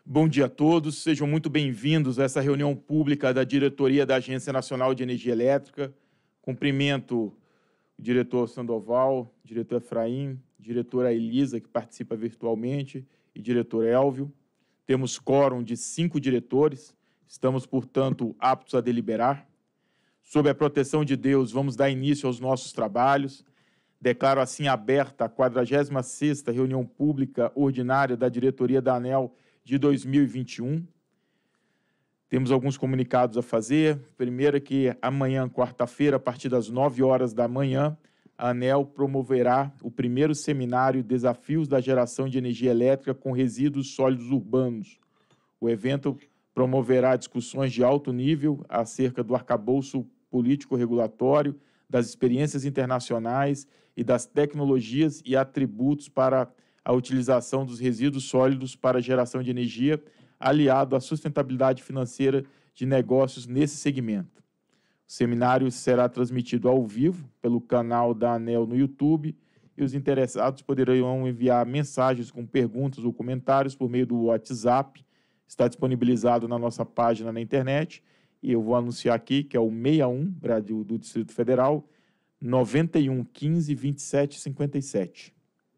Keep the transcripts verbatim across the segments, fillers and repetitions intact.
Bom dia a todos, sejam muito bem-vindos a essa reunião pública da diretoria da Agência Nacional de Energia Elétrica. Cumprimento o diretor Sandoval, diretor Efraim, diretora Elisa, que participa virtualmente, e diretor Elvio. Temos quórum de cinco diretores, estamos, portanto, aptos a deliberar. Sob a proteção de Deus, vamos dar início aos nossos trabalhos. Declaro assim aberta a quadragésima sexta reunião pública ordinária da diretoria da ANEEL de dois mil e vinte e um. Temos alguns comunicados a fazer. Primeiro é que amanhã, quarta-feira, a partir das nove horas da manhã, a ANEEL promoverá o primeiro seminário Desafios da Geração de Energia Elétrica com Resíduos Sólidos Urbanos. O evento promoverá discussões de alto nível acerca do arcabouço político-regulatório, das experiências internacionais e das tecnologias e atributos para a utilização dos resíduos sólidos para a geração de energia, aliado à sustentabilidade financeira de negócios nesse segmento. O seminário será transmitido ao vivo pelo canal da ANEEL no YouTube e os interessados poderão enviar mensagens com perguntas ou comentários por meio do WhatsApp. Está disponibilizado na nossa página na internet e eu vou anunciar aqui que é o seis um Brasil do Distrito Federal, noventa e um, quinze, vinte e sete, cinquenta e sete.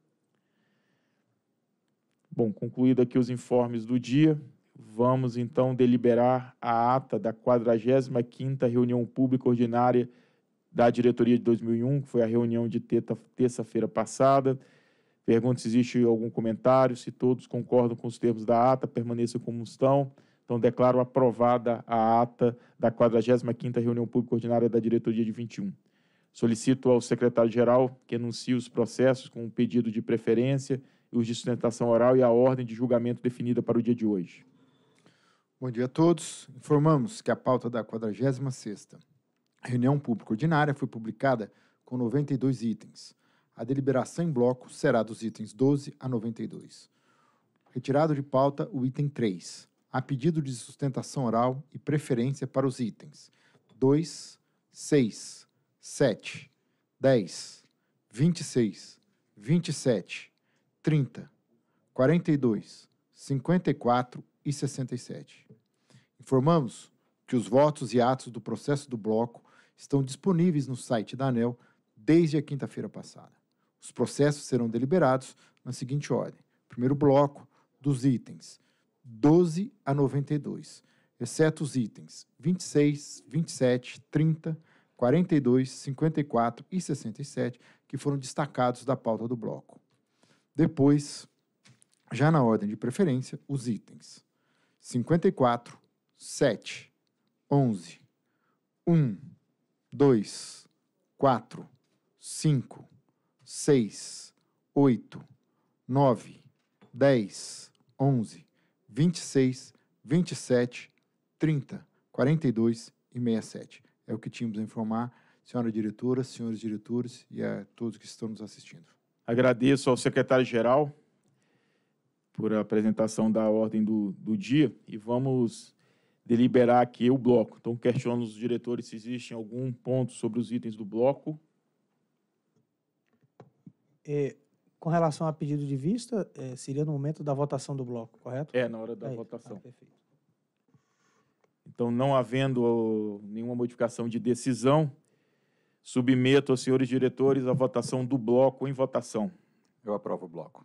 Bom, concluído aqui os informes do dia, vamos então deliberar a ata da quadragésima quinta reunião pública ordinária da diretoria de dois mil e um, que foi a reunião de terça-feira passada. Pergunto se existe algum comentário, se todos concordam com os termos da ata, permaneçam como estão. Então, declaro aprovada a ata da quadragésima quinta reunião pública ordinária da diretoria de vinte e um. Solicito ao secretário-geral que anuncie os processos com o pedido de preferência, os de sustentação oral e a ordem de julgamento definida para o dia de hoje. Bom dia a todos. Informamos que a pauta da quadragésima sexta reunião pública ordinária foi publicada com noventa e dois itens. A deliberação em bloco será dos itens doze a noventa e dois. Retirado de pauta o item três. Há pedido de sustentação oral e preferência para os itens dois, seis, sete, dez, vinte e seis, vinte e sete, trinta, quarenta e dois, cinquenta e quatro e sessenta e sete. Informamos que os votos e atos do processo do bloco estão disponíveis no site da ANEEL desde a quinta-feira passada. Os processos serão deliberados na seguinte ordem. Primeiro bloco dos itens doze a noventa e dois, exceto os itens vinte e seis, vinte e sete, trinta, quarenta e dois, cinquenta e quatro e sessenta e sete, que foram destacados da pauta do bloco. Depois, já na ordem de preferência, os itens cinquenta e quatro, sete, onze, um, dois, quatro, cinco, seis, oito, nove, dez, onze, vinte e seis, vinte e sete, trinta, quarenta e dois e sessenta e sete. É o que tínhamos a informar, senhora diretora, senhores diretores e a todos que estão nos assistindo. Agradeço ao secretário-geral por a apresentação da ordem do, do dia e vamos deliberar aqui o bloco. Então, questiono os diretores se existe algum ponto sobre os itens do bloco. É, com relação a pedido de vista, é, seria no momento da votação do bloco, correto? É, na hora da é votação. Ah, perfeito. Então, não havendo nenhuma modificação de decisão, submeto aos senhores diretores a votação do bloco em votação. Eu aprovo o bloco.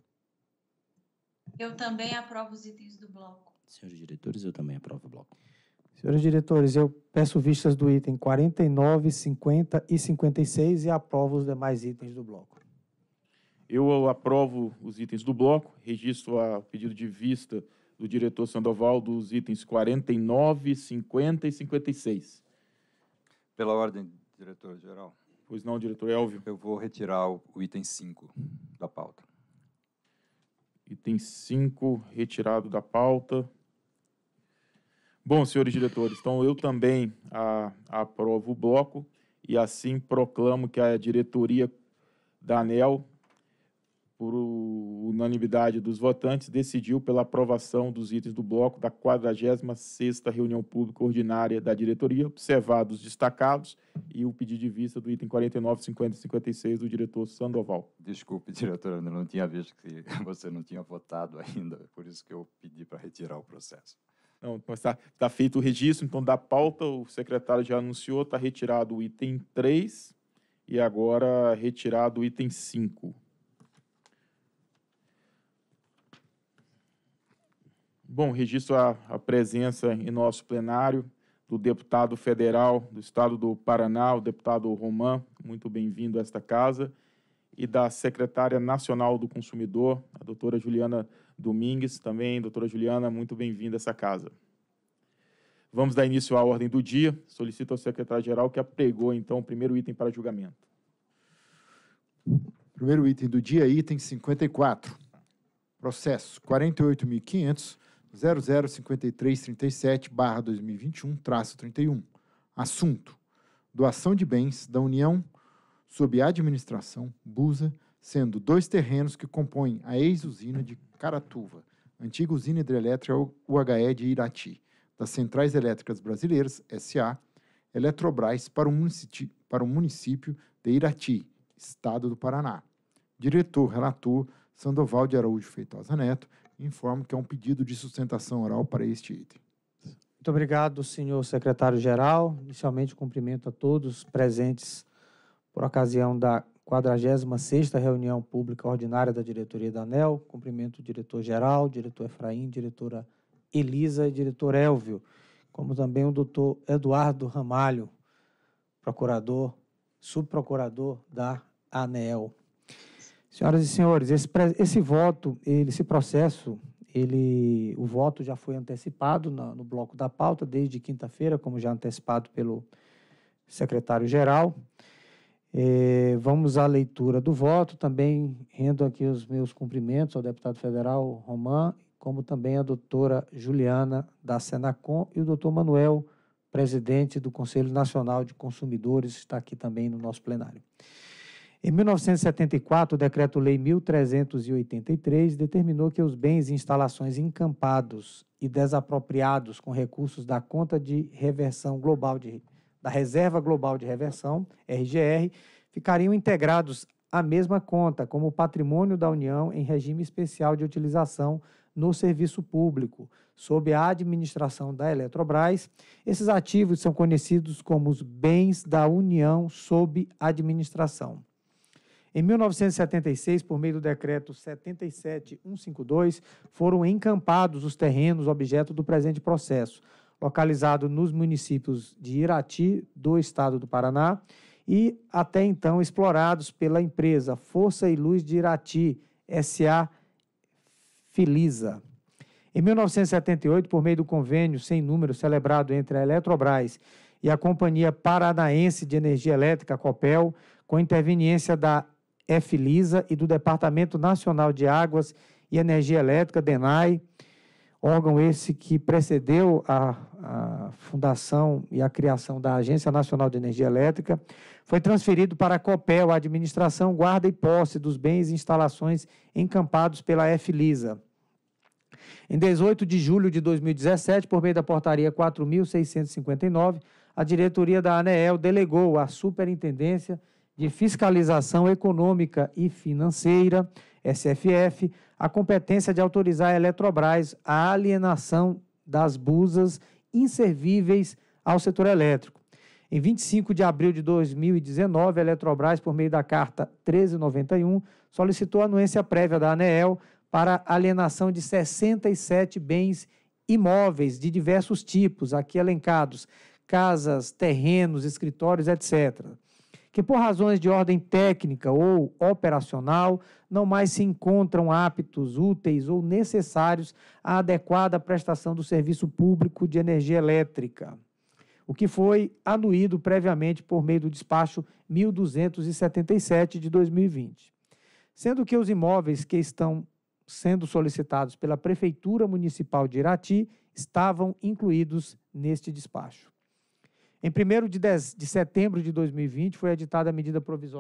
Eu também aprovo os itens do bloco. Senhores diretores, eu também aprovo o bloco. Senhores diretores, eu peço vistas do item quarenta e nove, cinquenta e cinquenta e seis e aprovo os demais itens do bloco. Eu aprovo os itens do bloco, registro a pedido de vista do diretor Sandoval dos itens quarenta e nove, cinquenta e cinquenta e seis. Pela ordem, diretor-geral. Pois não, diretor Elvio. Eu vou retirar o, o item cinco da pauta. Item cinco, retirado da pauta. Bom, senhores diretores, então eu também a, a aprovo o bloco e assim proclamo que a diretoria da ANEEL por unanimidade dos votantes, decidiu pela aprovação dos itens do bloco da quadragésima sexta reunião pública ordinária da diretoria, observados destacados, e o pedido de vista do item quarenta e nove, cinquenta e cinquenta e seis do diretor Sandoval. Desculpe, diretor, eu não tinha visto que você não tinha votado ainda, por isso que eu pedi para retirar o processo. Não, está tá feito o registro, então, da pauta, o secretário já anunciou, está retirado o item três e agora retirado o item cinco. Bom, registro a, a presença em nosso plenário do deputado federal do estado do Paraná, o deputado Román, muito bem-vindo a esta casa, e da secretária nacional do consumidor, a doutora Juliana Domingues, também, doutora Juliana, muito bem-vinda a essa casa. Vamos dar início à ordem do dia. Solicito ao secretário-geral que apregou, então, o primeiro item para julgamento. Primeiro item do dia, item cinquenta e quatro. Processo quarenta e oito mil e quinhentos, zero zero cinquenta e três trinta e sete barra dois mil e vinte e um, traço trinta e um. Assunto: doação de bens da União sob administração, Busa, sendo dois terrenos que compõem a ex-usina de Caratuva, antiga usina hidrelétrica U H E de Irati, das Centrais Elétricas Brasileiras, S A, Eletrobras, para o município, para o município de Irati, Estado do Paraná. Diretor, relator, Sandoval de Araújo Feitosa Neto, informo que é um pedido de sustentação oral para este item. Muito obrigado, senhor secretário-geral. Inicialmente, cumprimento a todos presentes por ocasião da quadragésima sexta reunião pública ordinária da diretoria da ANEEL. Cumprimento o diretor-geral, diretor Efraim, diretora Elisa e diretor Elvio, como também o doutor Eduardo Ramalho, procurador, subprocurador da ANEEL. Senhoras e senhores, esse, esse voto, ele, esse processo, ele, o voto já foi antecipado na, no bloco da pauta desde quinta-feira, como já antecipado pelo secretário-geral. É, vamos à leitura do voto. Também rendo aqui os meus cumprimentos ao deputado federal Román, como também a doutora Juliana da Senacom e o doutor Manuel, presidente do Conselho Nacional de Consumidores, está aqui também no nosso plenário. Em mil novecentos e setenta e quatro, o Decreto-Lei mil trezentos e oitenta e três determinou que os bens e instalações encampados e desapropriados com recursos da conta de reversão global de, da Reserva Global de Reversão, R G R, ficariam integrados à mesma conta como patrimônio da União em regime especial de utilização no serviço público, sob a administração da Eletrobras. Esses ativos são conhecidos como os bens da União sob administração. Em mil novecentos e setenta e seis, por meio do Decreto setenta e sete mil cento e cinquenta e dois, foram encampados os terrenos objeto do presente processo, localizado nos municípios de Irati, do Estado do Paraná, e até então explorados pela empresa Força e Luz de Irati, S A Filisa. Em mil novecentos e setenta e oito, por meio do convênio sem número celebrado entre a Eletrobras e a Companhia Paranaense de Energia Elétrica, Copel, com interveniência da Efilisa e do Departamento Nacional de Águas e Energia Elétrica, DENAI, órgão esse que precedeu a, a fundação e a criação da Agência Nacional de Energia Elétrica, foi transferido para a Copel a administração, guarda e posse dos bens e instalações encampados pela Efilisa. Em dezoito de julho de dois mil e dezessete, por meio da portaria quatro mil seiscentos e cinquenta e nove, a diretoria da ANEEL delegou à Superintendência de Fiscalização Econômica e Financeira, S F F, a competência de autorizar a Eletrobras a alienação das busas inservíveis ao setor elétrico. Em vinte e cinco de abril de dois mil e dezenove, a Eletrobras, por meio da Carta treze noventa e um, solicitou a anuência prévia da ANEEL para alienação de sessenta e sete bens imóveis de diversos tipos, aqui elencados, casas, terrenos, escritórios, etcétera, que por razões de ordem técnica ou operacional não mais se encontram aptos, úteis ou necessários à adequada prestação do serviço público de energia elétrica, o que foi anuído previamente por meio do despacho mil duzentos e setenta e sete de dois mil e vinte. Sendo que os imóveis que estão sendo solicitados pela Prefeitura Municipal de Irati estavam incluídos neste despacho. Em primeiro de setembro de dois mil e vinte, foi editada a medida provisória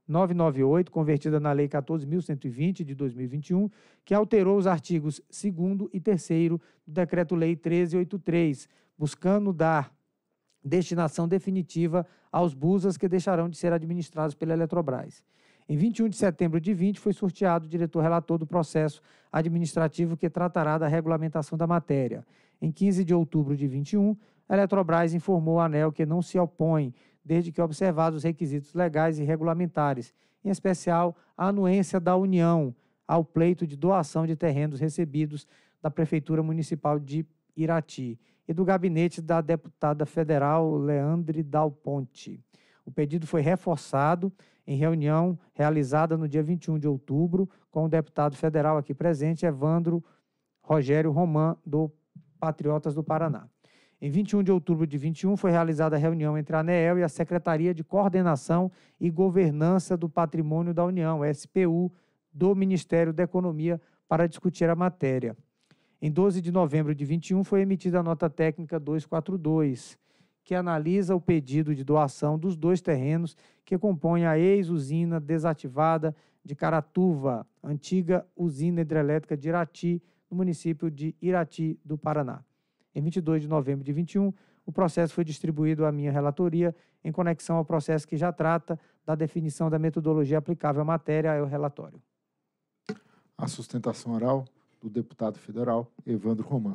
novecentos e noventa e oito, convertida na Lei quatorze mil cento e vinte, de dois mil e vinte e um, que alterou os artigos segundo e terceiro do Decreto-Lei treze mil oitenta e três, buscando dar destinação definitiva aos B U S As que deixarão de ser administrados pela Eletrobras. Em vinte e um de setembro de vinte, foi sorteado o diretor-relator do processo administrativo que tratará da regulamentação da matéria. Em quinze de outubro de vinte e um, a Eletrobras informou à ANEEL que não se opõe, desde que observados os requisitos legais e regulamentares, em especial a anuência da União ao pleito de doação de terrenos recebidos da Prefeitura Municipal de Irati e do gabinete da deputada federal Leandre Dal Ponte. O pedido foi reforçado em reunião realizada no dia vinte e um de outubro com o deputado federal aqui presente, Evandro Rogério Roman, do Patriotas do Paraná. Em vinte e um de outubro de vinte e um, foi realizada a reunião entre a ANEEL e a Secretaria de Coordenação e Governança do Patrimônio da União, S P U, do Ministério da Economia, para discutir a matéria. Em doze de novembro de vinte e um, foi emitida a nota técnica duzentos e quarenta e dois, que analisa o pedido de doação dos dois terrenos que compõem a ex-usina desativada de Caratuva, antiga usina hidrelétrica de Irati, no município de Irati, do Paraná. Em vinte e dois de novembro de vinte e um, o processo foi distribuído à minha relatoria em conexão ao processo que já trata da definição da metodologia aplicável à matéria, é o relatório. A sustentação oral do deputado federal Evandro Roman.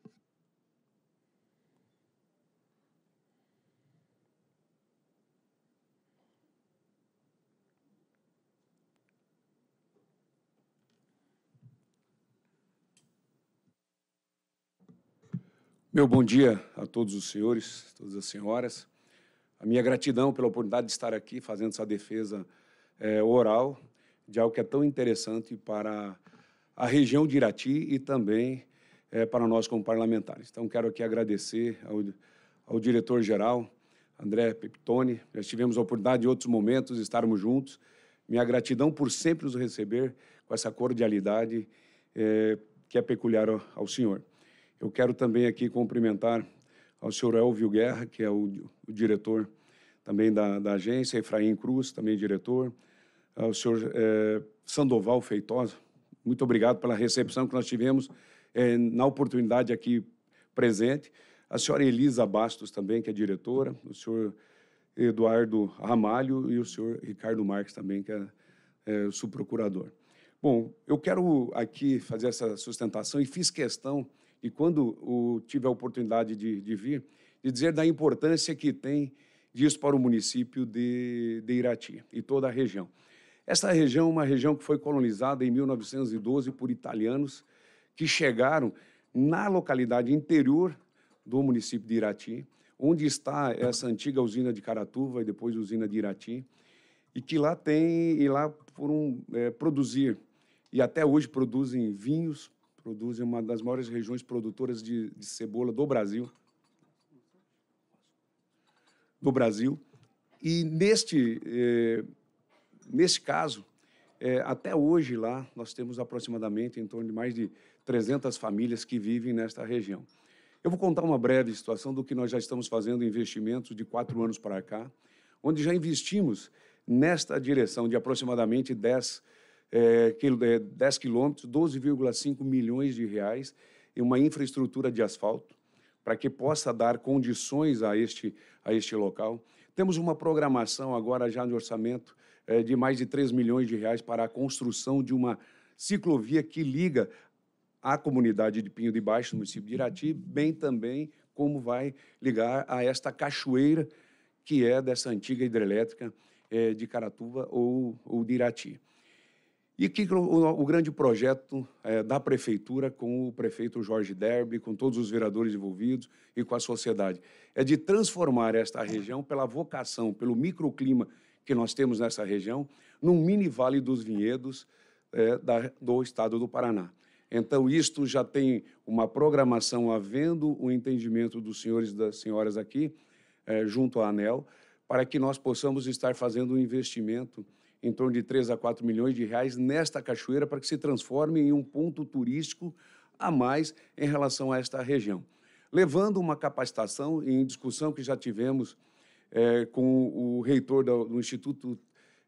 Meu bom dia a todos os senhores, todas as senhoras. A minha gratidão pela oportunidade de estar aqui fazendo essa defesa é, oral de algo que é tão interessante para a região de Irati e também é, para nós como parlamentares. Então, quero aqui agradecer ao, ao diretor-geral, André Peptoni. Já tivemos a oportunidade em outros momentos de estarmos juntos. Minha gratidão por sempre nos receber com essa cordialidade é, que é peculiar ao, ao senhor. Eu quero também aqui cumprimentar ao senhor Elvio Guerra, que é o, o diretor também da, da agência, Efraim Cruz, também diretor, ao senhor é, Sandoval Feitosa. Muito obrigado pela recepção que nós tivemos é, na oportunidade aqui presente. A senhora Elisa Bastos também, que é diretora, o senhor Eduardo Ramalho e o senhor Ricardo Marques também, que é, é o subprocurador. Bom, eu quero aqui fazer essa sustentação e fiz questão, e quando o, tive a oportunidade de, de vir, de dizer da importância que tem disso para o município de, de Irati e toda a região. Essa região é uma região que foi colonizada em mil novecentos e doze por italianos que chegaram na localidade interior do município de Irati, onde está essa antiga usina de Caratuva e depois usina de Irati, e que lá tem, e lá foram é, produzir, e até hoje produzem vinhos, produzem uma das maiores regiões produtoras de, de cebola do Brasil, do Brasil, e neste, eh, neste caso, eh, até hoje lá, nós temos aproximadamente em torno de mais de trezentas famílias que vivem nesta região. Eu vou contar uma breve situação do que nós já estamos fazendo investimentos de quatro anos para cá, onde já investimos nesta direção de aproximadamente dez quilômetros, doze vírgula cinco milhões de reais em uma infraestrutura de asfalto, para que possa dar condições a este, a este local. Temos uma programação agora já no orçamento eh, de mais de três milhões de reais para a construção de uma ciclovia que liga a comunidade de Pinho de Baixo, no município de Irati, bem também como vai ligar a esta cachoeira que é dessa antiga hidrelétrica eh, de Caratuva ou, ou de Irati. E que o, o grande projeto é, da Prefeitura, com o prefeito Jorge Derby, com todos os vereadores envolvidos e com a sociedade, é de transformar esta região, pela vocação, pelo microclima que nós temos nessa região, num mini Vale dos Vinhedos é, da, do estado do Paraná. Então, isto já tem uma programação, havendo o entendimento dos senhores e das senhoras aqui, é, junto à ANEEL, para que nós possamos estar fazendo um investimento em torno de três a quatro milhões de reais nesta cachoeira para que se transforme em um ponto turístico a mais em relação a esta região. Levando uma capacitação em discussão que já tivemos é, com o reitor do, do Instituto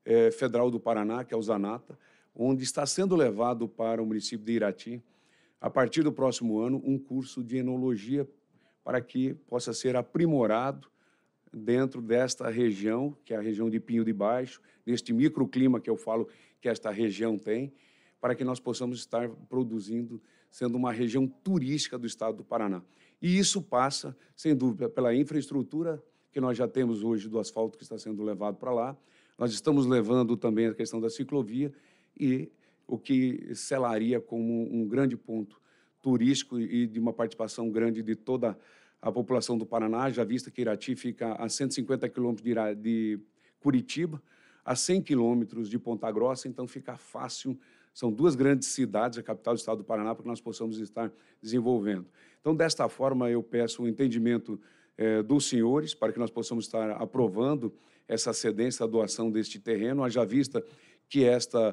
eh, Federal do Paraná, que é o Zanata, onde está sendo levado para o município de Irati, a partir do próximo ano, um curso de enologia para que possa ser aprimorado dentro desta região, que é a região de Pinho de Baixo, neste microclima que eu falo que esta região tem, para que nós possamos estar produzindo, sendo uma região turística do estado do Paraná. E isso passa, sem dúvida, pela infraestrutura que nós já temos hoje do asfalto que está sendo levado para lá. Nós estamos levando também a questão da ciclovia e o que selaria como um grande ponto turístico e de uma participação grande de toda a população do Paraná, já vista que Irati fica a cento e cinquenta quilômetros de, Ira- de Curitiba, a cem quilômetros de Ponta Grossa, então fica fácil. São duas grandes cidades, a capital do estado do Paraná, para que nós possamos estar desenvolvendo. Então, desta forma, eu peço o entendimento eh, dos senhores para que nós possamos estar aprovando essa cedência, a doação deste terreno, haja vista que esta,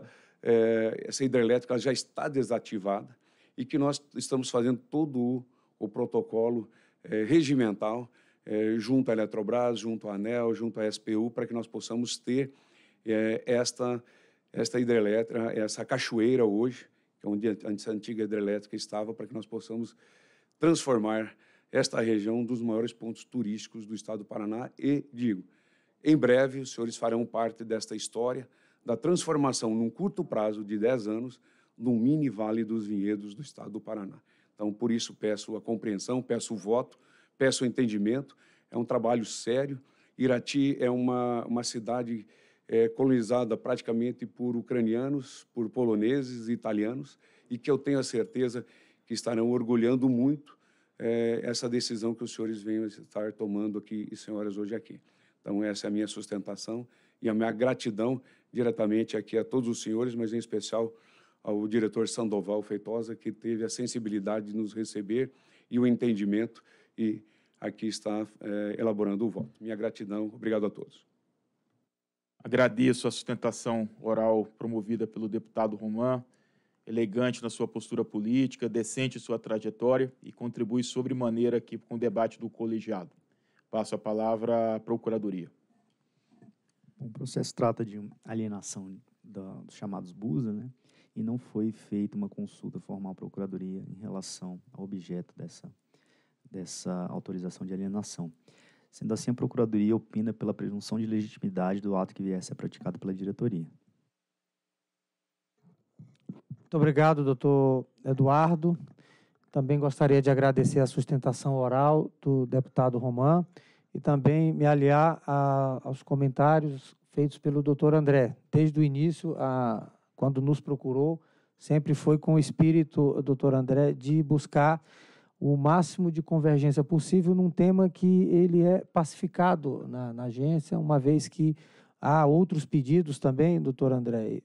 eh, essa hidrelétrica já está desativada e que nós estamos fazendo todo o, o protocolo eh, regimental eh, junto à Eletrobras, junto à ANEEL, junto à S P U, para que nós possamos ter eh, esta esta hidrelétrica, essa cachoeira hoje, que é onde a antiga hidrelétrica estava, para que nós possamos transformar esta região um dos maiores pontos turísticos do estado do Paraná e, digo, em breve os senhores farão parte desta história da transformação, num curto prazo de dez anos, num mini Vale dos Vinhedos do estado do Paraná. Então, por isso, peço a compreensão, peço o voto, peço o entendimento. É um trabalho sério. Irati é uma, uma cidade É, colonizada praticamente por ucranianos, por poloneses e italianos, e que eu tenho a certeza que estarão orgulhando muito é, essa decisão que os senhores venham estar tomando aqui, e senhoras, hoje aqui. Então, essa é a minha sustentação e a minha gratidão diretamente aqui a todos os senhores, mas em especial ao diretor Sandoval Feitosa, que teve a sensibilidade de nos receber e o entendimento, e aqui está é, elaborando o voto. Minha gratidão, obrigado a todos. Agradeço a sustentação oral promovida pelo deputado Román, elegante na sua postura política, decente em sua trajetória e contribui sobremaneira aqui com o debate do colegiado. Passo a palavra à Procuradoria. O processo trata de alienação da, dos chamados BUSA, né? E não foi feita uma consulta formal à Procuradoria em relação ao objeto dessa, dessa autorização de alienação. Sendo assim, a Procuradoria opina pela presunção de legitimidade do ato que viesse a ser praticado pela diretoria. Muito obrigado, doutor Eduardo. Também gostaria de agradecer a sustentação oral do deputado Román e também me aliar a, aos comentários feitos pelo doutor André. Desde o início, a, quando nos procurou, sempre foi com o espírito, doutor André, de buscar o máximo de convergência possível num tema que ele é pacificado na, na agência, uma vez que há outros pedidos também, doutor André,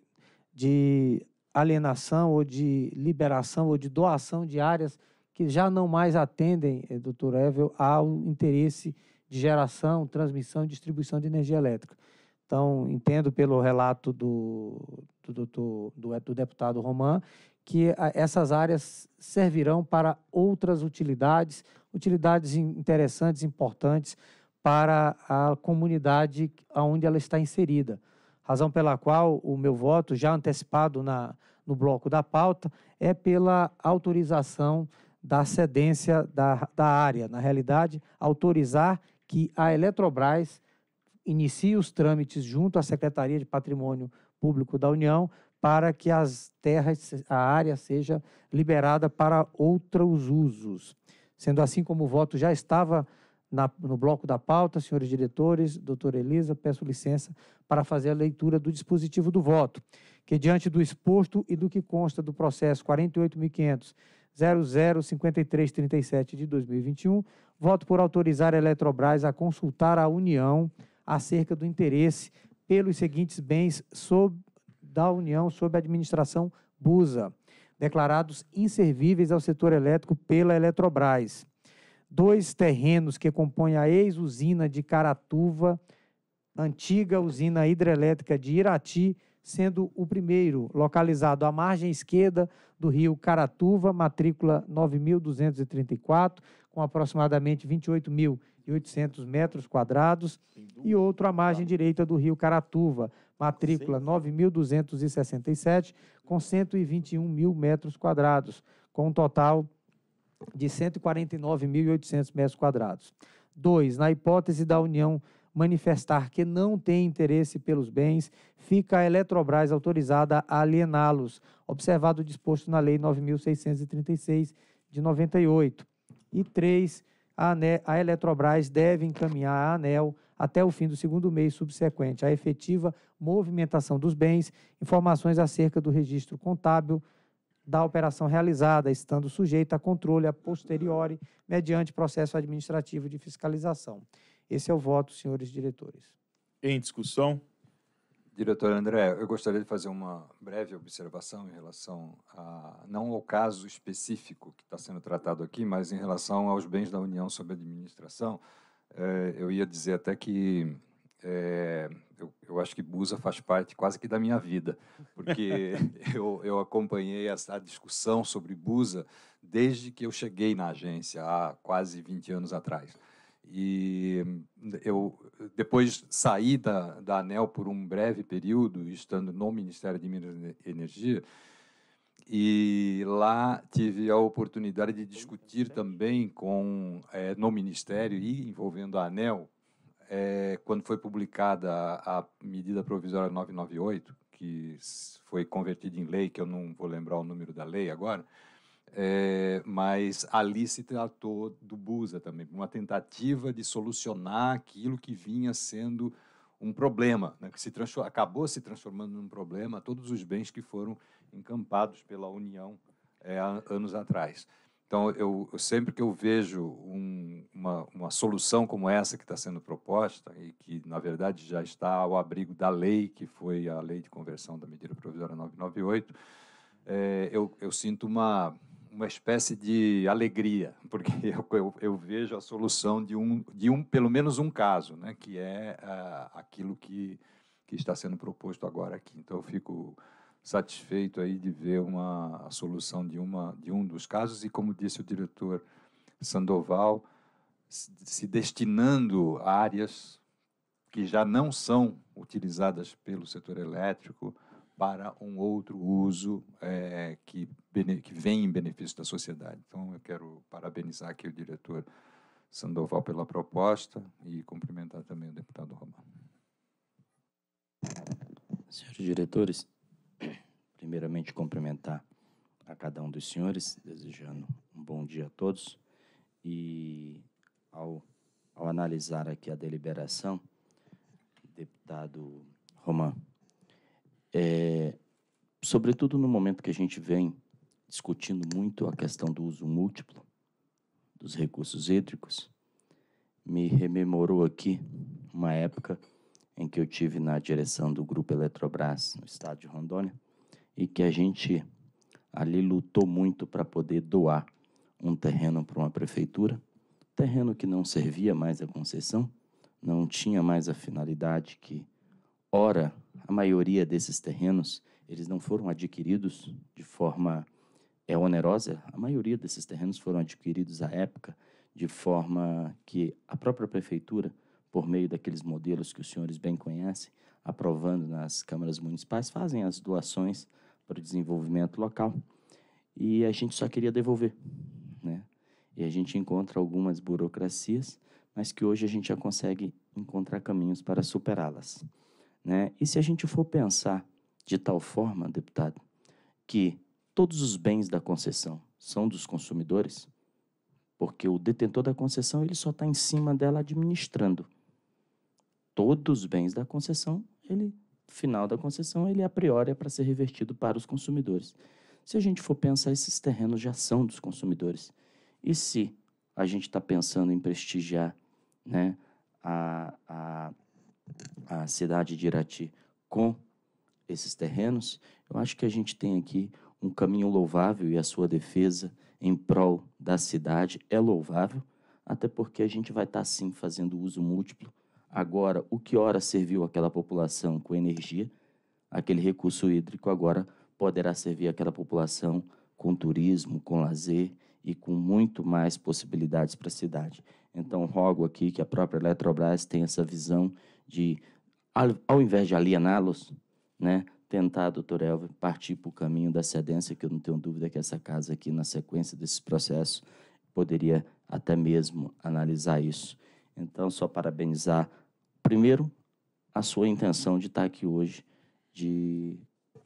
de alienação ou de liberação ou de doação de áreas que já não mais atendem, doutor Evel, ao interesse de geração, transmissão e distribuição de energia elétrica. Então, entendo pelo relato do, do, doutor, do, do deputado Román que essas áreas servirão para outras utilidades, utilidades interessantes, importantes para a comunidade onde ela está inserida. Razão pela qual o meu voto, já antecipado na, no bloco da pauta, é pela autorização da cedência da, da área. Na realidade, autorizar que a Eletrobras inicie os trâmites junto à Secretaria de Patrimônio Público da União para que as terras, a área seja liberada para outros usos. Sendo assim, como o voto já estava na, no bloco da pauta, senhores diretores, doutora Elisa, peço licença para fazer a leitura do dispositivo do voto, que diante do exposto e do que consta do processo quarenta e oito mil quinhentos ponto zero zero cinco três três sete de dois mil e vinte e um, voto por autorizar a Eletrobras a consultar a União acerca do interesse pelos seguintes bens sob da União sob a administração BUSA, declarados inservíveis ao setor elétrico pela Eletrobras. Dois terrenos que compõem a ex-usina de Caratuva, antiga usina hidrelétrica de Irati, sendo o primeiro localizado à margem esquerda do rio Caratuva, matrícula nove mil duzentos e trinta e quatro, com aproximadamente vinte e oito mil e oitocentos metros quadrados, e outro à margem direita do rio Caratuva, matrícula nove mil duzentos e sessenta e sete, com cento e vinte e um mil metros quadrados, com um total de cento e quarenta e nove mil e oitocentos metros quadrados. Dois, na hipótese da União manifestar que não tem interesse pelos bens, fica a Eletrobras autorizada a aliená-los, observado o disposto na Lei nove mil seiscentos e trinta e seis, de noventa e oito. E três, a, ANEL, a Eletrobras deve encaminhar à ANEL, até o fim do segundo mês subsequente, a efetiva movimentação dos bens, informações acerca do registro contábil da operação realizada, estando sujeita a controle a posteriori, mediante processo administrativo de fiscalização. Esse é o voto, senhores diretores. Em discussão? Diretor André, eu gostaria de fazer uma breve observação em relação a, não ao caso específico que está sendo tratado aqui, mas em relação aos bens da União sob administração. É, eu ia dizer até que é, eu, eu acho que Busa faz parte quase que da minha vida, porque eu, eu acompanhei essa a discussão sobre Busa desde que eu cheguei na agência, há quase vinte anos atrás. E eu depois saí da, da ANEL por um breve período, estando no Ministério de Minas e Energia, e lá tive a oportunidade de discutir também com, é, no Ministério e envolvendo a ANEL, é, quando foi publicada a, a medida provisória novecentos e noventa e oito, que foi convertida em lei, que eu não vou lembrar o número da lei agora, é, mas ali se tratou do Busa também, uma tentativa de solucionar aquilo que vinha sendo um problema, né, que se acabou se transformando num problema, todos os bens que foram encampados pela União é, há anos atrás. Então, eu, eu sempre que eu vejo um, uma, uma solução como essa que está sendo proposta, e que, na verdade, já está ao abrigo da lei, que foi a lei de conversão da medida provisória novecentos e noventa e oito, é, eu, eu sinto uma, uma espécie de alegria, porque eu, eu, eu vejo a solução de, um, de um, pelo menos um caso, né, que é uh, aquilo que, que está sendo proposto agora aqui. Então, eu fico satisfeito aí de ver uma a solução de uma de um dos casos e, como disse o diretor Sandoval, se destinando a áreas que já não são utilizadas pelo setor elétrico para um outro uso é, que, que vem em benefício da sociedade. Então, eu quero parabenizar aqui o diretor Sandoval pela proposta e cumprimentar também o deputado Romano. Senhores diretores, primeiramente cumprimentar a cada um dos senhores, desejando um bom dia a todos. E, ao, ao analisar aqui a deliberação, deputado Romano, é, sobretudo no momento que a gente vem discutindo muito a questão do uso múltiplo dos recursos hídricos, me rememorou aqui uma época em que eu tive na direção do Grupo Eletrobras, no estado de Rondônia, e que a gente ali lutou muito para poder doar um terreno para uma prefeitura, terreno que não servia mais à concessão, não tinha mais a finalidade que, ora, a maioria desses terrenos, eles não foram adquiridos de forma é, onerosa, a maioria desses terrenos foram adquiridos à época de forma que a própria prefeitura, por meio daqueles modelos que os senhores bem conhecem, aprovando nas câmaras municipais, fazem as doações para o desenvolvimento local, e a gente só queria devolver, né? E a gente encontra algumas burocracias, mas que hoje a gente já consegue encontrar caminhos para superá-las, né? E se a gente for pensar de tal forma, deputado, que todos os bens da concessão são dos consumidores, porque o detentor da concessão ele só está em cima dela administrando. Todos os bens da concessão, ele final da concessão, ele a priori é para ser revertido para os consumidores. Se a gente for pensar, esses terrenos já são dos consumidores. E se a gente está pensando em prestigiar, né, a, a, a cidade de Irati com esses terrenos, eu acho que a gente tem aqui um caminho louvável e a sua defesa em prol da cidade é louvável, até porque a gente vai estar, sim, fazendo uso múltiplo. Agora, o que ora serviu àquela população com energia, aquele recurso hídrico agora poderá servir àquela população com turismo, com lazer e com muito mais possibilidades para a cidade. Então, rogo aqui que a própria Eletrobras tenha essa visão de ao, ao invés de aliená-los, né, tentar, doutor Elvio, partir para o caminho da cedência, que eu não tenho dúvida que essa casa aqui, na sequência desses processos, poderia até mesmo analisar isso. Então, só parabenizar, primeiro, a sua intenção de estar aqui hoje, de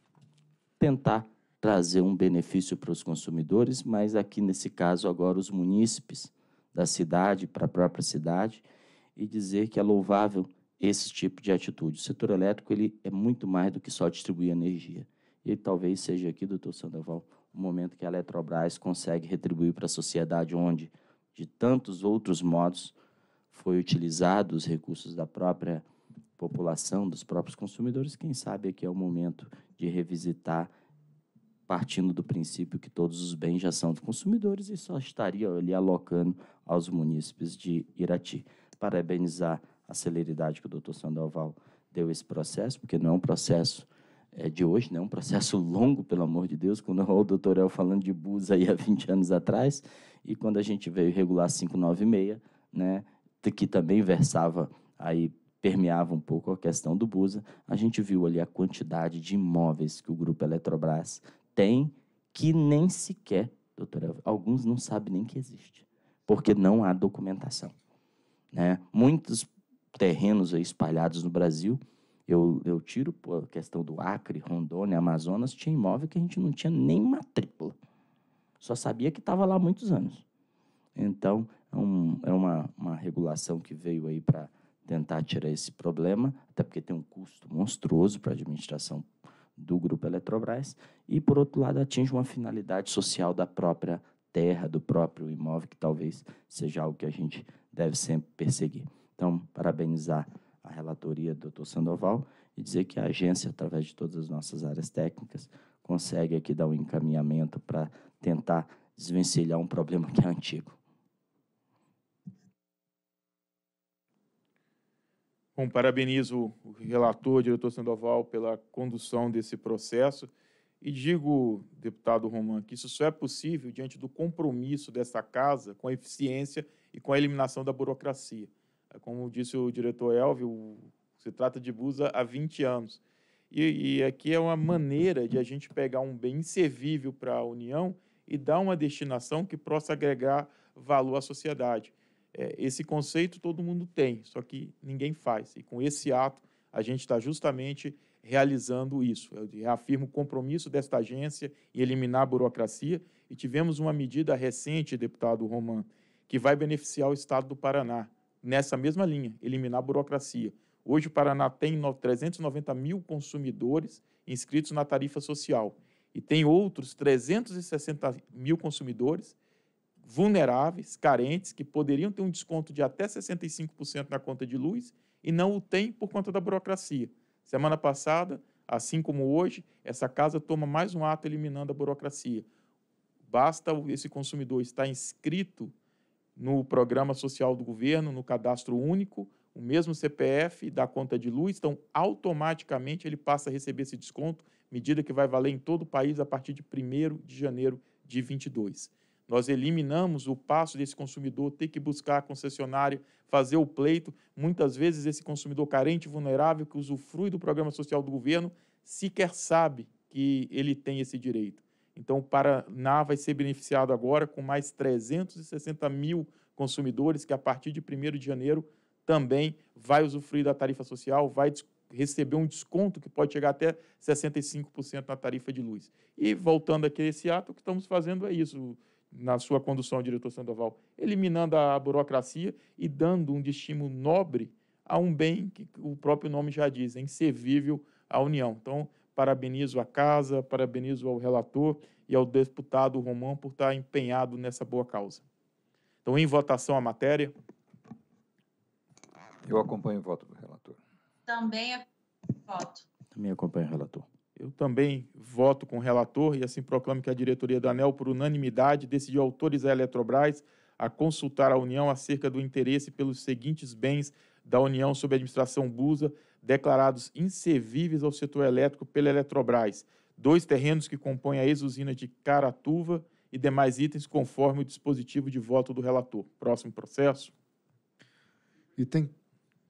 tentar trazer um benefício para os consumidores, mas aqui, nesse caso, agora, os munícipes da cidade, para a própria cidade, e dizer que é louvável esse tipo de atitude. O setor elétrico ele é muito mais do que só distribuir energia. E talvez seja aqui, doutor Sandoval, o momento que a Eletrobras consegue retribuir para a sociedade, onde, de tantos outros modos, foi utilizado os recursos da própria população, dos próprios consumidores. Quem sabe aqui é o momento de revisitar, partindo do princípio que todos os bens já são dos consumidores e só estaria ali alocando aos munícipes de Irati. Parabenizar a celeridade que o doutor Sandoval deu esse processo, porque não é um processo é, de hoje, não é um processo longo, pelo amor de Deus, quando o doutor El falando de bus aí há vinte anos atrás, e quando a gente veio regular quinhentos e noventa e seis, né, que também versava, aí permeava um pouco a questão do Busa, a gente viu ali a quantidade de imóveis que o Grupo Eletrobras tem, que nem sequer, doutor El, alguns não sabem nem que existe, porque não há documentação. Né? Muitos terrenos aí espalhados no Brasil, eu, eu tiro a questão do Acre, Rondônia, Amazonas, tinha imóvel que a gente não tinha nem matrícula. Só sabia que estava lá há muitos anos. Então, é, um, é uma, uma regulação que veio aí para tentar tirar esse problema, até porque tem um custo monstruoso para a administração do Grupo Eletrobras, e, por outro lado, atinge uma finalidade social da própria terra, do próprio imóvel, que talvez seja algo que a gente deve sempre perseguir. Então, parabenizar a relatoria do doutor Sandoval e dizer que a agência, através de todas as nossas áreas técnicas, consegue aqui dar um encaminhamento para tentar desvencilhar um problema que é antigo. Bom, parabenizo o relator, o diretor Sandoval, pela condução desse processo e digo, deputado Roman, que isso só é possível diante do compromisso dessa casa com a eficiência e com a eliminação da burocracia. Como disse o diretor Elvio, se trata de Busa há vinte anos. E, e aqui é uma maneira de a gente pegar um bem inservível para a União e dar uma destinação que possa agregar valor à sociedade. É, esse conceito todo mundo tem, só que ninguém faz. E com esse ato, a gente está justamente realizando isso. Eu reafirmo o compromisso desta agência em eliminar a burocracia e tivemos uma medida recente, deputado Roman, que vai beneficiar o Estado do Paraná, nessa mesma linha, eliminar a burocracia. Hoje o Paraná tem trezentos e noventa mil consumidores inscritos na tarifa social e tem outros trezentos e sessenta mil consumidores vulneráveis, carentes, que poderiam ter um desconto de até sessenta e cinco por cento na conta de luz e não o têm por conta da burocracia. Semana passada, assim como hoje, essa casa toma mais um ato eliminando a burocracia. Basta esse consumidor estar inscrito no programa social do governo, no cadastro único, o mesmo C P F da conta de luz, então automaticamente ele passa a receber esse desconto, medida que vai valer em todo o país a partir de primeiro de janeiro de vinte e dois. Nós eliminamos o passo desse consumidor ter que buscar a concessionária, fazer o pleito. Muitas vezes esse consumidor carente e vulnerável que usufrui do programa social do governo sequer sabe que ele tem esse direito. Então, o Paraná vai ser beneficiado agora com mais trezentos e sessenta mil consumidores que, a partir de primeiro de janeiro, também vai usufruir da tarifa social, vai receber um desconto que pode chegar até sessenta e cinco por cento na tarifa de luz. E, voltando aqui a esse ato, o que estamos fazendo é isso, na sua condução, diretor Sandoval, eliminando a burocracia e dando um estímulo nobre a um bem que o próprio nome já diz, é inservível à União. Então, parabenizo a casa, parabenizo ao relator e ao deputado Romão por estar empenhado nessa boa causa. Então, em votação a matéria. Eu acompanho o voto do relator. Também voto. Também acompanho o relator. Eu também voto com o relator e assim proclamo que a diretoria da ANEEL, por unanimidade, decidiu autorizar a Eletrobras a consultar a União acerca do interesse pelos seguintes bens da União sob a administração Busa, declarados inservíveis ao setor elétrico pela Eletrobras. Dois terrenos que compõem a ex-usina de Caratuva e demais itens conforme o dispositivo de voto do relator. Próximo processo. Item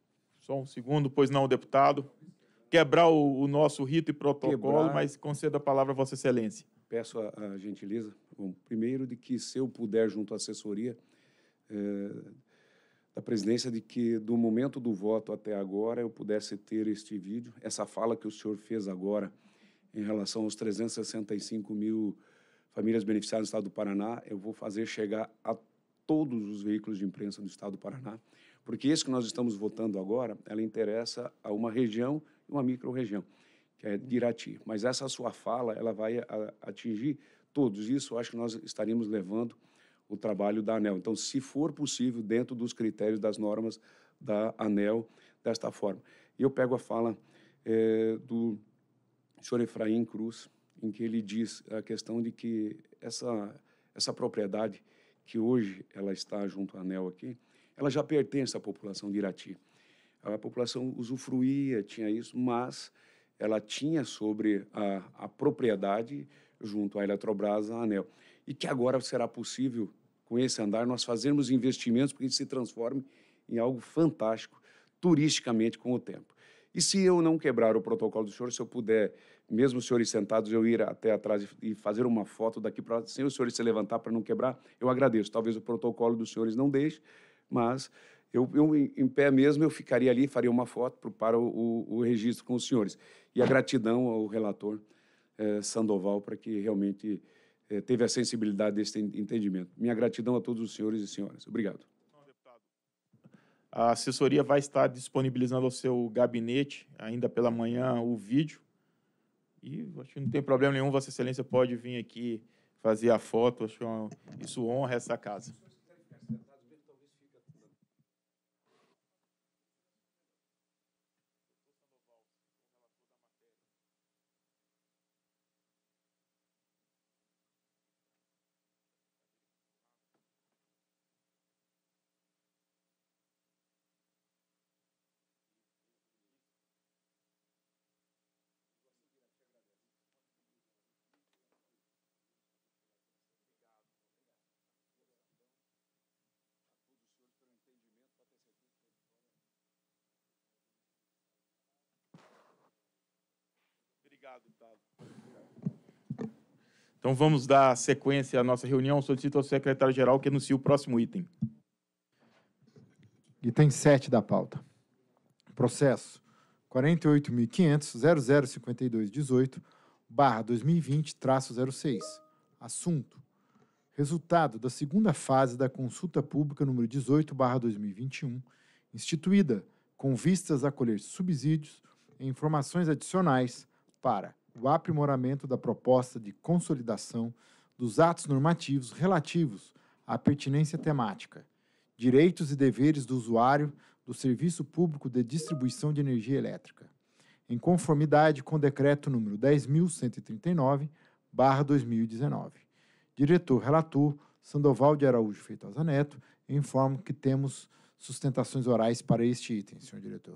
Só um segundo, pois não, deputado. Quebrar o, o nosso rito e protocolo, Quebrar. mas conceda a palavra a Vossa Excelência. Peço a, a gentileza, bom, primeiro, de que, se eu puder, junto à assessoria eh, da presidência, de que, do momento do voto até agora, eu pudesse ter este vídeo, essa fala que o senhor fez agora, em relação aos trezentos e sessenta e cinco mil famílias beneficiadas do Estado do Paraná, eu vou fazer chegar a todos os veículos de imprensa do Estado do Paraná, porque esse que nós estamos votando agora, ela interessa a uma região e uma micro-região, que é de Irati. Mas essa sua fala, ela vai a, atingir todos. Isso, eu acho que nós estaríamos levando o trabalho da ANEEL. Então, se for possível, dentro dos critérios das normas da ANEEL, desta forma. E eu pego a fala é, do senhor Efraim Cruz, em que ele diz a questão de que essa, essa propriedade, que hoje ela está junto à ANEEL aqui, ela já pertence à população de Irati. A população usufruía, tinha isso, mas ela tinha sobre a, a propriedade junto à Eletrobras, a ANEEL. E que agora será possível, com esse andar, nós fazermos investimentos para que isso se transforme em algo fantástico, turisticamente, com o tempo. E se eu não quebrar o protocolo do senhor, se eu puder, mesmo os senhores sentados, eu ir até atrás e fazer uma foto daqui para, sem os senhores se levantar para não quebrar, eu agradeço. Talvez o protocolo dos senhores não deixe, mas eu, eu em pé mesmo, eu ficaria ali, faria uma foto para o, o, o registro com os senhores. E a gratidão ao relator eh, Sandoval, para que realmente eh, teve a sensibilidade desse entendimento. Minha gratidão a todos os senhores e senhoras. Obrigado. A assessoria vai estar disponibilizando ao seu gabinete, ainda pela manhã, o vídeo. E acho que não tem problema nenhum, Vossa Excelência pode vir aqui fazer a foto. Acho que isso honra essa casa. Obrigado, deputado. Então, vamos dar sequência à nossa reunião. Solicito ao secretário-geral que anuncie o próximo item. Item sete da pauta. Processo quarenta e oito mil e quinhentos, zero zero cinquenta e dois, dezoito, barra dois mil e vinte, traço zero seis. Assunto: resultado da segunda fase da consulta pública número dezoito, barra dois mil e vinte e um, instituída com vistas a colher subsídios e informações adicionais para o aprimoramento da proposta de consolidação dos atos normativos relativos à pertinência temática, direitos e deveres do usuário do Serviço Público de Distribuição de Energia Elétrica, em conformidade com o decreto número dez mil cento e trinta e nove, barra dois mil e dezenove. Diretor-relator, Sandoval de Araújo Feitosa Neto, eu informo que temos sustentações orais para este item, senhor diretor.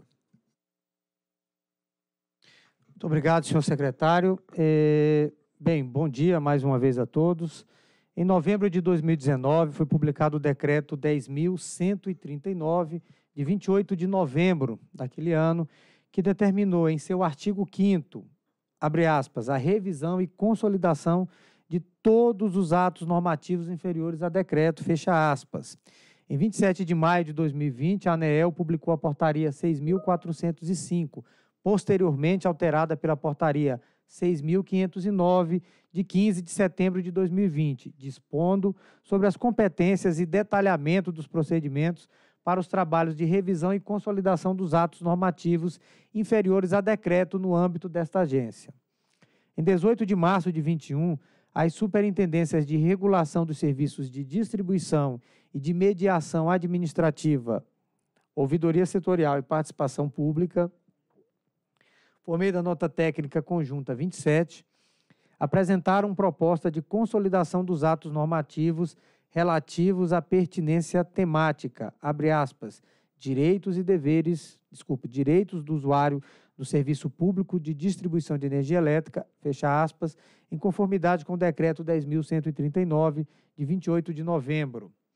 Muito obrigado, senhor secretário. É, bem, bom dia mais uma vez a todos. Em novembro de dois mil e dezenove, foi publicado o decreto dez mil cento e trinta e nove, de vinte e oito de novembro daquele ano, que determinou em seu artigo quinto, abre aspas, a revisão e consolidação de todos os atos normativos inferiores a decreto, fecha aspas. Em vinte e sete de maio de dois mil e vinte, a ANEEL publicou a portaria seis mil quatrocentos e cinco, posteriormente alterada pela portaria seis mil quinhentos e nove, de quinze de setembro de dois mil e vinte, dispondo sobre as competências e detalhamento dos procedimentos para os trabalhos de revisão e consolidação dos atos normativos inferiores a decreto no âmbito desta agência. Em dezoito de março de vinte e um, as superintendências de regulação dos serviços de distribuição e de mediação administrativa, ouvidoria setorial e participação pública, por meio da nota técnica conjunta vinte e sete, apresentaram proposta de consolidação dos atos normativos relativos à pertinência temática, abre aspas, direitos e deveres, desculpe, direitos do usuário do Serviço Público de Distribuição de Energia Elétrica, fecha aspas, em conformidade com o decreto dez mil cento e trinta e nove, de vinte e oito de novembro.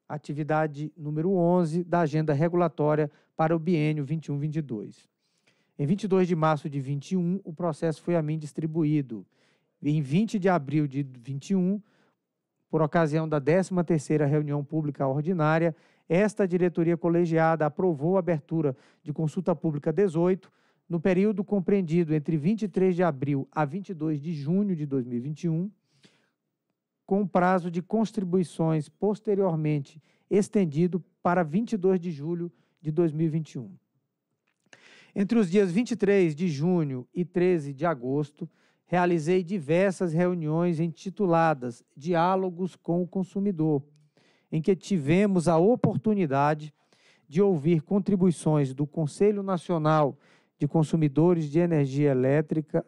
atividade número onze da agenda regulatória para o biênio vinte e um vinte e dois. Em vinte e dois de março de vinte e um, o processo foi a mim distribuído. Em vinte de abril de vinte e um, por ocasião da décima terceira reunião pública ordinária, esta diretoria colegiada aprovou a abertura de consulta pública dezoito, no período compreendido entre vinte e três de abril a vinte e dois de junho de dois mil e vinte e um, com prazo de contribuições posteriormente estendido para vinte e dois de julho de dois mil e vinte e um. Entre os dias vinte e três de junho e treze de agosto, realizei diversas reuniões intituladas Diálogos com o Consumidor, em que tivemos a oportunidade de ouvir contribuições do Conselho Nacional de Consumidores de Energia Elétrica,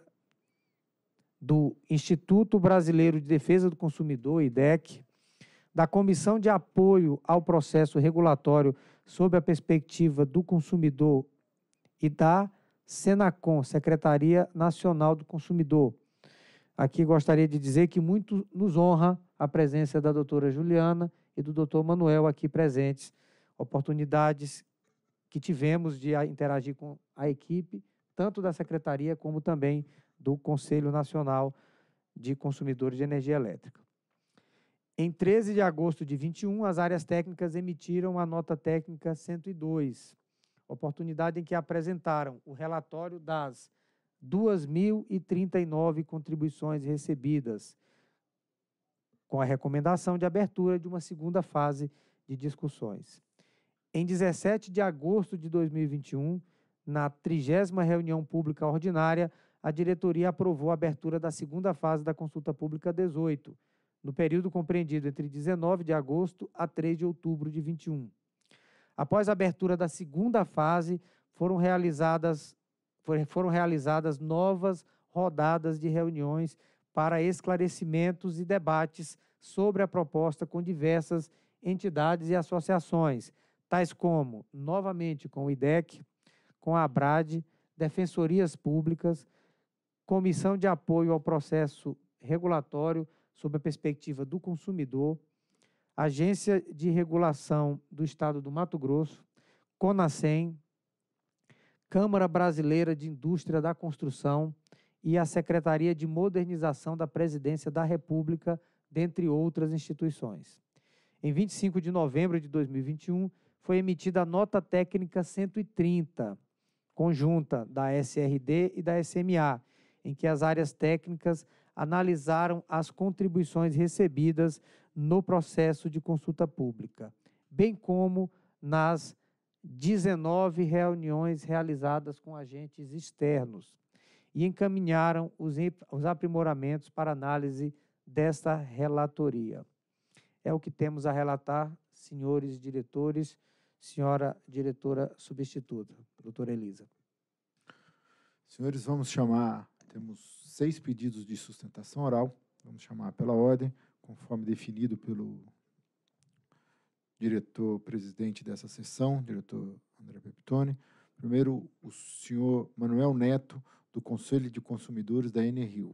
do Instituto Brasileiro de Defesa do Consumidor, I D E C, da Comissão de Apoio ao Processo Regulatório sob a Perspectiva do Consumidor e da Senacom, Secretaria Nacional do Consumidor. Aqui gostaria de dizer que muito nos honra a presença da doutora Juliana e do doutor Manuel aqui presentes, oportunidades que tivemos de interagir com a equipe, tanto da Secretaria como também do Conselho Nacional de Consumidores de Energia Elétrica. Em treze de agosto de vinte e um, as áreas técnicas emitiram a nota técnica cento e dois, oportunidade em que apresentaram o relatório das duas mil e trinta e nove contribuições recebidas, com a recomendação de abertura de uma segunda fase de discussões. Em dezessete de agosto de dois mil e vinte e um, na trigésima reunião pública ordinária, a diretoria aprovou a abertura da segunda fase da consulta pública dezoito, no período compreendido entre dezenove de agosto a três de outubro de vinte e um. Após a abertura da segunda fase, foram realizadas, foram realizadas novas rodadas de reuniões para esclarecimentos e debates sobre a proposta com diversas entidades e associações, tais como, novamente, com o I D E C, com a ABRAD, defensorias públicas, Comissão de Apoio ao Processo Regulatório sob a Perspectiva do Consumidor, Agência de Regulação do Estado do Mato Grosso, CONASEM, Câmara Brasileira de Indústria da Construção e a Secretaria de Modernização da Presidência da República, dentre outras instituições. Em vinte e cinco de novembro de dois mil e vinte e um, foi emitida a nota técnica cento e trinta, conjunta da S R D e da S M A, em que as áreas técnicas analisaram as contribuições recebidas no processo de consulta pública, bem como nas dezenove reuniões realizadas com agentes externos, e encaminharam os, os aprimoramentos para análise desta relatoria. É o que temos a relatar, senhores diretores, senhora diretora substituta, doutora Elisa. Senhores, vamos chamar, temos seis pedidos de sustentação oral, vamos chamar pela ordem, conforme definido pelo diretor-presidente dessa sessão, diretor André Pepitone. Primeiro, o senhor Manuel Neto, do Conselho de Consumidores da Enerio.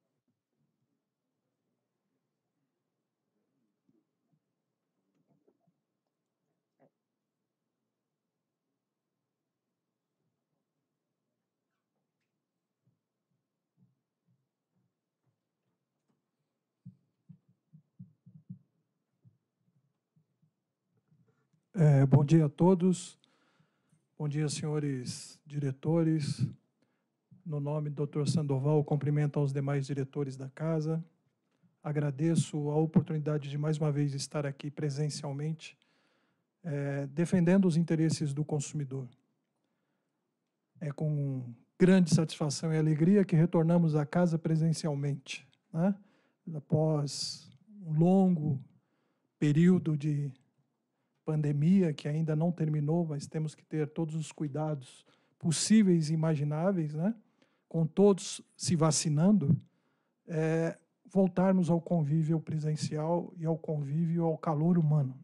É, bom dia a todos. Bom dia, senhores diretores. No nome do doutor Sandoval, cumprimento aos demais diretores da casa. Agradeço a oportunidade de, mais uma vez, estar aqui presencialmente, é, defendendo os interesses do consumidor. É com grande satisfação e alegria que retornamos à casa presencialmente, né? Após um longo período de pandemia, que ainda não terminou, mas temos que ter todos os cuidados possíveis e imagináveis, né? Com todos se vacinando, é, voltarmos ao convívio presencial e ao convívio, ao calor humano.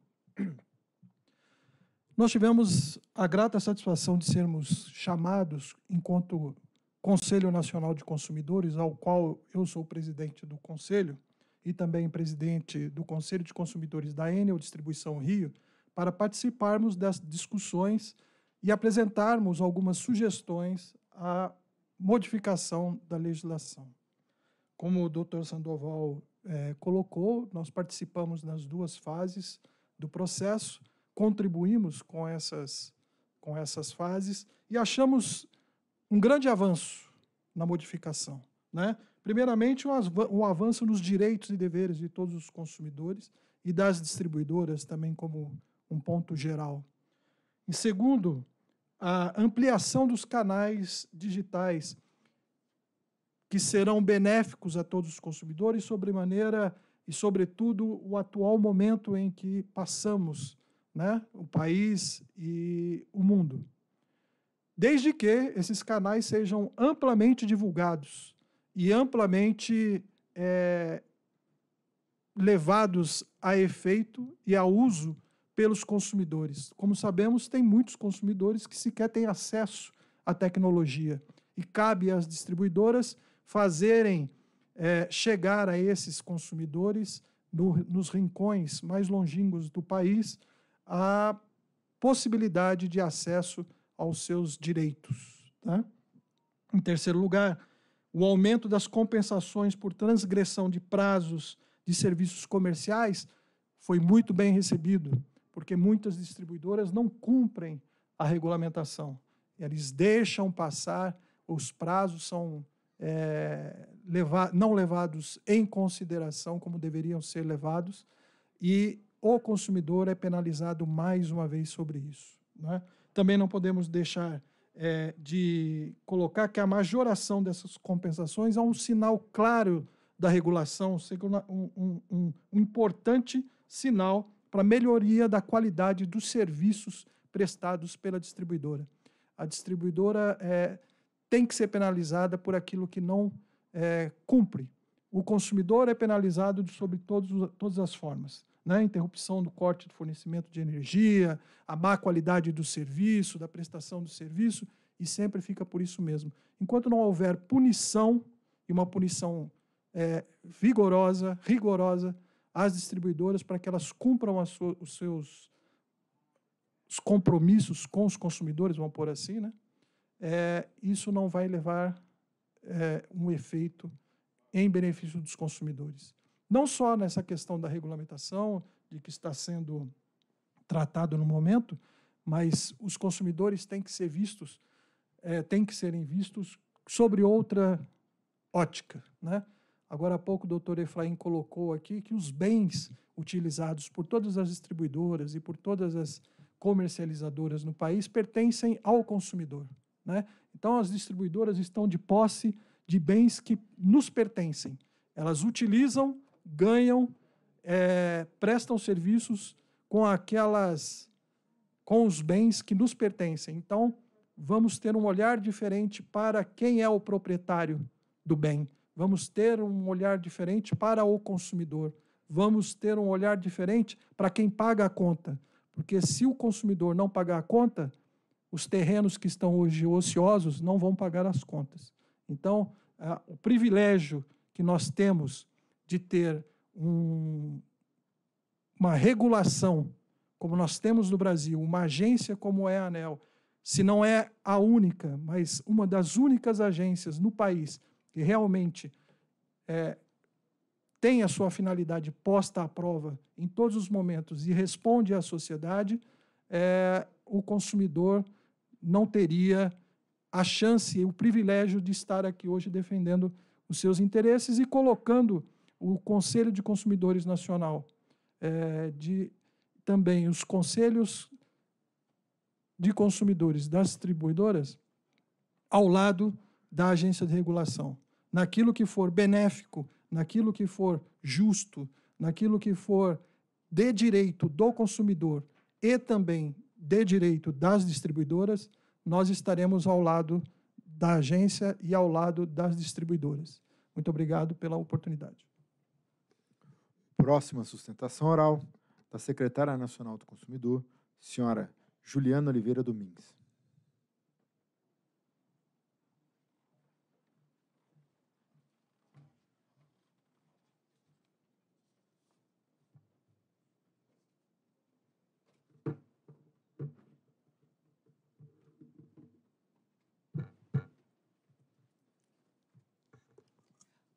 Nós tivemos a grata satisfação de sermos chamados, enquanto Conselho Nacional de Consumidores, ao qual eu sou presidente do Conselho, e também presidente do Conselho de Consumidores da Enel Distribuição Rio, para participarmos das discussões e apresentarmos algumas sugestões à modificação da legislação. Como o doutor Sandoval eh, colocou, nós participamos nas duas fases do processo, contribuímos com essas, com essas fases e achamos um grande avanço na modificação, né? Primeiramente, um avanço nos direitos e deveres de todos os consumidores e das distribuidoras também como um ponto geral. Em segundo, a ampliação dos canais digitais que serão benéficos a todos os consumidores, sobremaneira e, sobretudo, o atual momento em que passamos, né, o país e o mundo. Desde que esses canais sejam amplamente divulgados e amplamente é, levados a efeito e a uso pelos consumidores. Como sabemos, tem muitos consumidores que sequer têm acesso à tecnologia e cabe às distribuidoras fazerem é, chegar a esses consumidores no, nos rincões mais longínquos do país a possibilidade de acesso aos seus direitos. Tá? Em terceiro lugar, o aumento das compensações por transgressão de prazos de serviços comerciais foi muito bem recebido, porque muitas distribuidoras não cumprem a regulamentação. Eles deixam passar, os prazos são é, leva, não levados em consideração como deveriam ser levados, e o consumidor é penalizado mais uma vez sobre isso. Né? Também não podemos deixar é, de colocar que a majoração dessas compensações é um sinal claro da regulação, um, um, um, um importante sinal para a melhoria da qualidade dos serviços prestados pela distribuidora. A distribuidora é, tem que ser penalizada por aquilo que não é, cumpre. O consumidor é penalizado sobre todos, todas as formas. Né? Interrupção do corte do fornecimento de energia, a má qualidade do serviço, da prestação do serviço, e sempre fica por isso mesmo. Enquanto não houver punição, e uma punição é, vigorosa, rigorosa, às distribuidoras para que elas cumpram a sua, os seus os compromissos com os consumidores, vamos pôr assim, né? É, isso não vai levar é, um efeito em benefício dos consumidores. Não só nessa questão da regulamentação, de que está sendo tratado no momento, mas os consumidores têm que ser vistos, é, têm que serem vistos sobre outra ótica, né? Agora há pouco o doutor Efraim colocou aqui que os bens utilizados por todas as distribuidoras e por todas as comercializadoras no país pertencem ao consumidor, né? Então, as distribuidoras estão de posse de bens que nos pertencem. Elas utilizam, ganham, é, prestam serviços com aquelas, com os bens que nos pertencem. Então, vamos ter um olhar diferente para quem é o proprietário do bem. Vamos ter um olhar diferente para o consumidor. Vamos ter um olhar diferente para quem paga a conta. Porque se o consumidor não pagar a conta, os terrenos que estão hoje ociosos não vão pagar as contas. Então, a, o privilégio que nós temos de ter um, uma regulação, como nós temos no Brasil, uma agência como é a ANEEL, se não é a única, mas uma das únicas agências no país que realmente é, tem a sua finalidade posta à prova em todos os momentos e responde à sociedade, é, o consumidor não teria a chance e o privilégio de estar aqui hoje defendendo os seus interesses e colocando o Conselho de Consumidores Nacional, é, de, também os conselhos de consumidores das distribuidoras ao lado da agência de regulação, naquilo que for benéfico, naquilo que for justo, naquilo que for de direito do consumidor e também de direito das distribuidoras, nós estaremos ao lado da agência e ao lado das distribuidoras. Muito obrigado pela oportunidade. Próxima sustentação oral da Secretária Nacional do Consumidor, senhora Juliana Oliveira Domingues.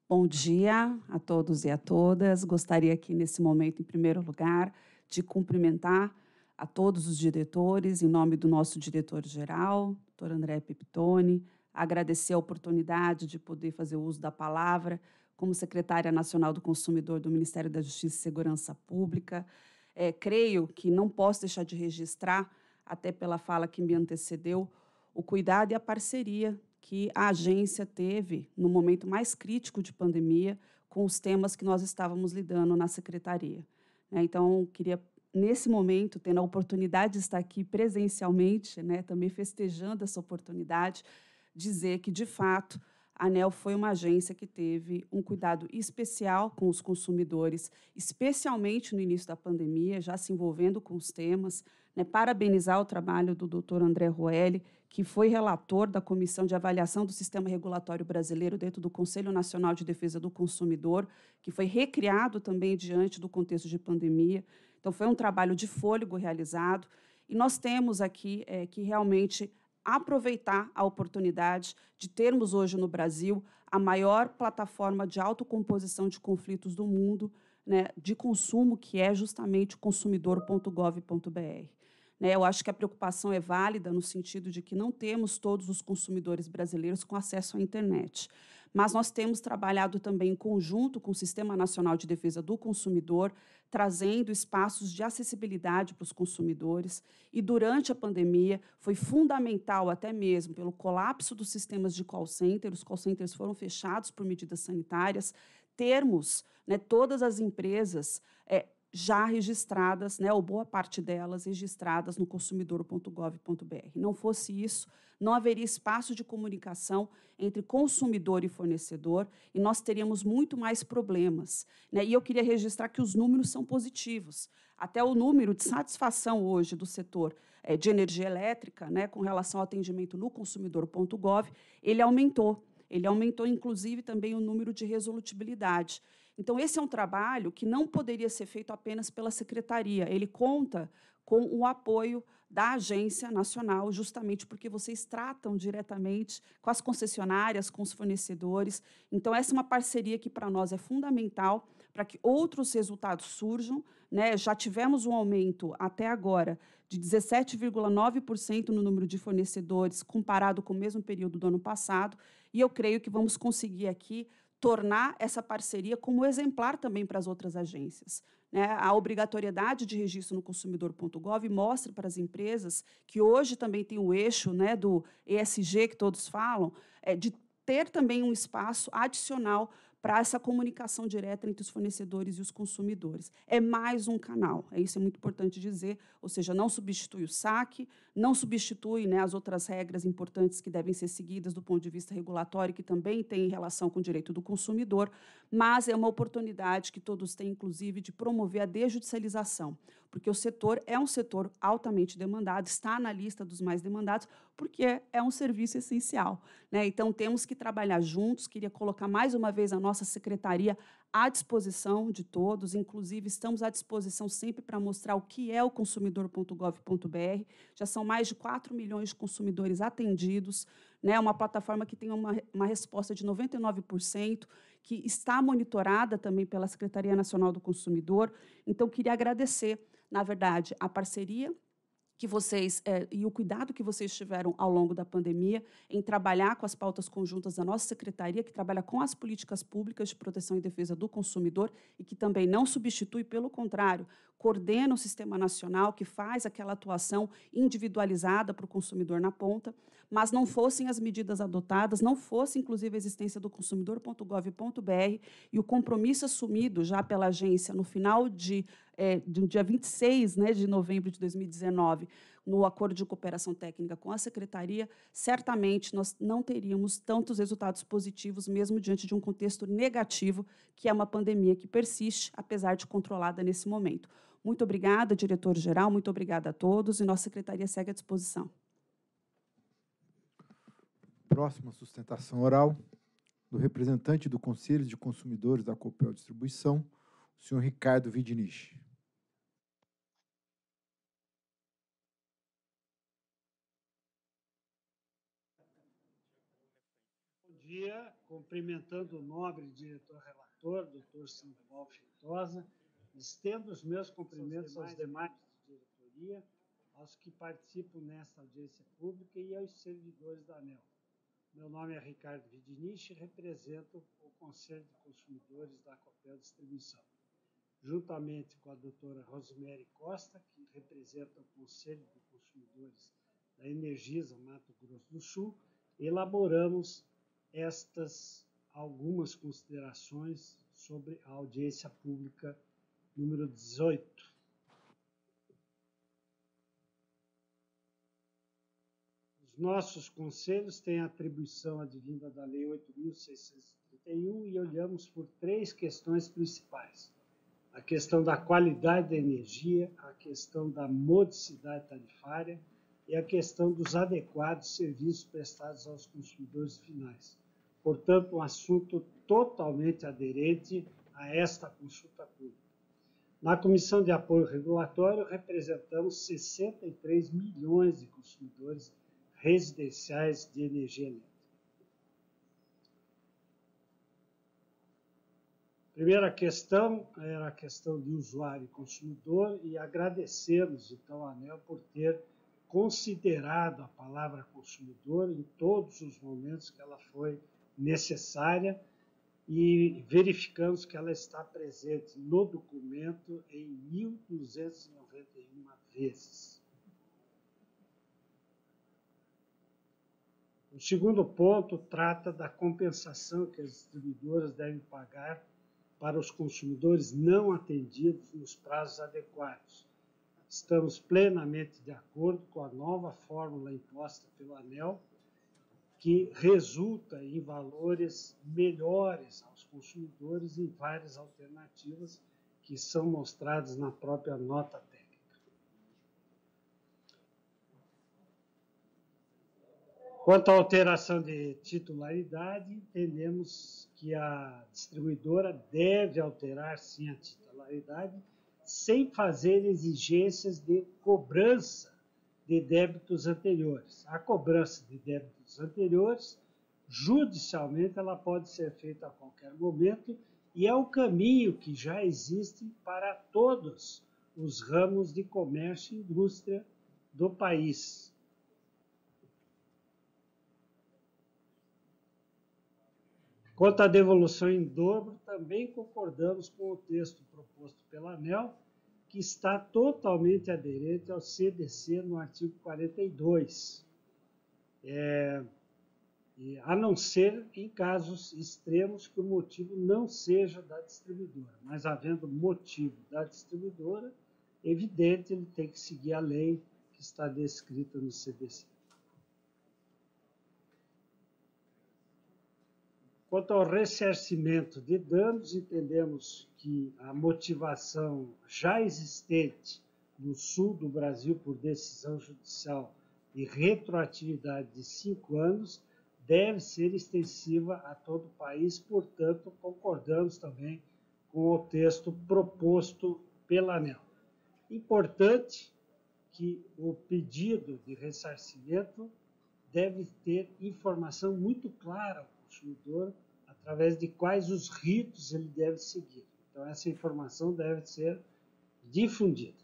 Bom dia a todos e a todas. Gostaria aqui, nesse momento, em primeiro lugar, de cumprimentar a todos os diretores, em nome do nosso diretor-geral, doutor André Pepitone, agradecer a oportunidade de poder fazer uso da palavra como secretária nacional do consumidor do Ministério da Justiça e Segurança Pública. É, creio que não posso deixar de registrar, até pela fala que me antecedeu, o cuidado e a parceria que a agência teve no momento mais crítico de pandemia com os temas que nós estávamos lidando na secretaria. Então, queria, nesse momento, tendo a oportunidade de estar aqui presencialmente, né, também festejando essa oportunidade, dizer que, de fato, a ANEEL foi uma agência que teve um cuidado especial com os consumidores, especialmente no início da pandemia, já se envolvendo com os temas. Né, parabenizar o trabalho do doutor André Roelli, que foi relator da Comissão de Avaliação do Sistema Regulatório Brasileiro dentro do Conselho Nacional de Defesa do Consumidor, que foi recriado também diante do contexto de pandemia. Então, foi um trabalho de fôlego realizado. E nós temos aqui é, que realmente aproveitar a oportunidade de termos hoje no Brasil a maior plataforma de autocomposição de conflitos do mundo, né, de consumo, que é justamente o consumidor ponto gov ponto br. Né, eu acho que a preocupação é válida no sentido de que não temos todos os consumidores brasileiros com acesso à internet. Mas nós temos trabalhado também em conjunto com o Sistema Nacional de Defesa do Consumidor, trazendo espaços de acessibilidade para os consumidores. E, durante a pandemia, foi fundamental, até mesmo pelo colapso dos sistemas de call center, os call centers foram fechados por medidas sanitárias, termos, né, todas as empresas é, já registradas, né, ou boa parte delas registradas no consumidor ponto gov ponto br. Não fosse isso, não haveria espaço de comunicação entre consumidor e fornecedor e nós teríamos muito mais problemas. Né? E eu queria registrar que os números são positivos. Até o número de satisfação hoje do setor é, de energia elétrica, né, com relação ao atendimento no consumidor ponto gov, ele aumentou. Ele aumentou, inclusive, também o número de resolutibilidade. Então, esse é um trabalho que não poderia ser feito apenas pela secretaria. Ele conta com o apoio da Agência Nacional, justamente porque vocês tratam diretamente com as concessionárias, com os fornecedores. Então, essa é uma parceria que, para nós, é fundamental para que outros resultados surjam. Né? Já tivemos um aumento, até agora, de dezessete vírgula nove por cento no número de fornecedores, comparado com o mesmo período do ano passado, e eu creio que vamos conseguir aqui tornar essa parceria como exemplar também para as outras agências. Né? A obrigatoriedade de registro no consumidor ponto gov mostra para as empresas que hoje também tem o eixo, né, do E S G, que todos falam, é, de ter também um espaço adicional para essa comunicação direta entre os fornecedores e os consumidores. É mais um canal, é isso é muito importante dizer, ou seja, não substitui o saque, não substitui, né, as outras regras importantes que devem ser seguidas do ponto de vista regulatório, que também tem relação com o direito do consumidor, mas é uma oportunidade que todos têm, inclusive, de promover a desjudicialização, porque o setor é um setor altamente demandado, está na lista dos mais demandados, porque é um serviço essencial. Né? Então, temos que trabalhar juntos. Queria colocar mais uma vez a nossa secretaria à disposição de todos, inclusive estamos à disposição sempre para mostrar o que é o consumidor ponto gov ponto br. Já são mais de quatro milhões de consumidores atendidos, né? Uma plataforma que tem uma, uma resposta de noventa e nove por cento, que está monitorada também pela Secretaria Nacional do Consumidor. Então, queria agradecer, na verdade, a parceria que vocês é, e o cuidado que vocês tiveram ao longo da pandemia em trabalhar com as pautas conjuntas da nossa secretaria, que trabalha com as políticas públicas de proteção e defesa do consumidor e que também não substitui, pelo contrário, coordena o sistema nacional, que faz aquela atuação individualizada para o consumidor na ponta, mas não fossem as medidas adotadas, não fosse, inclusive, a existência do consumidor ponto gov ponto br e o compromisso assumido já pela agência no final de É, do dia vinte e seis, né, de novembro de dois mil e dezenove, no acordo de cooperação técnica com a Secretaria, certamente nós não teríamos tantos resultados positivos, mesmo diante de um contexto negativo, que é uma pandemia que persiste, apesar de controlada nesse momento. Muito obrigada, diretor-geral, muito obrigada a todos, e nossa Secretaria segue à disposição. Próxima sustentação oral, do representante do Conselho de Consumidores da Copel Distribuição, o senhor Ricardo Vidinich. Bom dia, cumprimentando o nobre diretor relator, doutor Sandoval Feitosa, estendo os meus cumprimentos aos demais de diretoria, aos que participam nesta audiência pública e aos servidores da ANEEL. Meu nome é Ricardo Vidinich e represento o Conselho de Consumidores da Copel Distribuição. Juntamente com a doutora Rosemary Costa, que representa o Conselho de Consumidores da Energisa Mato Grosso do Sul, elaboramos estas algumas considerações sobre a audiência pública número dezoito. Os nossos conselhos têm atribuição advinda da Lei oito mil seiscentos e trinta e um e olhamos por três questões principais. A questão da qualidade da energia, a questão da modicidade tarifária e a questão dos adequados serviços prestados aos consumidores finais. Portanto, um assunto totalmente aderente a esta consulta pública. Na Comissão de Apoio Regulatório, representamos sessenta e três milhões de consumidores residenciais de energia elétrica. Primeira questão era a questão de usuário e consumidor, e agradecemos, então, a ANEEL por ter considerado a palavra consumidor em todos os momentos que ela foi necessária e verificamos que ela está presente no documento em mil duzentas e noventa e uma vezes. O segundo ponto trata da compensação que as distribuidoras devem pagar para os consumidores não atendidos nos prazos adequados. Estamos plenamente de acordo com a nova fórmula imposta pela ANEEL, que resulta em valores melhores aos consumidores em várias alternativas que são mostradas na própria nota técnica. Quanto à alteração de titularidade, entendemos que a distribuidora deve alterar, sim, a titularidade, sem fazer exigências de cobrança de débitos anteriores. A cobrança de débitos anteriores, judicialmente, ela pode ser feita a qualquer momento e é o caminho que já existe para todos os ramos de comércio e indústria do país. Quanto à devolução em dobro, também concordamos com o texto proposto pela ANEEL, que está totalmente aderente ao C D C no artigo quarenta e dois, é, e, a não ser em casos extremos que o motivo não seja da distribuidora, mas havendo motivo da distribuidora, evidente, ele tem que seguir a lei que está descrita no C D C. Quanto ao ressarcimento de danos, entendemos que a motivação já existente no sul do Brasil por decisão judicial e retroatividade de cinco anos deve ser extensiva a todo o país, portanto, concordamos também com o texto proposto pela ANEEL. Importante que o pedido de ressarcimento deve ter informação muito clara ao consumidor através de quais os ritos ele deve seguir. Então, essa informação deve ser difundida.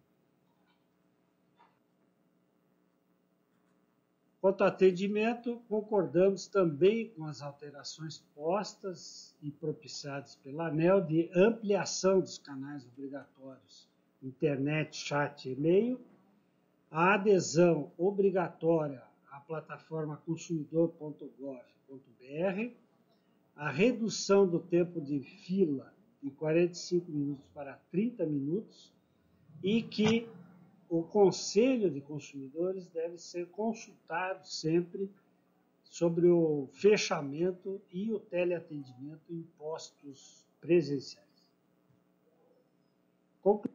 Quanto ao atendimento, concordamos também com as alterações postas e propiciadas pela ANEEL de ampliação dos canais obrigatórios, internet, chat e e-mail, a adesão obrigatória à plataforma consumidor ponto gov ponto br, a redução do tempo de fila de quarenta e cinco minutos para trinta minutos e que o Conselho de Consumidores deve ser consultado sempre sobre o fechamento e o teleatendimento em postos presenciais. Concluindo,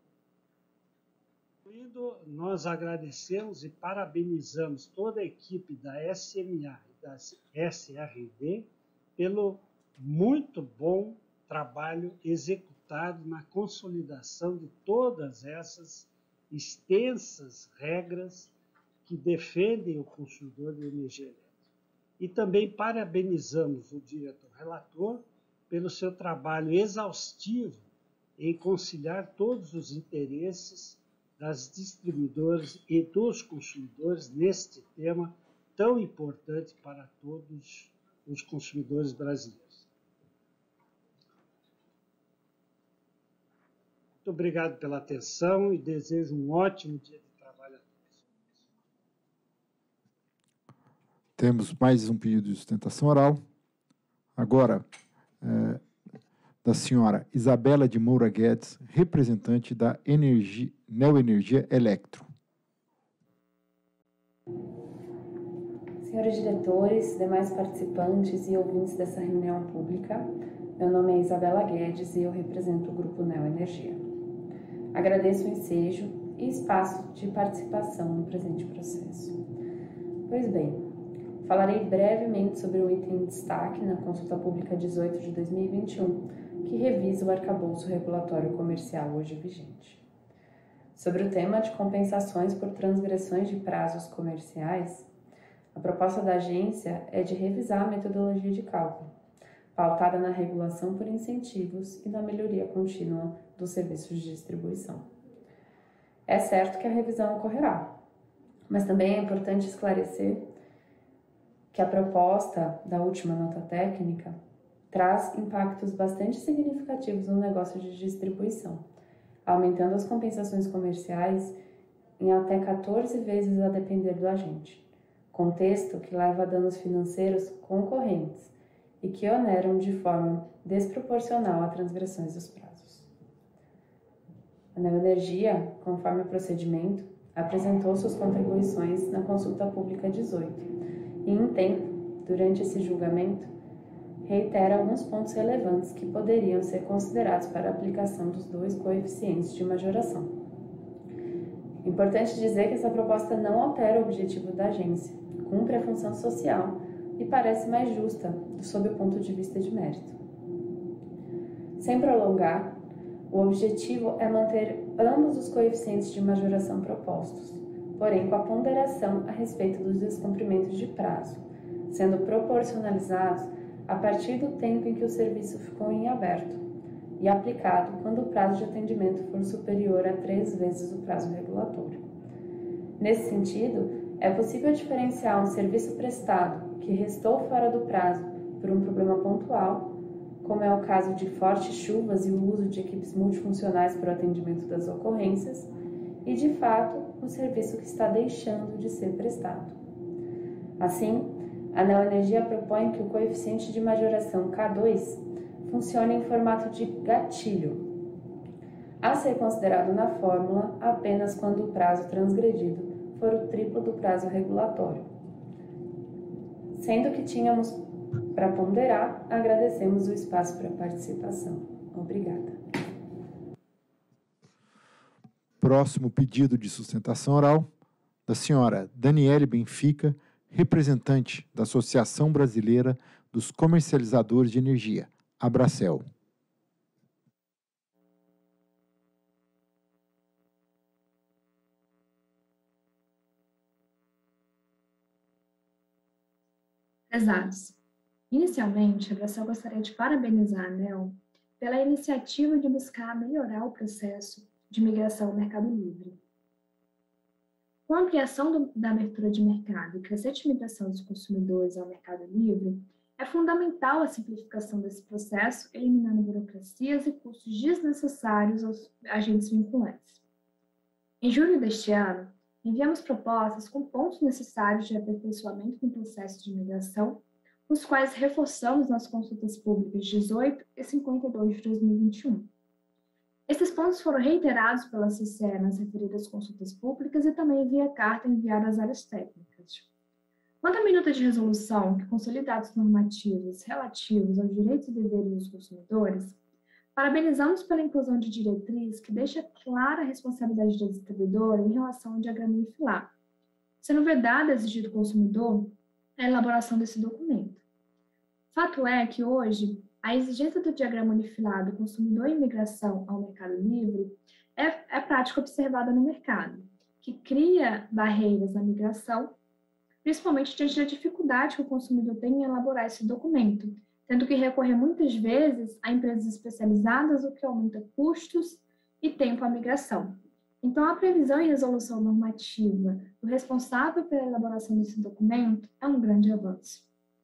nós agradecemos e parabenizamos toda a equipe da S M A e da S R D pelo muito bom trabalho executado na consolidação de todas essas extensas regras que defendem o consumidor de energia elétrica. e também parabenizamos o diretor relator pelo seu trabalho exaustivo em conciliar todos os interesses das distribuidoras e dos consumidores neste tema tão importante para todos os consumidores brasileiros. Muito obrigado pela atenção e desejo um ótimo dia de trabalho a todos. Temos mais um pedido de sustentação oral. Agora, é, da senhora Isabela de Moura Guedes, representante da Energia, Neoenergia Electro. Senhores diretores, demais participantes e ouvintes dessa reunião pública, meu nome é Isabela Guedes e eu represento o Grupo Neoenergia. Agradeço o ensejo e espaço de participação no presente processo. Pois bem, falarei brevemente sobre o item em destaque na Consulta Pública dezoito de dois mil e vinte e um, que revisa o arcabouço regulatório comercial hoje vigente. Sobre o tema de compensações por transgressões de prazos comerciais, a proposta da agência é de revisar a metodologia de cálculo, pautada na regulação por incentivos e na melhoria contínua dos serviços de distribuição. É certo que a revisão ocorrerá, mas também é importante esclarecer que a proposta da última nota técnica traz impactos bastante significativos no negócio de distribuição, aumentando as compensações comerciais em até quatorze vezes a depender do agente, contexto que leva a danos financeiros concorrentes e que oneram de forma desproporcional a transgressões dos prazos. A Neoenergia, conforme o procedimento, apresentou suas contribuições na Consulta Pública dezoito e, em tempo, durante esse julgamento, reitera alguns pontos relevantes que poderiam ser considerados para a aplicação dos dois coeficientes de majoração. Importante dizer que essa proposta não altera o objetivo da agência, cumpre a função social e parece mais justa sob o ponto de vista de mérito. Sem prolongar, o objetivo é manter ambos os coeficientes de majoração propostos, porém com a ponderação a respeito dos descumprimentos de prazo, sendo proporcionalizados a partir do tempo em que o serviço ficou em aberto e aplicado quando o prazo de atendimento for superior a três vezes o prazo regulatório. Nesse sentido, é possível diferenciar um serviço prestado que restou fora do prazo por um problema pontual, como é o caso de fortes chuvas e o uso de equipes multifuncionais para o atendimento das ocorrências, e, de fato, um serviço que está deixando de ser prestado. Assim, a Neoenergia propõe que o coeficiente de majoração K dois funcione em formato de gatilho, a ser considerado na fórmula apenas quando o prazo transgredido for o triplo do prazo regulatório. Sendo que tínhamos para ponderar, agradecemos o espaço para participação. Obrigada. Próximo pedido de sustentação oral, da senhora Daniele Benfica, representante da Associação Brasileira dos Comercializadores de Energia, Abracel. Prezados, inicialmente, a Abracel gostaria de parabenizar a ANEEL pela iniciativa de buscar melhorar o processo de migração ao mercado livre. Com a ampliação do, da abertura de mercado e crescente migração dos consumidores ao mercado livre, é fundamental a simplificação desse processo, eliminando burocracias e custos desnecessários aos agentes vinculantes. Em julho deste ano, enviamos propostas com pontos necessários de aperfeiçoamento no processo de migração, os quais reforçamos nas consultas públicas dezoito e cinquenta e dois de dois mil e vinte e um. Esses pontos foram reiterados pela C C E nas referidas consultas públicas e também via carta enviada às áreas técnicas. Quanto à minuta de resolução, que consolida atos normativos relativos aos direitos e deveres dos consumidores, parabenizamos pela inclusão de diretriz que deixa clara a responsabilidade da distribuidora em relação ao diagrama unifilar, sendo vedada a exigir do consumidor a elaboração desse documento. Fato é que, hoje, a exigência do diagrama unifilar do consumidor em migração ao mercado livre é, é prática observada no mercado, que cria barreiras à migração, principalmente diante da dificuldade que o consumidor tem em elaborar esse documento, tendo que recorrer muitas vezes a empresas especializadas, o que aumenta custos e tempo à migração. Então, a previsão e resolução normativa do responsável pela elaboração desse documento é um grande avanço.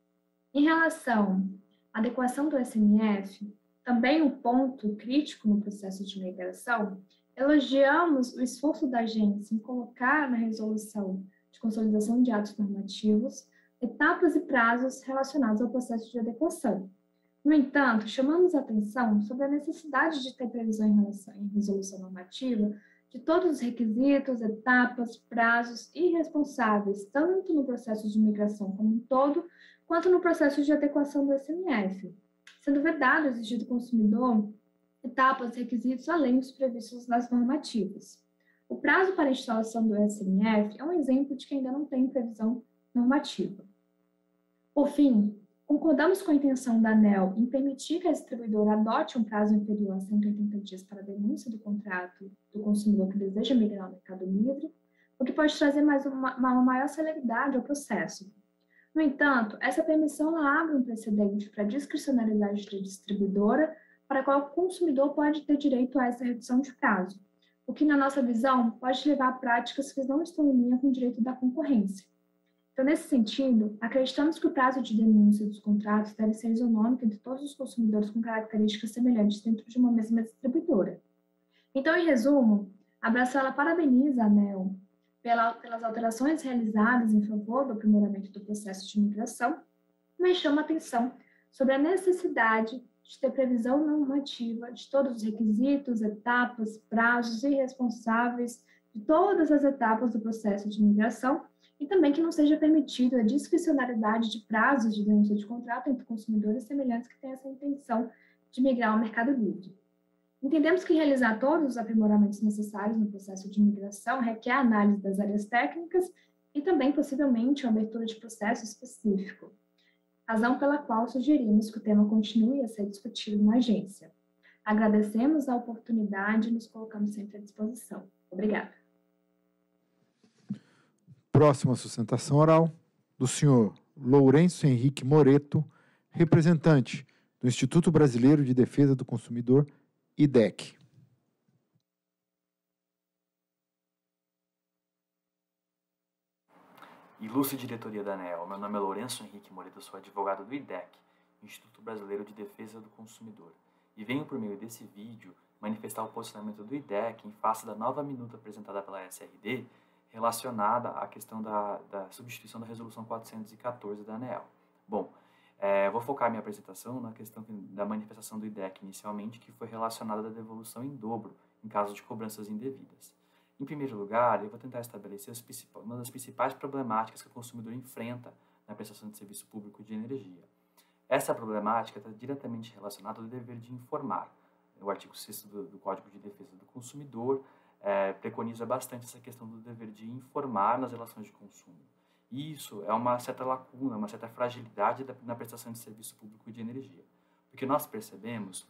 Em relação à adequação do S M F, também um ponto crítico no processo de migração, elogiamos o esforço da agência em colocar na resolução de consolidação de atos normativos etapas e prazos relacionados ao processo de adequação. No entanto, chamamos a atenção sobre a necessidade de ter previsão em relação em resolução normativa de todos os requisitos, etapas, prazos e responsáveis, tanto no processo de migração como um todo, quanto no processo de adequação do S M F, sendo vedado exigir do consumidor etapas e requisitos além dos previstos nas normativas. O prazo para a instalação do S M F é um exemplo de que ainda não tem previsão normativa. Por fim, concordamos com a intenção da ANEEL em permitir que a distribuidora adote um prazo inferior a cento e oitenta dias para a denúncia do contrato do consumidor que deseja migrar ao Mercado Livre, o que pode trazer mais uma, uma maior celeridade ao processo. No entanto, essa permissão ela abre um precedente para a discricionalidade da distribuidora, para a qual o consumidor pode ter direito a essa redução de prazo, o que, na nossa visão, pode levar a práticas que não estão em linha com o direito da concorrência. Então, nesse sentido, acreditamos que o prazo de denúncia dos contratos deve ser isonômico entre todos os consumidores com características semelhantes dentro de uma mesma distribuidora. Então, em resumo, a Abraço parabeniza a ANEEL pela, pelas alterações realizadas em favor do aprimoramento do processo de migração, mas chama atenção sobre a necessidade de ter previsão normativa de todos os requisitos, etapas, prazos e responsáveis de todas as etapas do processo de migração, e também que não seja permitido a discricionariedade de prazos de denúncia de contrato entre consumidores semelhantes que têm essa intenção de migrar ao Mercado Livre. Entendemos que realizar todos os aprimoramentos necessários no processo de migração requer a análise das áreas técnicas e também, possivelmente, a abertura de processo específico, razão pela qual sugerimos que o tema continue a ser discutido na agência. Agradecemos a oportunidade e nos colocamos sempre à disposição. Obrigada. Próxima sustentação oral, do senhor Lourenço Henrique Moreto, representante do Instituto Brasileiro de Defesa do Consumidor, I D E C. Ilustre diretoria da ANEEL, meu nome é Lourenço Henrique Moreto, sou advogado do I D E C, Instituto Brasileiro de Defesa do Consumidor, e venho por meio desse vídeo manifestar o posicionamento do I D E C em face da nova minuta apresentada pela S R D, relacionada à questão da, da substituição da Resolução quatrocentos e quatorze da ANEEL. Bom, é, vou focar minha apresentação na questão da manifestação do I D E C inicialmente, que foi relacionada à devolução em dobro em caso de cobranças indevidas. Em primeiro lugar, eu vou tentar estabelecer as uma das principais problemáticas que o consumidor enfrenta na prestação de serviço público de energia. Essa problemática está diretamente relacionada ao dever de informar. O artigo sexto do, do Código de Defesa do Consumidor É, preconiza bastante essa questão do dever de informar nas relações de consumo. E isso é uma certa lacuna, uma certa fragilidade da, na prestação de serviço público de energia. Porque nós percebemos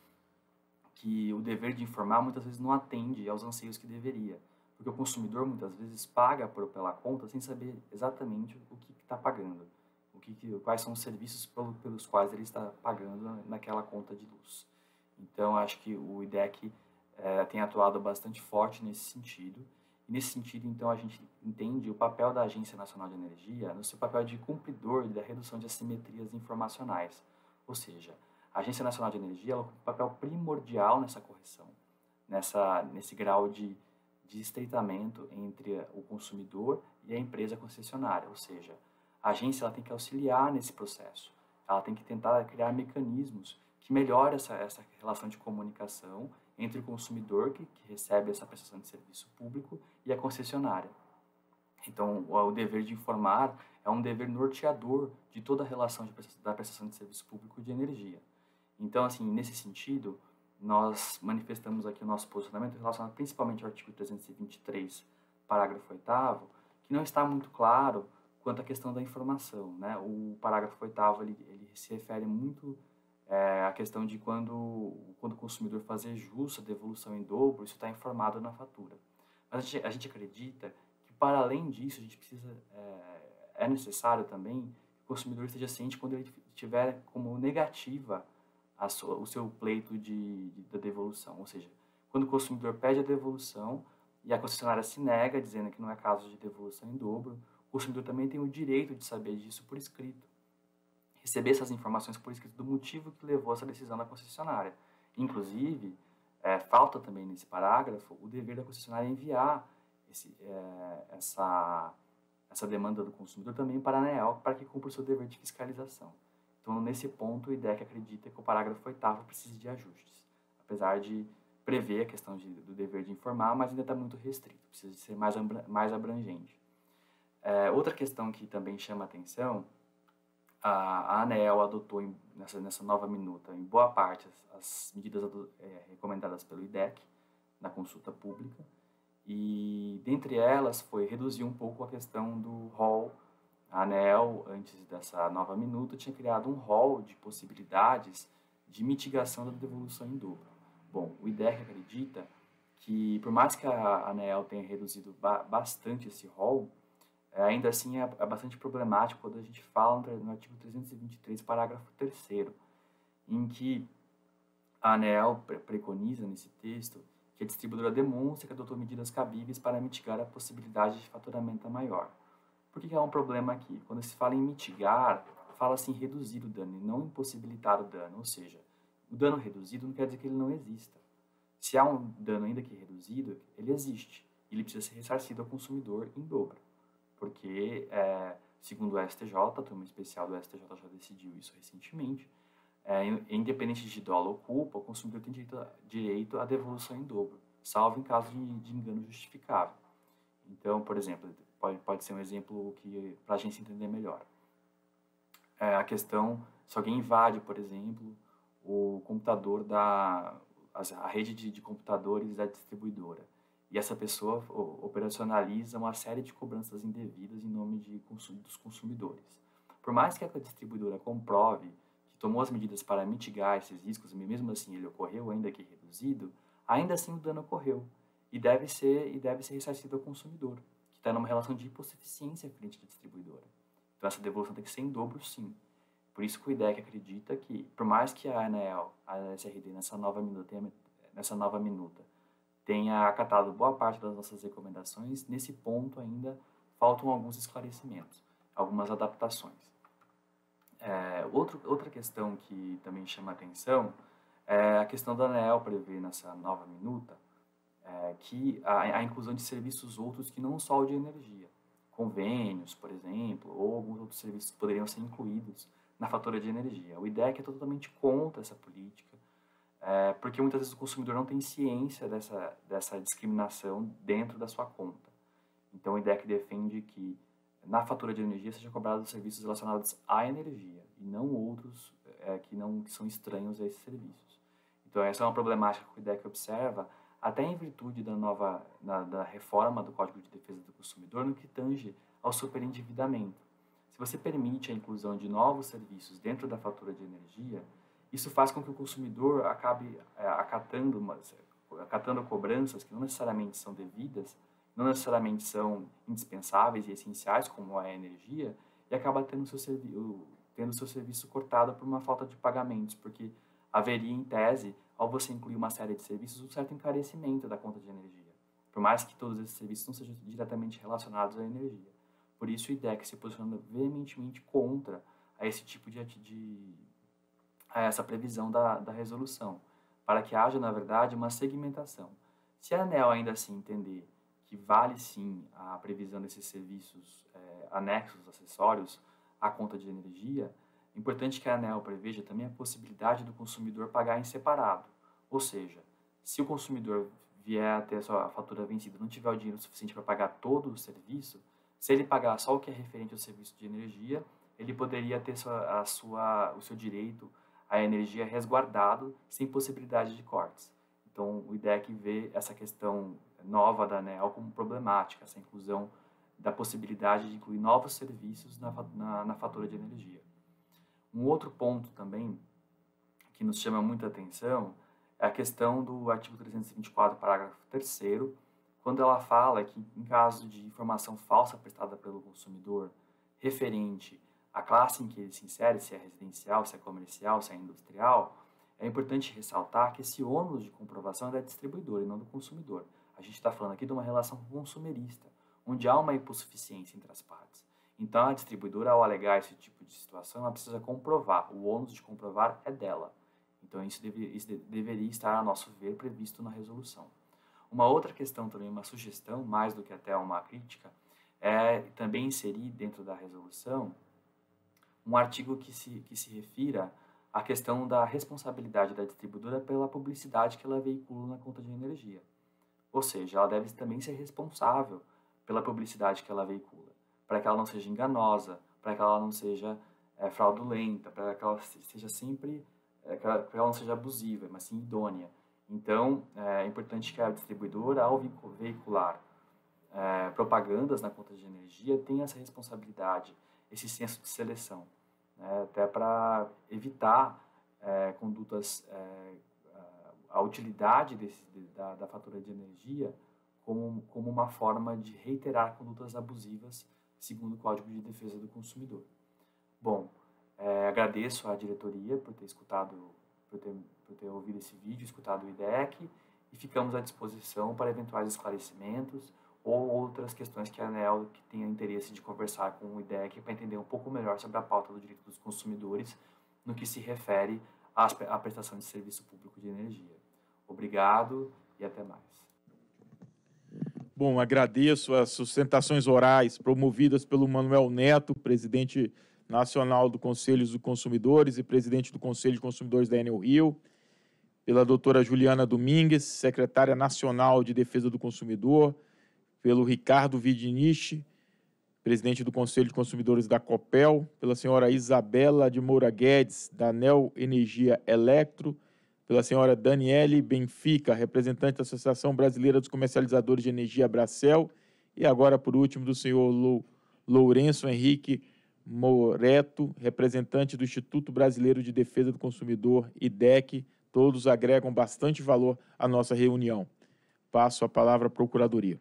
que o dever de informar muitas vezes não atende aos anseios que deveria. Porque o consumidor muitas vezes paga por, pela conta sem saber exatamente o que está pagando, o que, que, quais são os serviços pelo, pelos quais ele está pagando naquela conta de luz. Então, acho que o I D E C É, tem atuado bastante forte nesse sentido. E nesse sentido, então, a gente entende o papel da Agência Nacional de Energia no seu papel de cumpridor da redução de assimetrias informacionais. Ou seja, a Agência Nacional de Energia ela tem um papel primordial nessa correção, nessa, nesse grau de, de estreitamento entre o consumidor e a empresa concessionária. Ou seja, a agência ela tem que auxiliar nesse processo. Ela tem que tentar criar mecanismos que melhorem essa, essa relação de comunicação entre o consumidor, que, que recebe essa prestação de serviço público, e a concessionária. Então, o, o dever de informar é um dever norteador de toda a relação de, da prestação de serviço público de energia. Então, assim, nesse sentido, nós manifestamos aqui o nosso posicionamento relacionado principalmente ao artigo trezentos e vinte e três, parágrafo oitavo, que não está muito claro quanto à questão da informação, né? O parágrafo oitavo, ele, ele se refere muito É, a questão de quando, quando o consumidor fazer jus à devolução em dobro, isso está informado na fatura. Mas a gente, a gente acredita que, para além disso, a gente precisa, é, é necessário também que o consumidor esteja ciente quando ele tiver como negativa a sua, o seu pleito de, de, de devolução. Ou seja, quando o consumidor pede a devolução e a concessionária se nega, dizendo que não é caso de devolução em dobro, o consumidor também tem o direito de saber disso por escrito. Receber essas informações por escrito do motivo que levou essa decisão da concessionária. Inclusive, é, falta também nesse parágrafo o dever da concessionária enviar esse, é, essa, essa demanda do consumidor também para a ANEEL, para que cumpra o seu dever de fiscalização. Então, nesse ponto, o I D E C acredita que o parágrafo oitavo precisa de ajustes, apesar de prever a questão de, do dever de informar, mas ainda está muito restrito, precisa de ser mais, mais abrangente. É, outra questão que também chama atenção, a, a ANEEL adotou em, nessa, nessa nova minuta, em boa parte, as, as medidas é, recomendadas pelo I D E C na consulta pública, e dentre elas foi reduzir um pouco a questão do rol. A ANEEL, antes dessa nova minuta, tinha criado um rol de possibilidades de mitigação da devolução em dobro. Bom, o I D E C acredita que, por mais que a ANEEL tenha reduzido ba bastante esse rol, ainda assim é, é bastante problemático quando a gente fala no artigo trezentos e vinte e três, parágrafo terceiro, em que a ANEEL pre preconiza nesse texto que a distribuidora demonstre que adotou medidas cabíveis para mitigar a possibilidade de faturamento maior. Por que é um problema aqui? Quando se fala em mitigar, fala-se em reduzir o dano e não impossibilitar o dano, ou seja, o dano reduzido não quer dizer que ele não exista. Se há um dano ainda que reduzido, ele existe. E ele precisa ser ressarcido ao consumidor em dobro. Porque, é, segundo o S T J, a turma especial do S T J já decidiu isso recentemente, é, independente de dolo ou culpa, o consumidor tem direito a, direito à devolução em dobro, salvo em caso de, de engano justificável. Então, por exemplo, pode, pode ser um exemplo que para a gente entender melhor. É, a questão, se alguém invade, por exemplo, o computador da a rede de, de computadores da distribuidora e essa pessoa operacionaliza uma série de cobranças indevidas em nome de consum, dos consumidores. Por mais que a distribuidora comprove que tomou as medidas para mitigar esses riscos, e mesmo assim ele ocorreu, ainda que reduzido, ainda assim o dano ocorreu e deve ser, e deve ser ressarcido ao consumidor, que está numa relação de hipossuficiência frente à distribuidora. Então essa devolução tem que ser em dobro, sim. Por isso que o I D E C acredita que, por mais que a ANEEL, a S R D, nessa nova minuta, tenha, nessa nova minuta, tenha acatado boa parte das nossas recomendações, nesse ponto ainda faltam alguns esclarecimentos, algumas adaptações. É, outro, outra questão que também chama atenção é a questão da ANEEL prever nessa nova minuta é, que a, a inclusão de serviços outros que não só o de energia, convênios, por exemplo, ou alguns outros serviços que poderiam ser incluídos na fatura de energia. O I D E C é totalmente contra essa política, é, porque muitas vezes o consumidor não tem ciência dessa, dessa discriminação dentro da sua conta. Então, o I D E C defende que na fatura de energia seja cobrado os serviços relacionados à energia e não outros é, que, não, que são estranhos a esses serviços. Então, essa é uma problemática que o I D E C observa, até em virtude da nova da, da reforma do Código de Defesa do Consumidor no que tange ao superendividamento. Se você permite a inclusão de novos serviços dentro da fatura de energia, isso faz com que o consumidor acabe é, acatando, umas, acatando cobranças que não necessariamente são devidas, não necessariamente são indispensáveis e essenciais, como a energia, e acaba tendo seu, servi tendo seu serviço cortado por uma falta de pagamentos, porque haveria, em tese, ao você incluir uma série de serviços, um certo encarecimento da conta de energia, por mais que todos esses serviços não sejam diretamente relacionados à energia. Por isso, o I D E C se posiciona veementemente contra a esse tipo de, de a essa previsão da, da resolução, para que haja, na verdade, uma segmentação. Se a ANEEL ainda assim entender que vale sim a previsão desses serviços é, anexos, acessórios à conta de energia, é importante que a ANEEL preveja também a possibilidade do consumidor pagar em separado. Ou seja, se o consumidor vier a ter a sua fatura vencida e não tiver o dinheiro suficiente para pagar todo o serviço, se ele pagar só o que é referente ao serviço de energia, ele poderia ter sua, a sua, o seu direito à energia resguardado sem possibilidade de cortes. Então, o I D E C vê essa questão nova da ANEEL como problemática, essa inclusão da possibilidade de incluir novos serviços na, na, na fatura de energia. Um outro ponto também que nos chama muita atenção é a questão do artigo trezentos e vinte e quatro, parágrafo terceiro, quando ela fala que, em caso de informação falsa prestada pelo consumidor referente à classe em que ele se insere, se é residencial, se é comercial, se é industrial, é importante ressaltar que esse ônus de comprovação é da distribuidora e não do consumidor. A gente está falando aqui de uma relação consumerista, onde há uma hipossuficiência entre as partes. Então, a distribuidora, ao alegar esse tipo de situação, ela precisa comprovar. O ônus de comprovar é dela. Então, isso, deve, isso de, deveria estar, a nosso ver, previsto na resolução. Uma outra questão também, uma sugestão, mais do que até uma crítica, é também inserir dentro da resolução um artigo que se, que se refira à questão da responsabilidade da distribuidora pela publicidade que ela veicula na conta de energia. Ou seja, ela deve também ser responsável pela publicidade que ela veicula, para que ela não seja enganosa, para que ela não seja é, fraudulenta, para que ela seja sempre, é, que, ela, que ela não seja abusiva, mas sim idônea. Então, é importante que a distribuidora, ao veicular é, propagandas na conta de energia, tenha essa responsabilidade, esse senso de seleção, né, até para evitar é, condutas, é, a utilidade desse, da, da fatura de energia como, como uma forma de reiterar condutas abusivas, segundo o Código de Defesa do Consumidor. Bom, é, agradeço à diretoria por ter escutado, por ter, por ter ouvido esse vídeo, escutado o I D E C, e ficamos à disposição para eventuais esclarecimentos ou outras questões que a ANEEL que tenha interesse de conversar com o I D E C para entender um pouco melhor sobre a pauta do direito dos consumidores no que se refere à, à prestação de serviço público de energia. Obrigado e até mais. Bom, agradeço as sustentações orais promovidas pelo Manuel Neto, presidente nacional do Conselho dos Consumidores e presidente do Conselho de Consumidores da Enel Rio, pela doutora Juliana Domingues, secretária nacional de Defesa do Consumidor, pelo Ricardo Vidinichi, presidente do Conselho de Consumidores da Copel, pela senhora Isabela de Moura Guedes, da Neo Energia Electro, pela senhora Daniele Benfica, representante da Associação Brasileira dos Comercializadores de Energia, Abracel, e agora, por último, do senhor Lou, Lourenço Henrique Moreto, representante do Instituto Brasileiro de Defesa do Consumidor, I D E C. Todos agregam bastante valor à nossa reunião. Passo a palavra à Procuradoria.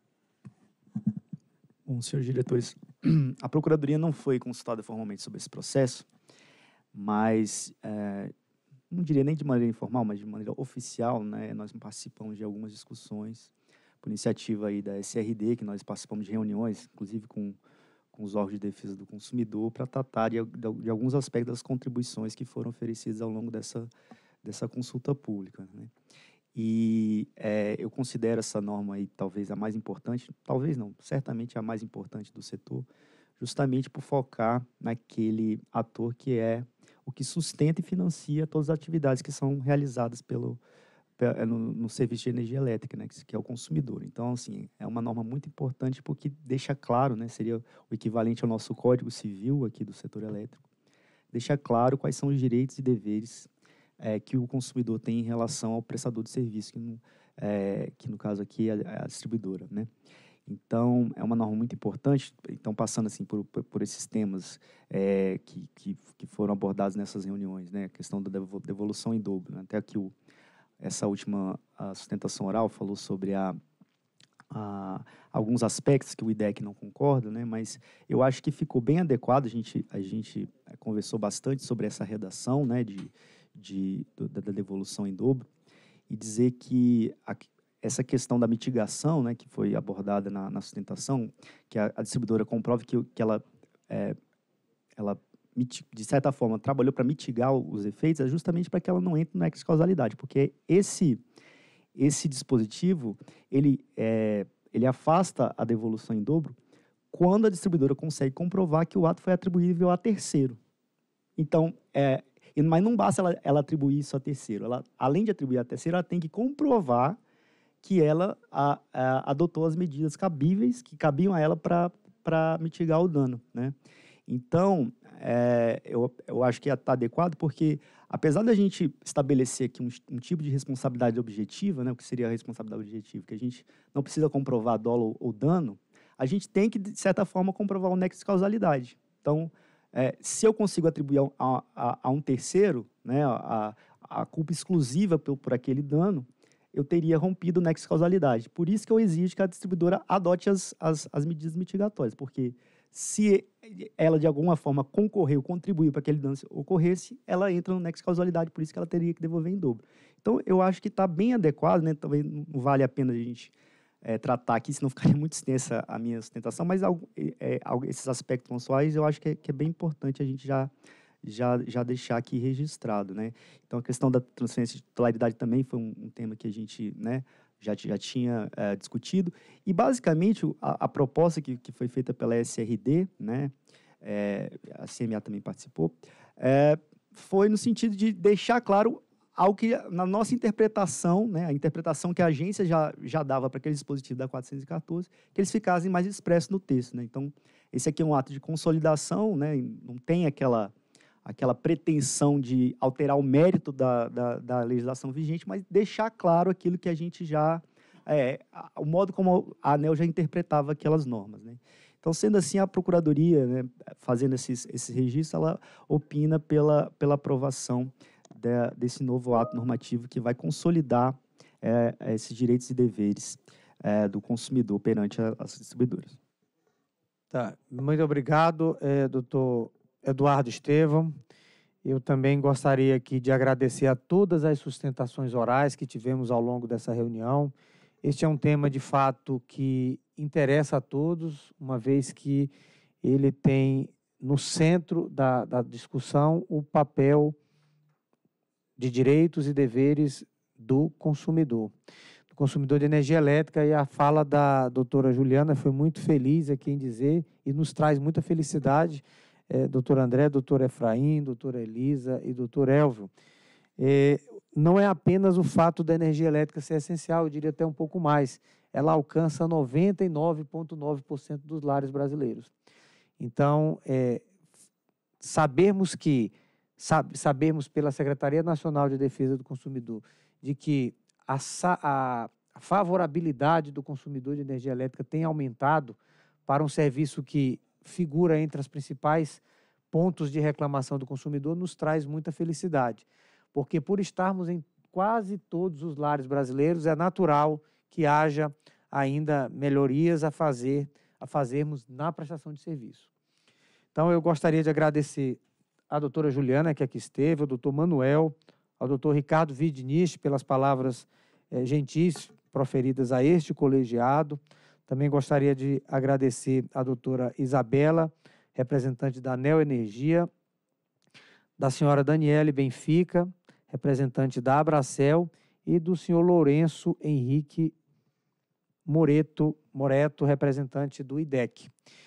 Bom, senhores diretores, a Procuradoria não foi consultada formalmente sobre esse processo, mas, é, não diria nem de maneira informal, mas de maneira oficial, né, nós participamos de algumas discussões, por iniciativa aí da S R D, que nós participamos de reuniões, inclusive com, com os órgãos de defesa do consumidor, para tratar de, de, de alguns aspectos das contribuições que foram oferecidas ao longo dessa, dessa consulta pública, né. E é, eu considero essa norma aí talvez a mais importante, talvez não, certamente a mais importante do setor, justamente por focar naquele ator que é o que sustenta e financia todas as atividades que são realizadas pelo, no, no serviço de energia elétrica, né, que é o consumidor. Então, assim, é uma norma muito importante porque deixa claro, né, seria o equivalente ao nosso Código Civil aqui do setor elétrico, deixa claro quais são os direitos e deveres É, que o consumidor tem em relação ao prestador de serviço, que no, é, que no caso aqui é a, a distribuidora, né? Então, é uma norma muito importante. Então, passando assim por, por esses temas é, que, que, que foram abordados nessas reuniões, né? A questão da devolução em dobro, né? Até aqui o, essa última a sustentação oral falou sobre a, a, alguns aspectos que o I D E C não concorda, né? Mas eu acho que ficou bem adequado. A gente, a gente conversou bastante sobre essa redação, né? De De, da, da devolução em dobro, e dizer que a, essa questão da mitigação, né, que foi abordada na, na sustentação, que a, a distribuidora comprove que, que ela, é, ela, de certa forma, trabalhou para mitigar os efeitos, é justamente para que ela não entre no nexo de causalidade, porque esse, esse dispositivo, ele, é, ele afasta a devolução em dobro quando a distribuidora consegue comprovar que o ato foi atribuível a terceiro. Então, é, mas não basta ela, ela atribuir isso a terceiro. Ela, além de atribuir a terceiro, ela tem que comprovar que ela a, a, adotou as medidas cabíveis, que cabiam a ela para mitigar o dano, né? Então, é, eu, eu acho que está adequado porque, apesar da gente estabelecer aqui um, um tipo de responsabilidade objetiva, né, o que seria a responsabilidade objetiva, que a gente não precisa comprovar dolo ou, ou dano, a gente tem que, de certa forma, comprovar o nexo de causalidade. Então, É, se eu consigo atribuir a, a, a um terceiro, né, a, a culpa exclusiva por, por aquele dano, eu teria rompido o nexo de causalidade. Por isso que eu exijo que a distribuidora adote as, as, as medidas mitigatórias, porque se ela, de alguma forma, concorreu, contribuiu para que aquele dano ocorresse, ela entra no nexo de causalidade, por isso que ela teria que devolver em dobro. Então, eu acho que está bem adequado, né? Talvez não vale a pena a gente é, tratar aqui, senão ficaria muito extensa a minha sustentação, mas algo, é, esses aspectos pontuais eu acho que é, que é bem importante a gente já, já, já deixar aqui registrado, né? Então, a questão da transferência de titularidade também foi um, um tema que a gente, né, já, já tinha é, discutido. E, basicamente, a, a proposta que, que foi feita pela S R D, né, é, a C M A também participou, é, foi no sentido de deixar claro algo que, na nossa interpretação, né, a interpretação que a agência já, já dava para aquele dispositivo da quatrocentos e quatorze, que eles ficassem mais expressos no texto, né? Então, esse aqui é um ato de consolidação, né, não tem aquela, aquela pretensão de alterar o mérito da, da, da legislação vigente, mas deixar claro aquilo que a gente já... É, o modo como a ANEEL já interpretava aquelas normas, né? Então, sendo assim, a Procuradoria, né, fazendo esses, esses registros, ela opina pela, pela aprovação de, desse novo ato normativo que vai consolidar é, esses direitos e deveres é, do consumidor perante a, as distribuidoras. Tá, muito obrigado, é, doutor Eduardo Estevão. Eu também gostaria aqui de agradecer a todas as sustentações orais que tivemos ao longo dessa reunião. Este é um tema, de fato, que interessa a todos, uma vez que ele tem no centro da, da discussão o papel de direitos e deveres do consumidor, do consumidor de energia elétrica, e a fala da doutora Juliana foi muito feliz aqui em dizer, e nos traz muita felicidade, é, doutor André, doutor Efraim, doutora Elisa e doutor Elvio. É, não é apenas o fato da energia elétrica ser essencial, eu diria até um pouco mais, ela alcança noventa e nove vírgula nove por cento dos lares brasileiros. Então, é, sabermos que Sabemos pela Secretaria Nacional de Defesa do Consumidor de que a, a, a favorabilidade do consumidor de energia elétrica tem aumentado para um serviço que figura entre os principais pontos de reclamação do consumidor, nos traz muita felicidade. Porque por estarmos em quase todos os lares brasileiros, é natural que haja ainda melhorias a fazer, a fazermos na prestação de serviço. Então, eu gostaria de agradecer a doutora Juliana, que aqui esteve, ao doutor Manuel, ao doutor Ricardo Vidnich, pelas palavras eh, gentis proferidas a este colegiado. Também gostaria de agradecer à doutora Isabela, representante da ANEEL Energia, da senhora Daniele Benfica, representante da Abracel, e do senhor Lourenço Henrique Moreto, Moreto, representante do I D E C.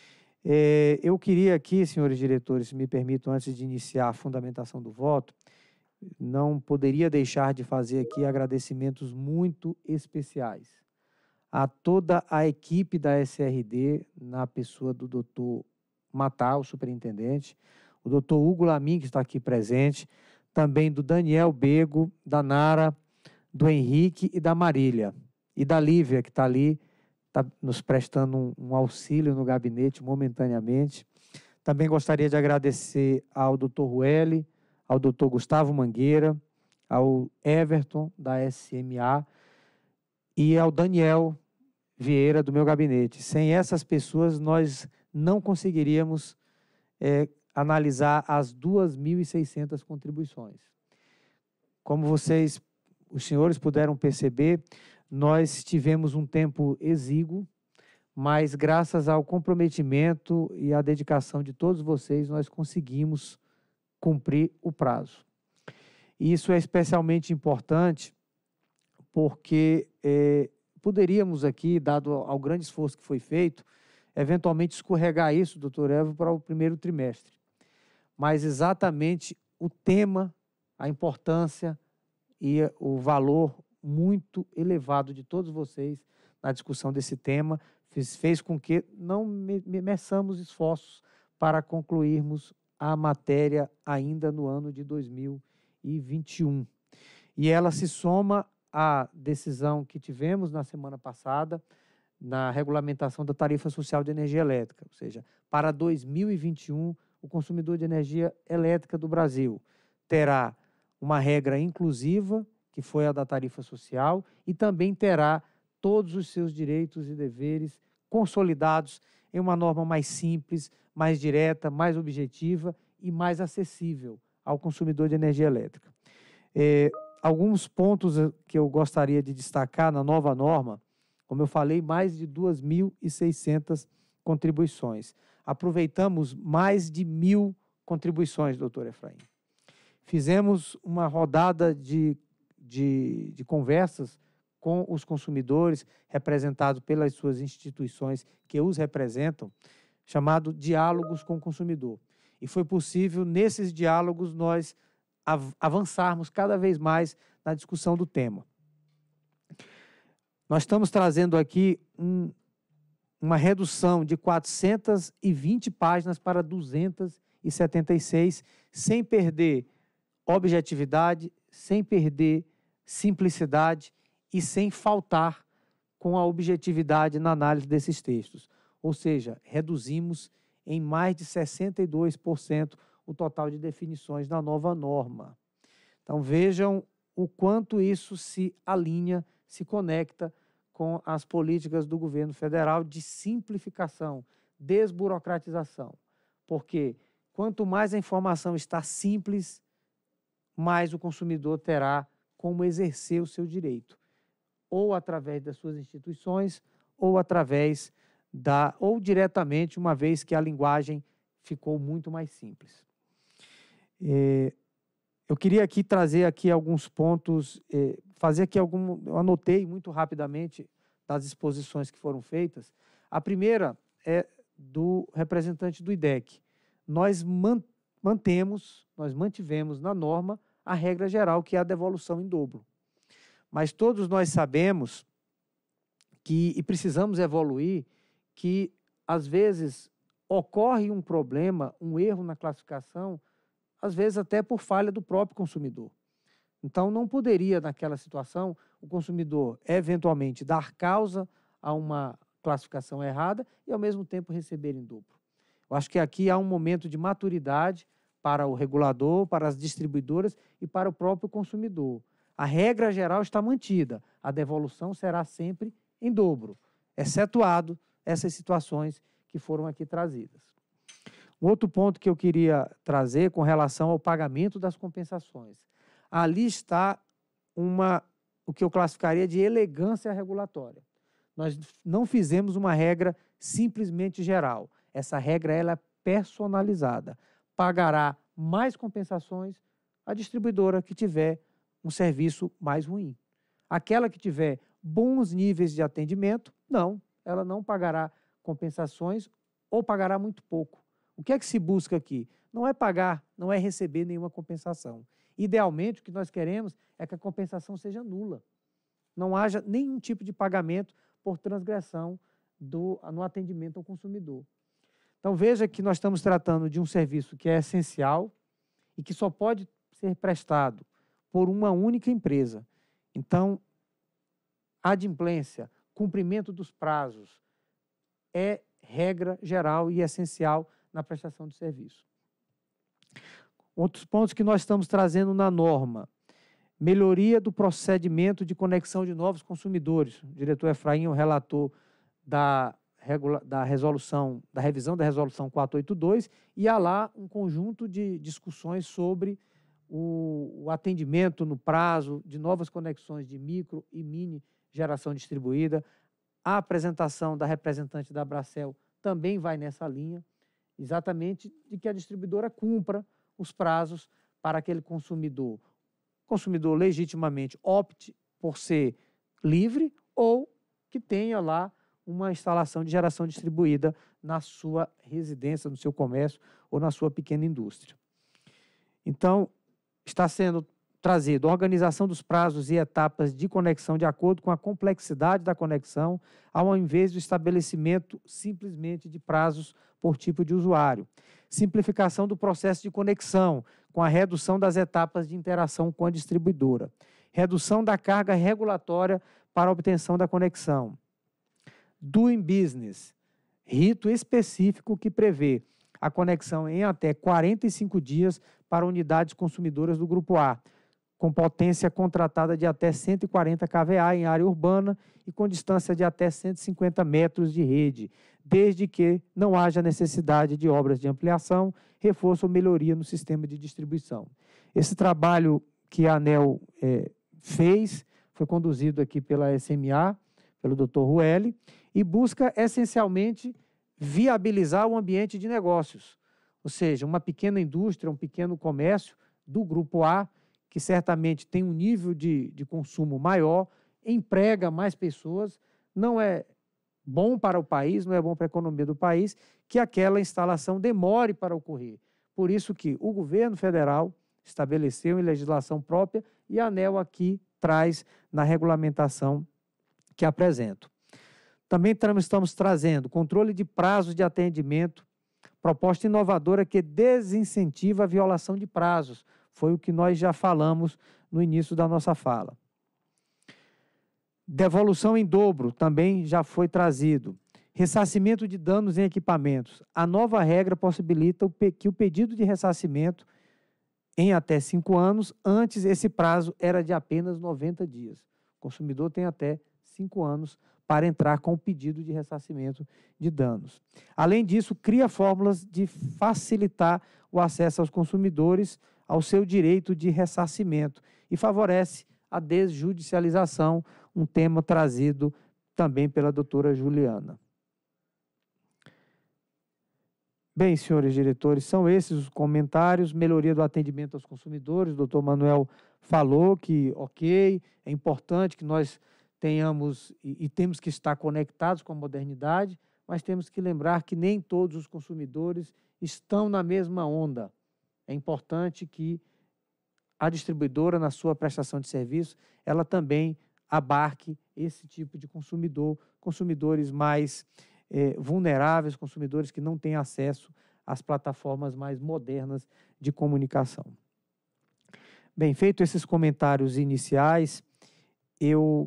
É, eu queria aqui, senhores diretores, se me permitam, antes de iniciar a fundamentação do voto, não poderia deixar de fazer aqui agradecimentos muito especiais a toda a equipe da S R D, na pessoa do doutor Matar, o superintendente, o doutor Hugo Lamin, que está aqui presente, também do Daniel Bego, da Nara, do Henrique e da Marília, e da Lívia, que está ali, está nos prestando um, um auxílio no gabinete momentaneamente. Também gostaria de agradecer ao doutor Rueli, ao doutor Gustavo Mangueira, ao Everton, da S M A, e ao Daniel Vieira, do meu gabinete. Sem essas pessoas, nós não conseguiríamos é, analisar as duas mil e seiscentas contribuições. Como vocês, os senhores, puderam perceber, nós tivemos um tempo exíguo, mas graças ao comprometimento e à dedicação de todos vocês, nós conseguimos cumprir o prazo. E isso é especialmente importante porque é, poderíamos aqui, dado ao grande esforço que foi feito, eventualmente escorregar isso, doutor Evo, para o primeiro trimestre. Mas exatamente o tema, a importância e o valor muito elevado de todos vocês na discussão desse tema fez, fez com que não me, me meçamos esforços para concluirmos a matéria ainda no ano de dois mil e vinte e um. E ela se soma à decisão que tivemos na semana passada na regulamentação da tarifa social de energia elétrica, ou seja, para dois mil e vinte e um, o consumidor de energia elétrica do Brasil terá uma regra inclusiva, que foi a da tarifa social, e também terá todos os seus direitos e deveres consolidados em uma norma mais simples, mais direta, mais objetiva e mais acessível ao consumidor de energia elétrica. É, alguns pontos que eu gostaria de destacar na nova norma, como eu falei, mais de duas mil e seiscentas contribuições. Aproveitamos mais de mil contribuições, doutor Efraim. Fizemos uma rodada de, de, de conversas com os consumidores, representados pelas suas instituições que os representam, chamado Diálogos com o Consumidor. E foi possível, nesses diálogos, nós avançarmos cada vez mais na discussão do tema. Nós estamos trazendo aqui um, uma redução de quatrocentas e vinte páginas para duzentas e setenta e seis, sem perder objetividade, sem perder simplicidade e sem faltar com a objetividade na análise desses textos. Ou seja, reduzimos em mais de sessenta e dois por cento o total de definições da nova norma. Então, vejam o quanto isso se alinha, se conecta com as políticas do governo federal de simplificação, desburocratização. Porque quanto mais a informação está simples, mais o consumidor terá como exercer o seu direito, ou através das suas instituições, ou através da, ou diretamente, uma vez que a linguagem ficou muito mais simples. É, eu queria aqui trazer aqui alguns pontos, é, fazer aqui algum, eu anotei muito rapidamente das exposições que foram feitas. A primeira é do representante do I D E C. Nós mantemos, nós mantivemos na norma a regra geral, que é a devolução em dobro. Mas todos nós sabemos que, e precisamos evoluir, que às vezes ocorre um problema, um erro na classificação, às vezes até por falha do próprio consumidor. Então, não poderia, naquela situação, o consumidor eventualmente dar causa a uma classificação errada e, ao mesmo tempo, receber em dobro. Eu acho que aqui há um momento de maturidade para o regulador, para as distribuidoras e para o próprio consumidor. A regra geral está mantida, a devolução será sempre em dobro, excetuado essas situações que foram aqui trazidas. Um outro ponto que eu queria trazer com relação ao pagamento das compensações. Ali está uma, o que eu classificaria de elegância regulatória. Nós não fizemos uma regra simplesmente geral. Essa regra ela é personalizada. Pagará mais compensações a distribuidora que tiver um serviço mais ruim. Aquela que tiver bons níveis de atendimento, não, ela não pagará compensações ou pagará muito pouco. O que é que se busca aqui? Não é pagar, não é receber nenhuma compensação. Idealmente, o que nós queremos é que a compensação seja nula. Não haja nenhum tipo de pagamento por transgressão do, no atendimento ao consumidor. Então, veja que nós estamos tratando de um serviço que é essencial e que só pode ser prestado por uma única empresa. Então, adimplência, cumprimento dos prazos, é regra geral e essencial na prestação de serviço. Outros pontos que nós estamos trazendo na norma. Melhoria do procedimento de conexão de novos consumidores. O diretor Efraim, o relator da, regula, da resolução, da revisão da resolução quatrocentos e oitenta e dois, e há lá um conjunto de discussões sobre o, o atendimento no prazo de novas conexões de micro e mini geração distribuída. A apresentação da representante da Abracel também vai nessa linha, exatamente de que a distribuidora cumpra os prazos para aquele consumidor. O consumidor legitimamente opte por ser livre ou que tenha lá uma instalação de geração distribuída na sua residência, no seu comércio ou na sua pequena indústria. Então, está sendo trazido a organização dos prazos e etapas de conexão de acordo com a complexidade da conexão, ao invés do estabelecimento simplesmente de prazos por tipo de usuário. Simplificação do processo de conexão, com a redução das etapas de interação com a distribuidora. Redução da carga regulatória para a obtenção da conexão. Doing Business, rito específico que prevê a conexão em até quarenta e cinco dias para unidades consumidoras do Grupo A, com potência contratada de até cento e quarenta kVA em área urbana e com distância de até cento e cinquenta metros de rede, desde que não haja necessidade de obras de ampliação, reforço ou melhoria no sistema de distribuição. Esse trabalho que a ANEEL é, fez foi conduzido aqui pela S M A, pelo doutor Rueli, e busca essencialmente viabilizar o ambiente de negócios, ou seja, uma pequena indústria, um pequeno comércio do Grupo A, que certamente tem um nível de, de consumo maior, emprega mais pessoas, não é bom para o país, não é bom para a economia do país, que aquela instalação demore para ocorrer. Por isso que o governo federal estabeleceu em legislação própria e a ANEEL aqui traz na regulamentação que apresento. Também estamos trazendo controle de prazos de atendimento, proposta inovadora que desincentiva a violação de prazos. Foi o que nós já falamos no início da nossa fala. Devolução em dobro também já foi trazido. Ressarcimento de danos em equipamentos. A nova regra possibilita que o pedido de ressarcimento em até cinco anos, antes esse prazo era de apenas noventa dias. O consumidor tem até cinco anos para entrar com o pedido de ressarcimento de danos. Além disso, cria fórmulas de facilitar o acesso aos consumidores ao seu direito de ressarcimento e favorece a desjudicialização, um tema trazido também pela doutora Juliana. Bem, senhores diretores, são esses os comentários. Melhoria do atendimento aos consumidores. O doutor Manuel falou que, ok, é importante que nós tenhamos e, e temos que estar conectados com a modernidade, mas temos que lembrar que nem todos os consumidores estão na mesma onda. É importante que a distribuidora, na sua prestação de serviço, ela também abarque esse tipo de consumidor, consumidores mais eh, vulneráveis, consumidores que não têm acesso às plataformas mais modernas de comunicação. Bem, feito esses comentários iniciais, eu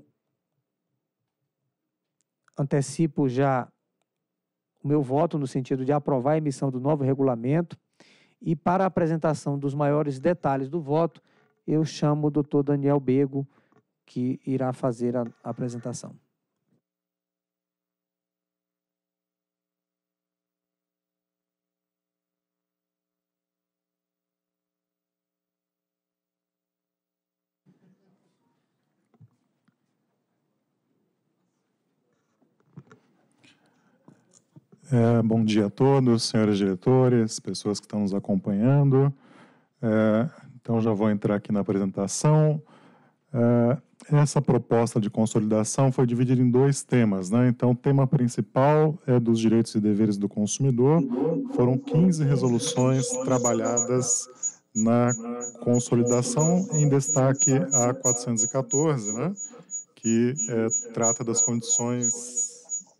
antecipo já o meu voto no sentido de aprovar a emissão do novo regulamento e para a apresentação dos maiores detalhes do voto, eu chamo o doutor Daniel Bego, que irá fazer a apresentação. É, bom dia a todos, senhores diretores, pessoas que estão nos acompanhando. É, então, já vou entrar aqui na apresentação. É, essa proposta de consolidação foi dividida em dois temas, né? Então, o tema principal é dos direitos e deveres do consumidor. Foram quinze resoluções trabalhadas na consolidação, em destaque a quatrocentos e quatorze, né? Que é, trata das condições...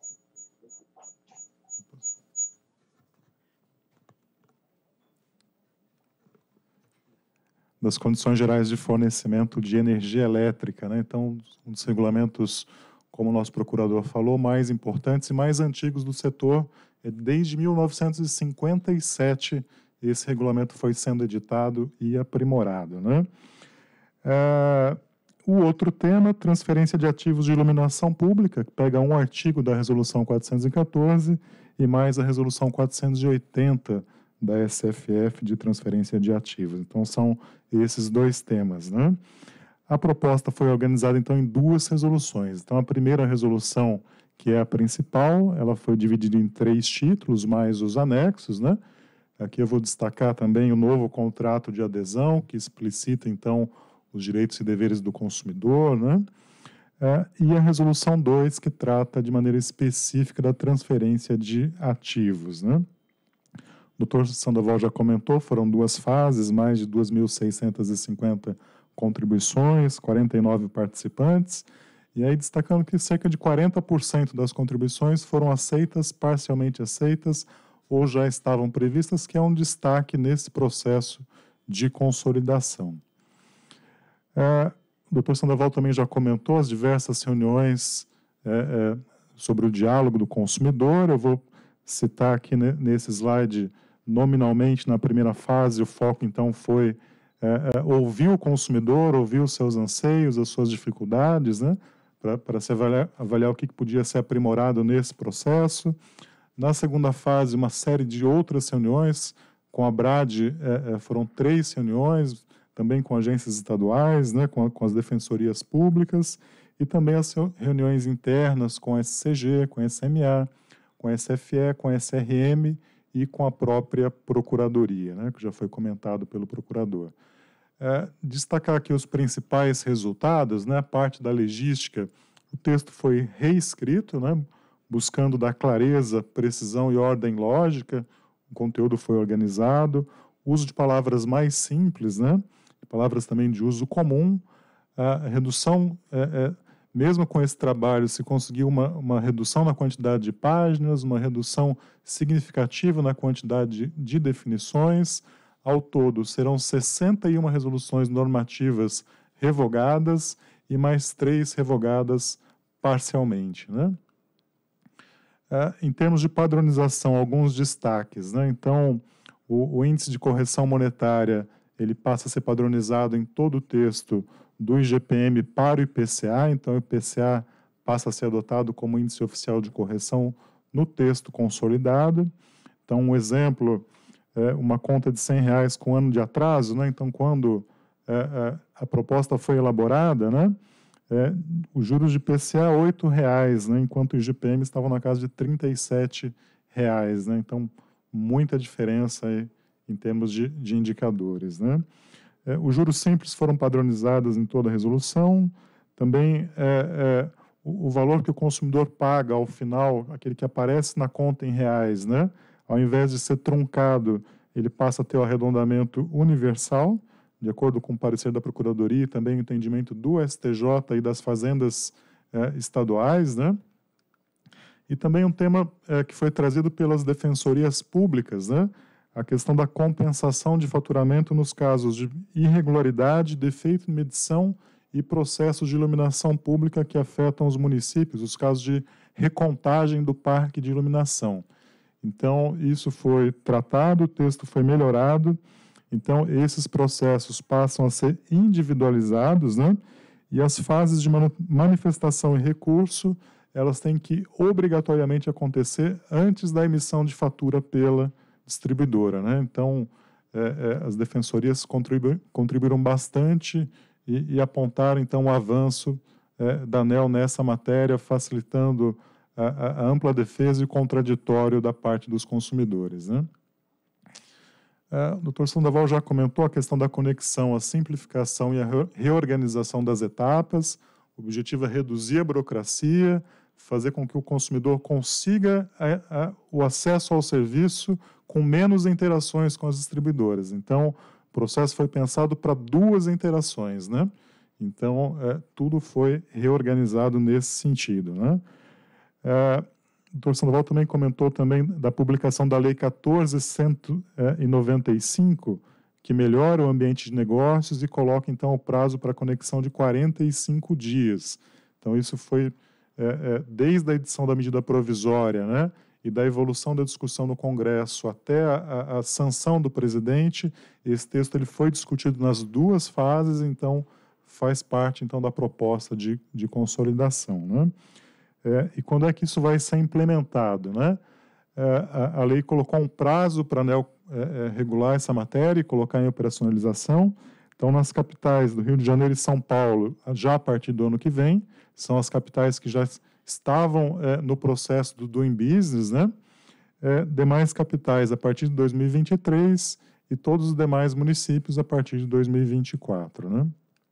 das condições gerais de fornecimento de energia elétrica, né? Então, um dos regulamentos, como o nosso procurador falou, mais importantes e mais antigos do setor. É desde mil novecentos e cinquenta e sete esse regulamento foi sendo editado e aprimorado, né? É, o outro tema, transferência de ativos de iluminação pública, que pega um artigo da Resolução quatrocentos e quatorze e mais a Resolução quatrocentos e oitenta da S F F de transferência de ativos. Então, são esses dois temas, né? A proposta foi organizada, então, em duas resoluções. Então, a primeira resolução, que é a principal, ela foi dividida em três títulos, mais os anexos, né? Aqui eu vou destacar também o novo contrato de adesão, que explicita, então, os direitos e deveres do consumidor, né? É, e a resolução dois, que trata de maneira específica da transferência de ativos, né? O doutor Sandoval já comentou, foram duas fases, mais de duas mil seiscentas e cinquenta contribuições, quarenta e nove participantes, e aí destacando que cerca de quarenta por cento das contribuições foram aceitas, parcialmente aceitas, ou já estavam previstas, que é um destaque nesse processo de consolidação. É, o doutor Sandoval também já comentou as diversas reuniões é, é, sobre o diálogo do consumidor. Eu vou citar aqui né, nesse slide, nominalmente, na primeira fase, o foco, então, foi é, é, ouvir o consumidor, ouvir os seus anseios, as suas dificuldades, né, para se avaliar, avaliar o que podia ser aprimorado nesse processo. Na segunda fase, uma série de outras reuniões. Com a BRAD, é, é, foram três reuniões, também com agências estaduais, né, com, a, com as defensorias públicas, e também as reuniões internas com a S C G, com a S M A, com a S F E, com a S R M e com a própria Procuradoria, né, que já foi comentado pelo procurador. É, destacar aqui os principais resultados, né, a parte da legística, o texto foi reescrito, né, buscando dar clareza, precisão e ordem lógica, o conteúdo foi organizado, uso de palavras mais simples, né, palavras também de uso comum, a redução, é, é, mesmo com esse trabalho, se conseguiu uma, uma redução na quantidade de páginas, uma redução significativa na quantidade de, de definições. Ao todo, serão sessenta e uma resoluções normativas revogadas e mais três revogadas parcialmente, né? É, em termos de padronização, alguns destaques, né? Então, o, o índice de correção monetária ele passa a ser padronizado em todo o texto do I G P M para o I P C A, então o I P C A passa a ser adotado como índice oficial de correção no texto consolidado. Então, um exemplo, é uma conta de cem reais com ano de atraso, né? Então, quando é, é, a proposta foi elaborada, né? É, os juros de I P C A oito reais, né? Enquanto o I G P M estava na casa de trinta e sete reais, né? Então, muita diferença aí em termos de, de indicadores, né? É, os juros simples foram padronizados em toda a resolução. Também é, é, o, o valor que o consumidor paga ao final, aquele que aparece na conta em reais, né? Ao invés de ser truncado, ele passa a ter o arredondamento universal, de acordo com o parecer da Procuradoria e também o entendimento do S T J e das fazendas é, estaduais, né? E também um tema é, que foi trazido pelas defensorias públicas, né? A questão da compensação de faturamento nos casos de irregularidade, defeito de medição e processos de iluminação pública que afetam os municípios, os casos de recontagem do parque de iluminação. Então, isso foi tratado, o texto foi melhorado, então esses processos passam a ser individualizados, né? E as fases de manifestação e recurso, elas têm que obrigatoriamente acontecer antes da emissão de fatura pela distribuidora, né? Então, é, é, as defensorias contribu contribuíram bastante e, e apontaram, então, o avanço é, da ANEEL nessa matéria, facilitando a, a ampla defesa e o contraditório da parte dos consumidores, né? É, o doutor Sandoval já comentou a questão da conexão, a simplificação e a reorganização das etapas. O objetivo é reduzir a burocracia, fazer com que o consumidor consiga a, a, o acesso ao serviço com menos interações com as distribuidoras. Então, o processo foi pensado para duas interações, né? Então, é, tudo foi reorganizado nesse sentido, né? É, o doutor Sandoval também comentou também da publicação da Lei quatorze cento e noventa e cinco, que melhora o ambiente de negócios e coloca, então, o prazo para conexão de quarenta e cinco dias. Então, isso foi é, é, desde a edição da medida provisória, né? E da evolução da discussão no Congresso até a, a, a sanção do presidente, esse texto ele foi discutido nas duas fases, então faz parte então da proposta de, de consolidação, né? É, e quando é que isso vai ser implementado, né? É, a, a lei colocou um prazo para a ANEEL é, é, regular essa matéria e colocar em operacionalização. Então, nas capitais do Rio de Janeiro e São Paulo, já a partir do ano que vem, são as capitais que já estavam é, no processo do Doing Business, né? É, demais capitais a partir de dois mil e vinte e três e todos os demais municípios a partir de dois mil e vinte e quatro, né?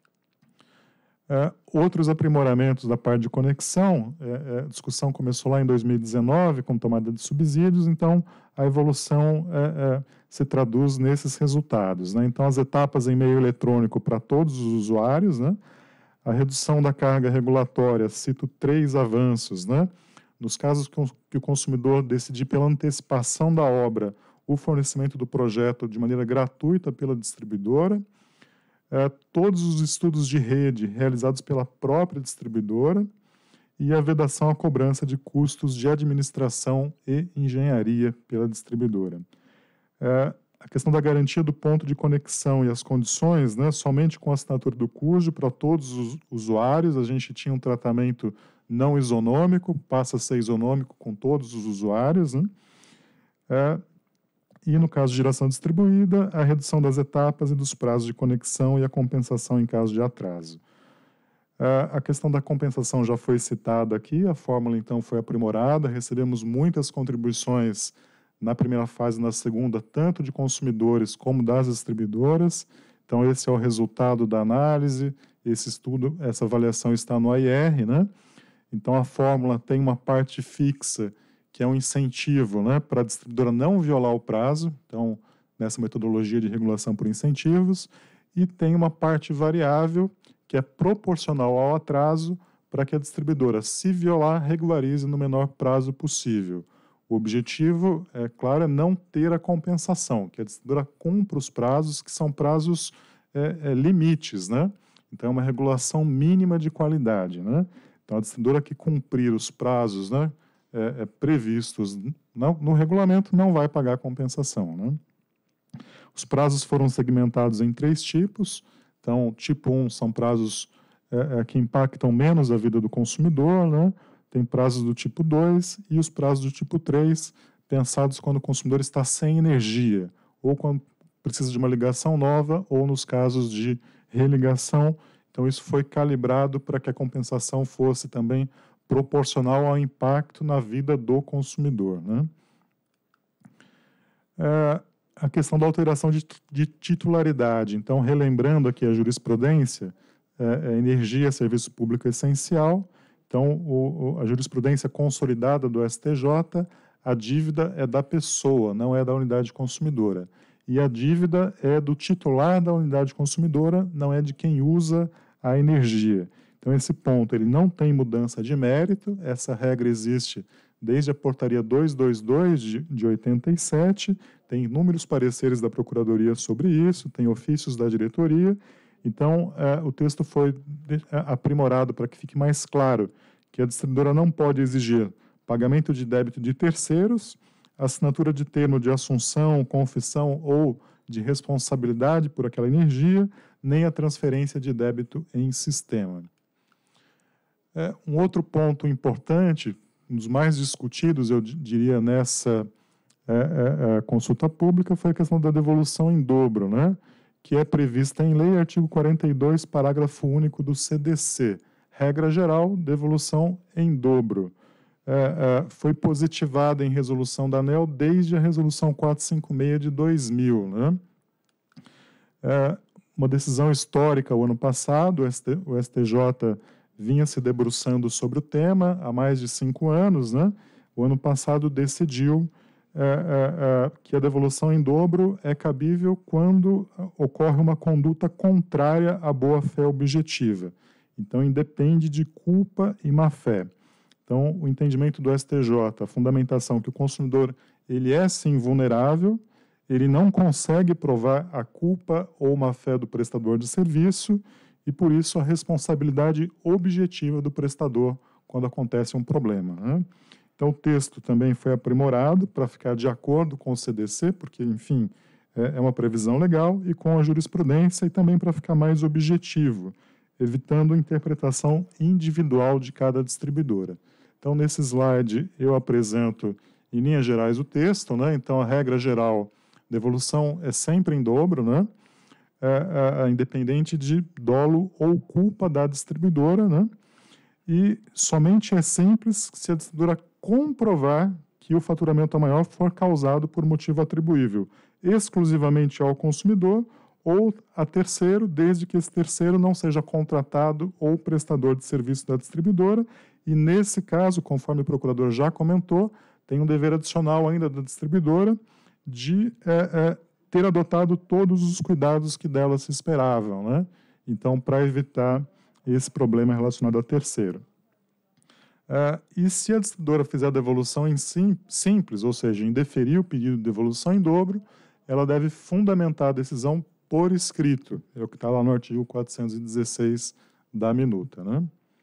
É, outros aprimoramentos da parte de conexão, é, a discussão começou lá em dois mil e dezenove com tomada de subsídios, então a evolução é, é, se traduz nesses resultados, né? Então, as etapas em meio eletrônico para todos os usuários, né? A redução da carga regulatória, cito três avanços, né? Nos casos que o consumidor decidir pela antecipação da obra o fornecimento do projeto de maneira gratuita pela distribuidora, é, todos os estudos de rede realizados pela própria distribuidora e a vedação à cobrança de custos de administração e engenharia pela distribuidora. É, a questão da garantia do ponto de conexão e as condições, né, somente com a assinatura do cujo para todos os usuários. A gente tinha um tratamento não isonômico, passa a ser isonômico com todos os usuários, né? É, e, no caso de geração distribuída, a redução das etapas e dos prazos de conexão e a compensação em caso de atraso. É, a questão da compensação já foi citada aqui, a fórmula, então, foi aprimorada, recebemos muitas contribuições na primeira fase e na segunda, tanto de consumidores como das distribuidoras. Então, esse é o resultado da análise, esse estudo, essa avaliação está no A I R, né? Então, a fórmula tem uma parte fixa, que é um incentivo, né, para a distribuidora não violar o prazo, então, nessa metodologia de regulação por incentivos, e tem uma parte variável, que é proporcional ao atraso, para que a distribuidora, se violar, regularize no menor prazo possível. O objetivo, é claro, é não ter a compensação, que a distribuidora cumpra os prazos, que são prazos é, é, limites, né? Então, é uma regulação mínima de qualidade, né? Então, a distribuidora que cumprir os prazos, né, é, é, previstos no, no regulamento não vai pagar compensação, né? Os prazos foram segmentados em três tipos. Então, tipo um são prazos é, é, que impactam menos a vida do consumidor, né? Tem prazos do tipo dois e os prazos do tipo três, pensados quando o consumidor está sem energia, ou quando precisa de uma ligação nova, ou nos casos de religação. Então, isso foi calibrado para que a compensação fosse também proporcional ao impacto na vida do consumidor, né? É, a questão da alteração de, de titularidade. Então, relembrando aqui a jurisprudência, é, é energia é serviço público essencial. Então, o, o, a jurisprudência consolidada do S T J, a dívida é da pessoa, não é da unidade consumidora. E a dívida é do titular da unidade consumidora, não é de quem usa a energia. Então, esse ponto ele não tem mudança de mérito, essa regra existe desde a portaria duzentos e vinte e dois de, de oitenta e sete, tem inúmeros pareceres da Procuradoria sobre isso, tem ofícios da diretoria. Então, eh, o texto foi aprimorado para que fique mais claro que a distribuidora não pode exigir pagamento de débito de terceiros, assinatura de termo de assunção, confissão ou de responsabilidade por aquela energia, nem a transferência de débito em sistema. É, um outro ponto importante, um dos mais discutidos, eu diria, nessa é, é, consulta pública, foi a questão da devolução em dobro, né? Que é prevista em lei, artigo quarenta e dois, parágrafo único do C D C. Regra geral, devolução em dobro. É, é, foi positivada em resolução da ANEEL desde a resolução quatrocentos e cinquenta e seis de dois mil. Né? É, uma decisão histórica, o ano passado, o, S T, o S T J vinha se debruçando sobre o tema há mais de cinco anos. Né? O ano passado decidiu É, é, é, que a devolução em dobro é cabível quando ocorre uma conduta contrária à boa-fé objetiva. Então, independe de culpa e má-fé. Então, o entendimento do S T J, a fundamentação que o consumidor ele é, sim, vulnerável, ele não consegue provar a culpa ou má-fé do prestador de serviço e, por isso, a responsabilidade objetiva do prestador quando acontece um problema, né? Então, o texto também foi aprimorado para ficar de acordo com o C D C, porque, enfim, é uma previsão legal, e com a jurisprudência, e também para ficar mais objetivo, evitando interpretação individual de cada distribuidora. Então, nesse slide, eu apresento, em linhas gerais, o texto, né? Então, a regra geral, devolução é sempre em dobro, né? É, é, é independente de dolo ou culpa da distribuidora, né? E somente é simples se a distribuidora comprovar que o faturamento maior for causado por motivo atribuível exclusivamente ao consumidor ou a terceiro, desde que esse terceiro não seja contratado ou prestador de serviço da distribuidora. E, nesse caso, conforme o procurador já comentou, tem um dever adicional ainda da distribuidora de é, é, ter adotado todos os cuidados que dela se esperavam, né? Então, para evitar esse problema relacionado a terceiro. Uh, e se a distribuidora fizer a devolução em sim, simples, ou seja, indeferir o pedido de devolução em dobro, ela deve fundamentar a decisão por escrito, é o que está lá no artigo quatrocentos e dezesseis da minuta, né?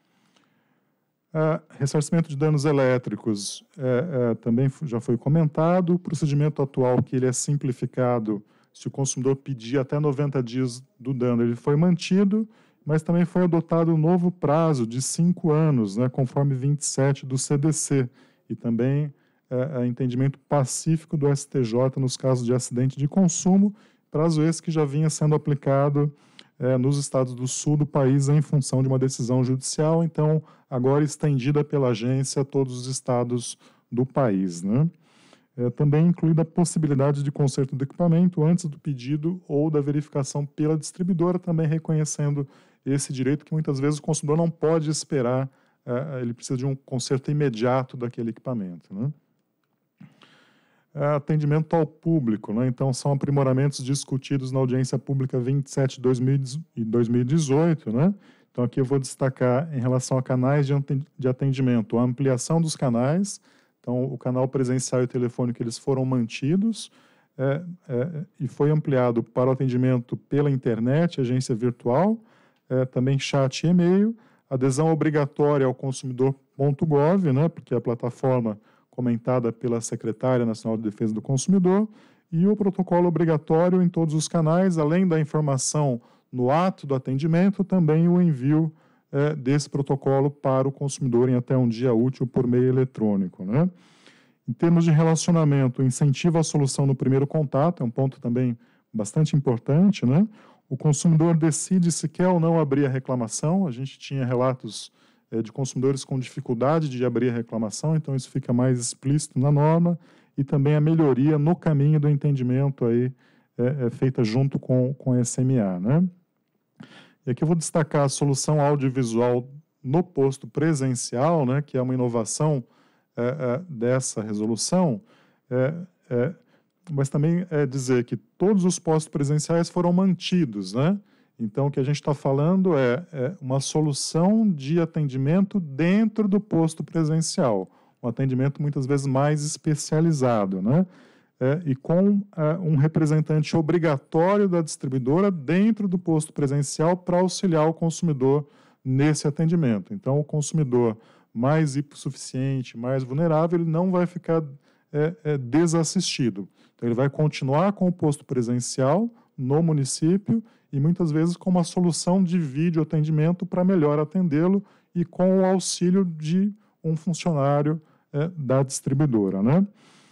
Uh, ressarcimento de danos elétricos uh, uh, também já foi comentado. O procedimento atual, que ele é simplificado, se o consumidor pedir até noventa dias do dano, ele foi mantido, mas também foi adotado um novo prazo de cinco anos, né, conforme vinte e sete do C D C, e também é, é, entendimento pacífico do S T J nos casos de acidente de consumo, prazo esse que já vinha sendo aplicado é, nos estados do sul do país em função de uma decisão judicial, então agora estendida pela agência a todos os estados do país, né? É, também incluída a possibilidade de conserto do equipamento antes do pedido ou da verificação pela distribuidora, também reconhecendo esse direito que muitas vezes o consumidor não pode esperar, é, ele precisa de um conserto imediato daquele equipamento, né? É, atendimento ao público, né? Então são aprimoramentos discutidos na audiência pública vinte e sete de dois mil e dezoito, né? Então aqui eu vou destacar em relação a canais de atendimento, a ampliação dos canais. Então, o canal presencial e telefônico eles foram mantidos é, é, e foi ampliado para o atendimento pela internet, agência virtual, é, também chat e e-mail, adesão obrigatória ao consumidor ponto gov, né, porque é a plataforma comentada pela Secretária Nacional de Defesa do Consumidor, e o protocolo obrigatório em todos os canais, além da informação no ato do atendimento, também o envio É, desse protocolo para o consumidor em até um dia útil por meio eletrônico, né? Em termos de relacionamento, incentivo à solução no primeiro contato, é um ponto também bastante importante, né? O consumidor decide se quer ou não abrir a reclamação. A gente tinha relatos é, de consumidores com dificuldade de abrir a reclamação, então isso fica mais explícito na norma, e também a melhoria no caminho do entendimento aí, é, é feita junto com, com a S M A, né? E aqui eu vou destacar a solução audiovisual no posto presencial, né, que é uma inovação é, é, dessa resolução, é, é, mas também é dizer que todos os postos presenciais foram mantidos, né? Então, o que a gente está falando é, é uma solução de atendimento dentro do posto presencial, um atendimento muitas vezes mais especializado, né? É, e com é, um representante obrigatório da distribuidora dentro do posto presencial para auxiliar o consumidor nesse atendimento. Então, o consumidor mais hipossuficiente, mais vulnerável, ele não vai ficar é, é, desassistido. Então, ele vai continuar com o posto presencial no município e, muitas vezes, com uma solução de vídeo atendimento para melhor atendê-lo e com o auxílio de um funcionário é, da distribuidora, né?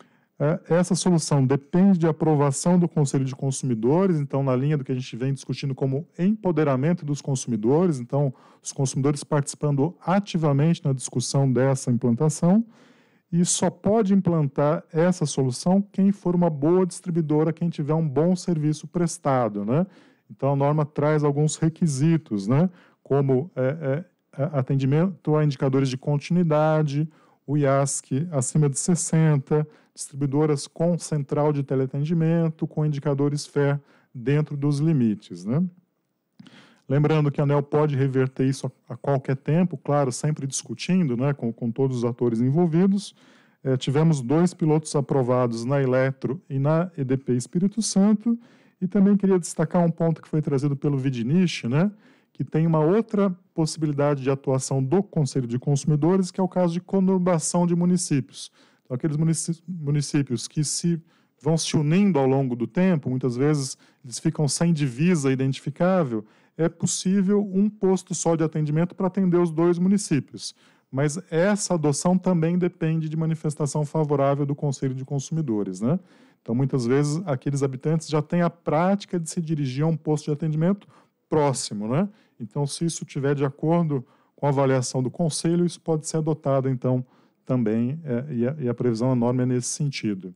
Essa solução depende de aprovação do Conselho de Consumidores, então, na linha do que a gente vem discutindo como empoderamento dos consumidores, então, os consumidores participando ativamente na discussão dessa implantação, e só pode implantar essa solução quem for uma boa distribuidora, quem tiver um bom serviço prestado, né? Então, a norma traz alguns requisitos, né? Como é, é, atendimento a indicadores de continuidade, o I A S C acima de sessenta, distribuidoras com central de teleatendimento, com indicadores F E R dentro dos limites, né? Lembrando que a ANEEL pode reverter isso a, a qualquer tempo, claro, sempre discutindo, né, com, com todos os atores envolvidos. É, tivemos dois pilotos aprovados na Eletro e na E D P Espírito Santo, e também queria destacar um ponto que foi trazido pelo Vidnich, né, que tem uma outra possibilidade de atuação do Conselho de Consumidores, que é o caso de conurbação de municípios. Então, aqueles municípios que se vão se unindo ao longo do tempo, muitas vezes eles ficam sem divisa identificável, é possível um posto só de atendimento para atender os dois municípios. Mas essa adoção também depende de manifestação favorável do Conselho de Consumidores, né? Então, muitas vezes, aqueles habitantes já têm a prática de se dirigir a um posto de atendimento próximo, né? Então, se isso estiver de acordo com a avaliação do Conselho, isso pode ser adotado, então, também, é, e, a, e a previsão da norma é nesse sentido.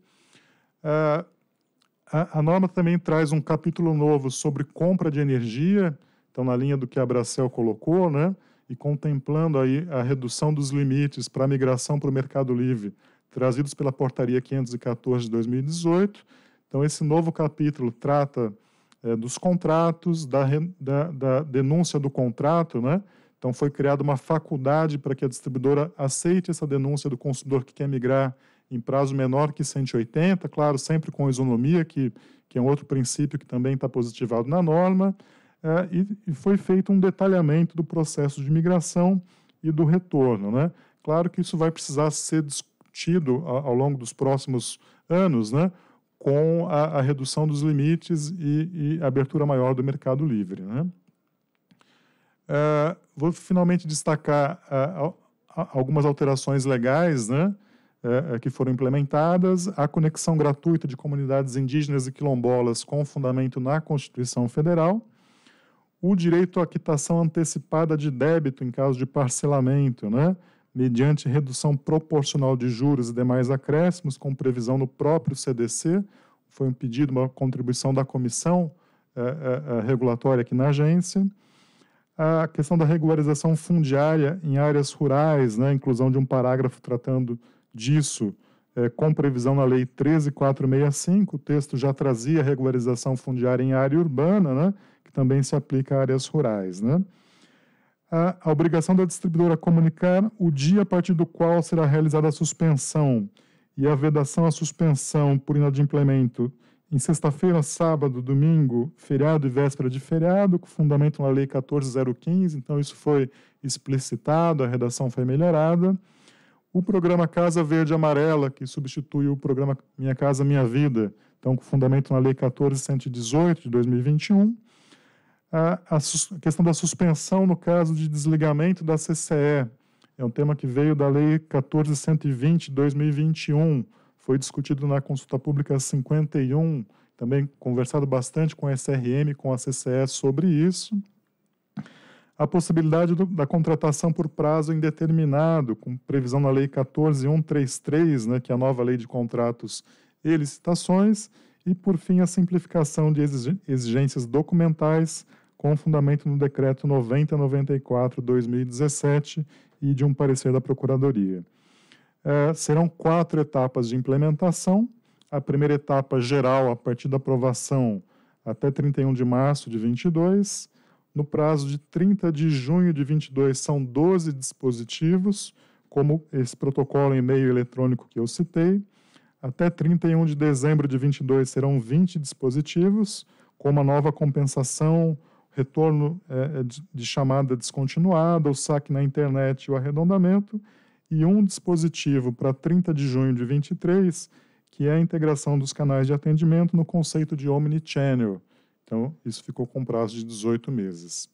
É, a, a norma também traz um capítulo novo sobre compra de energia, então, na linha do que a Abracel colocou, né? E contemplando aí a redução dos limites para a migração para o Mercado Livre, trazidos pela Portaria quinhentos e quatorze de dois mil e dezoito. Então, esse novo capítulo trata é, dos contratos, da, da, da denúncia do contrato, né? Então, foi criada uma faculdade para que a distribuidora aceite essa denúncia do consumidor que quer migrar em prazo menor que cento e oitenta, claro, sempre com isonomia, que, que é um outro princípio que também está positivado na norma, é, e, e foi feito um detalhamento do processo de migração e do retorno, né? Claro que isso vai precisar ser discutido ao, ao longo dos próximos anos, né? Com a, a redução dos limites e, e a abertura maior do Mercado Livre, né? Uh, vou finalmente destacar uh, algumas alterações legais, né, uh, que foram implementadas, a conexão gratuita de comunidades indígenas e quilombolas com fundamento na Constituição Federal, o direito à quitação antecipada de débito em caso de parcelamento, né, mediante redução proporcional de juros e demais acréscimos, com previsão no próprio C D C, foi um pedido, uma contribuição da comissão uh, uh, regulatória aqui na agência. A questão da regularização fundiária em áreas rurais, né, inclusão de um parágrafo tratando disso, é, com previsão na Lei treze mil quatrocentos e sessenta e cinco, o texto já trazia regularização fundiária em área urbana, né, que também se aplica a áreas rurais. Né. A, a obrigação da distribuidora comunicar o dia a partir do qual será realizada a suspensão e a vedação à suspensão por inadimplemento em sexta-feira, sábado, domingo, feriado e véspera de feriado, com fundamento na Lei quatorze mil quinze, então isso foi explicitado, a redação foi melhorada. O programa Casa Verde Amarela, que substitui o programa Minha Casa Minha Vida, então com fundamento na Lei quatorze mil cento e dezoito, de dois mil e vinte e um. A, a, a questão da suspensão no caso de desligamento da C C E, é um tema que veio da Lei quatorze mil cento e vinte, de dois mil e vinte e um, foi discutido na consulta pública cinquenta e um, também conversado bastante com a S R M, com a C C E sobre isso. A possibilidade do, da contratação por prazo indeterminado, com previsão na Lei quatorze mil cento e trinta e três, né, que é a nova Lei de Contratos e Licitações. E, por fim, a simplificação de exigências documentais, com fundamento no Decreto noventa mil novecentos e noventa e quatro, de dois mil e dezessete, e de um parecer da Procuradoria. É, serão quatro etapas de implementação. A primeira etapa geral, a partir da aprovação, até trinta e um de março de vinte e dois. No prazo de trinta de junho de vinte e dois, são doze dispositivos, como esse protocolo em meio eletrônico que eu citei. Até trinta e um de dezembro de vinte e dois, serão vinte dispositivos, com uma nova compensação, retorno é, de, de chamada descontinuada, o saque na internet e o arredondamento, e um dispositivo para trinta de junho de vinte e três, que é a integração dos canais de atendimento no conceito de omnichannel. Então, isso ficou com prazo de dezoito meses.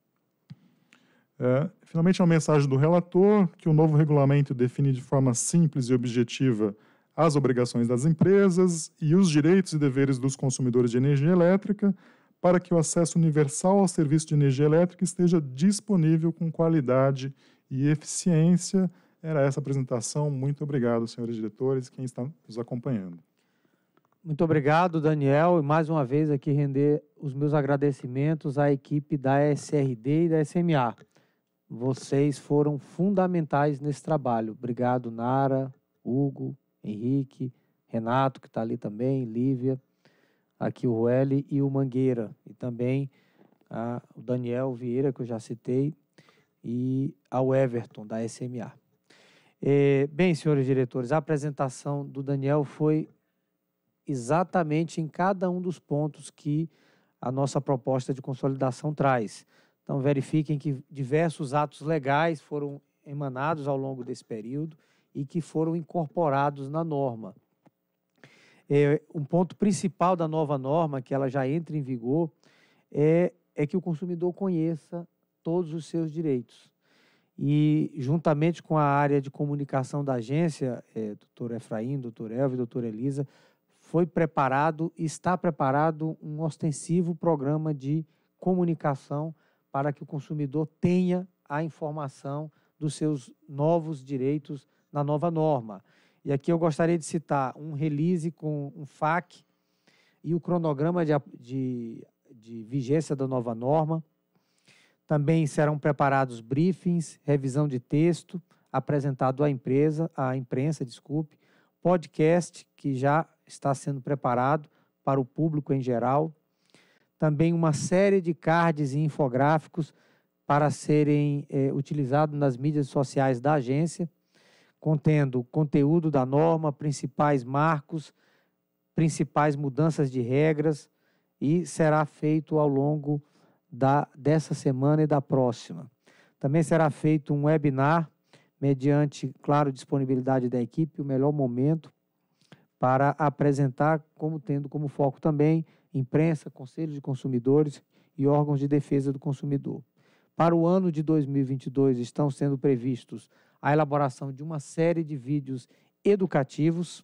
É, finalmente, uma mensagem do relator, que o novo regulamento define de forma simples e objetiva as obrigações das empresas e os direitos e deveres dos consumidores de energia elétrica, para que o acesso universal ao serviço de energia elétrica esteja disponível com qualidade e eficiência. Era essa a apresentação. Muito obrigado, senhores diretores, quem está nos acompanhando. Muito obrigado, Daniel. E mais uma vez aqui render os meus agradecimentos à equipe da S R D e da S M A. Vocês foram fundamentais nesse trabalho. Obrigado, Nara, Hugo, Henrique, Renato, que está ali também, Lívia, aqui o Rueli e o Mangueira. E também a, o Daniel Vieira, que eu já citei, e ao Everton, da S M A. É, bem, senhores diretores, a apresentação do Daniel foi exatamente em cada um dos pontos que a nossa proposta de consolidação traz. Então, verifiquem que diversos atos legais foram emanados ao longo desse período e que foram incorporados na norma. É, um ponto principal da nova norma, que ela já entra em vigor, é, é que o consumidor conheça todos os seus direitos. E, juntamente com a área de comunicação da agência, é, doutor Efraim, doutor Elvio e doutora Elisa, foi preparado e está preparado um ostensivo programa de comunicação para que o consumidor tenha a informação dos seus novos direitos na nova norma. E aqui eu gostaria de citar um release com um F A Q e o cronograma de, de, de vigência da nova norma. Também serão preparados briefings, revisão de texto, apresentado à empresa, à imprensa, desculpe, podcast que já está sendo preparado para o público em geral. Também uma série de cards e infográficos para serem é, utilizados nas mídias sociais da agência, contendo conteúdo da norma, principais marcos, principais mudanças de regras, e será feito ao longo da, dessa semana e da próxima. Também será feito um webinar, mediante, claro, disponibilidade da equipe, o melhor momento para apresentar, como tendo como foco também imprensa, conselho de consumidores e órgãos de defesa do consumidor. Para o ano de dois mil e vinte e dois, estão sendo previstos a elaboração de uma série de vídeos educativos,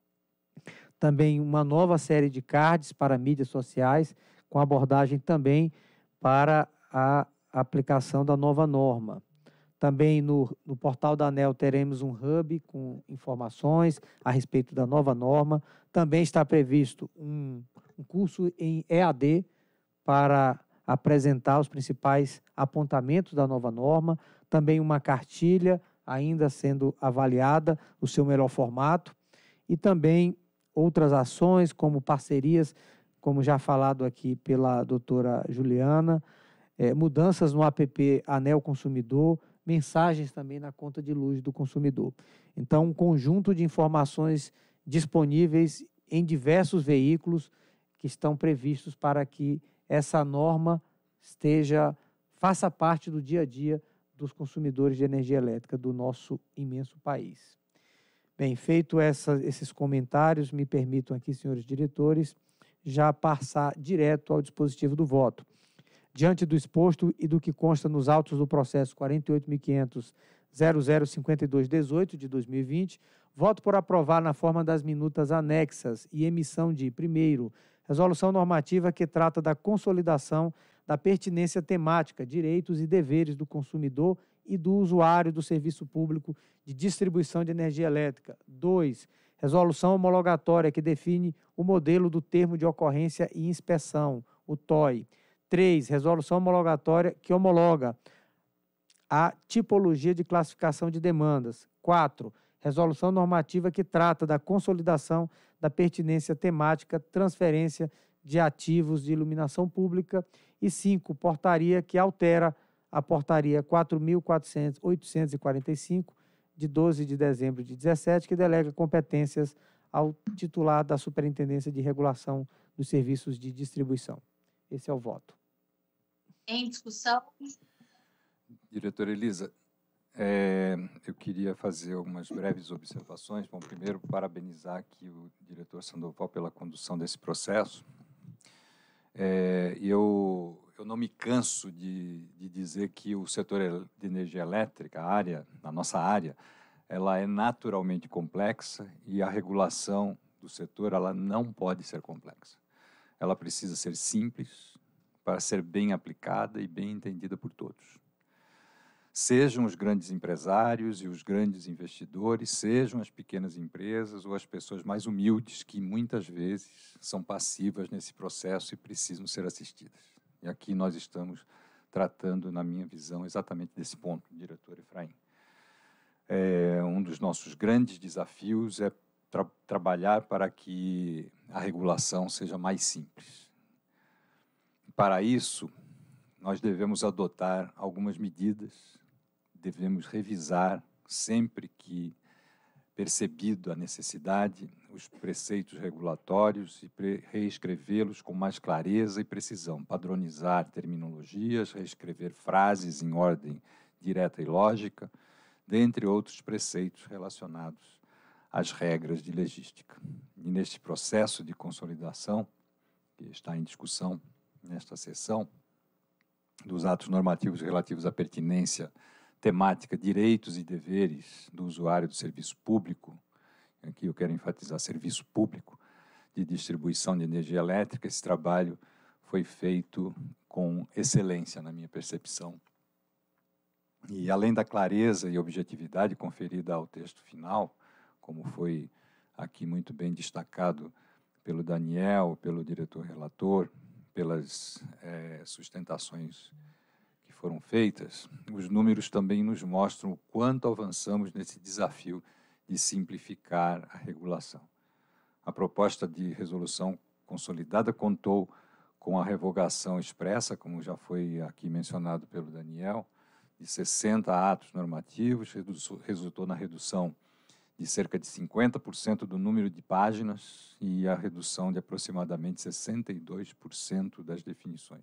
também uma nova série de cards para mídias sociais, com abordagem também para a aplicação da nova norma. Também no, no portal da ANEEL teremos um hub com informações a respeito da nova norma. Também está previsto um, um curso em E A D para apresentar os principais apontamentos da nova norma. Também uma cartilha ainda sendo avaliada, o seu melhor formato. E também outras ações, como parcerias, como já falado aqui pela doutora Juliana, é, mudanças no app ANEEL Consumidor, mensagens também na conta de luz do consumidor. Então, um conjunto de informações disponíveis em diversos veículos que estão previstos para que essa norma esteja, faça parte do dia a dia dos consumidores de energia elétrica do nosso imenso país. Bem, feito essa, esses comentários, me permitam aqui, senhores diretores, já passar direto ao dispositivo do voto. Diante do exposto e do que consta nos autos do processo quarenta e oito mil quinhentos ponto zero zero cinco dois um oito de dois mil e vinte, voto por aprovar na forma das minutas anexas e emissão de, primeiro, resolução normativa que trata da consolidação da pertinência temática, direitos e deveres do consumidor e do usuário do serviço público de distribuição de energia elétrica. Dois, resolução homologatória que define o modelo do termo de ocorrência e inspeção, o T O I. Três, resolução homologatória que homologa a tipologia de classificação de demandas. Quatro, resolução normativa que trata da consolidação da pertinência temática, transferência de ativos de iluminação pública. E cinco, portaria que altera a portaria quatro mil oitocentos e quarenta e cinco, de doze de dezembro de dezessete, que delega competências ao titular da Superintendência de Regulação dos Serviços de Distribuição. Esse é o voto. Em discussão. Diretora Elisa, é, eu queria fazer algumas breves observações. Bom, primeiro, parabenizar aqui o diretor Sandoval pela condução desse processo. É, eu, eu não me canso de, de dizer que o setor de energia elétrica, a área, a nossa área, ela é naturalmente complexa e a regulação do setor ela não pode ser complexa. Ela precisa ser simples para ser bem aplicada e bem entendida por todos. Sejam os grandes empresários e os grandes investidores, sejam as pequenas empresas ou as pessoas mais humildes que muitas vezes são passivas nesse processo e precisam ser assistidas. E aqui nós estamos tratando, na minha visão, exatamente desse ponto, diretor Efraim. É, um dos nossos grandes desafios é tra trabalhar para que a regulação seja mais simples. Para isso, nós devemos adotar algumas medidas, devemos revisar sempre que percebido a necessidade, os preceitos regulatórios e reescrevê-los com mais clareza e precisão, padronizar terminologias, reescrever frases em ordem direta e lógica, dentre outros preceitos relacionados às regras de legística. E neste processo de consolidação, que está em discussão nesta sessão, dos atos normativos relativos à pertinência temática, direitos e deveres do usuário do serviço público, aqui eu quero enfatizar serviço público de distribuição de energia elétrica, esse trabalho foi feito com excelência, na minha percepção. E além da clareza e objetividade conferida ao texto final, como foi aqui muito bem destacado pelo Daniel, pelo diretor relator, pelas é, sustentações que foram feitas, os números também nos mostram o quanto avançamos nesse desafio de simplificar a regulação. A proposta de resolução consolidada contou com a revogação expressa, como já foi aqui mencionado pelo Daniel, de sessenta atos normativos, resultou na redução de cerca de cinquenta por cento do número de páginas e a redução de aproximadamente sessenta e dois por cento das definições.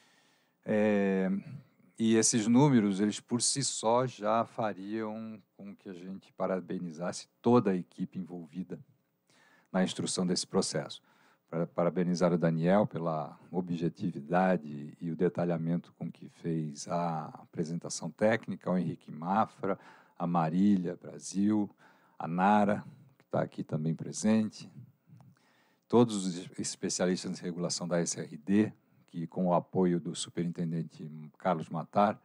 É, e esses números, eles por si só já fariam com que a gente parabenizasse toda a equipe envolvida na instrução desse processo, para parabenizar o Daniel pela objetividade e o detalhamento com que fez a apresentação técnica, o Henrique Mafra, a Marília Brasil, a Nara, que está aqui também presente, todos os especialistas em regulação da S R D, que com o apoio do superintendente Carlos Matar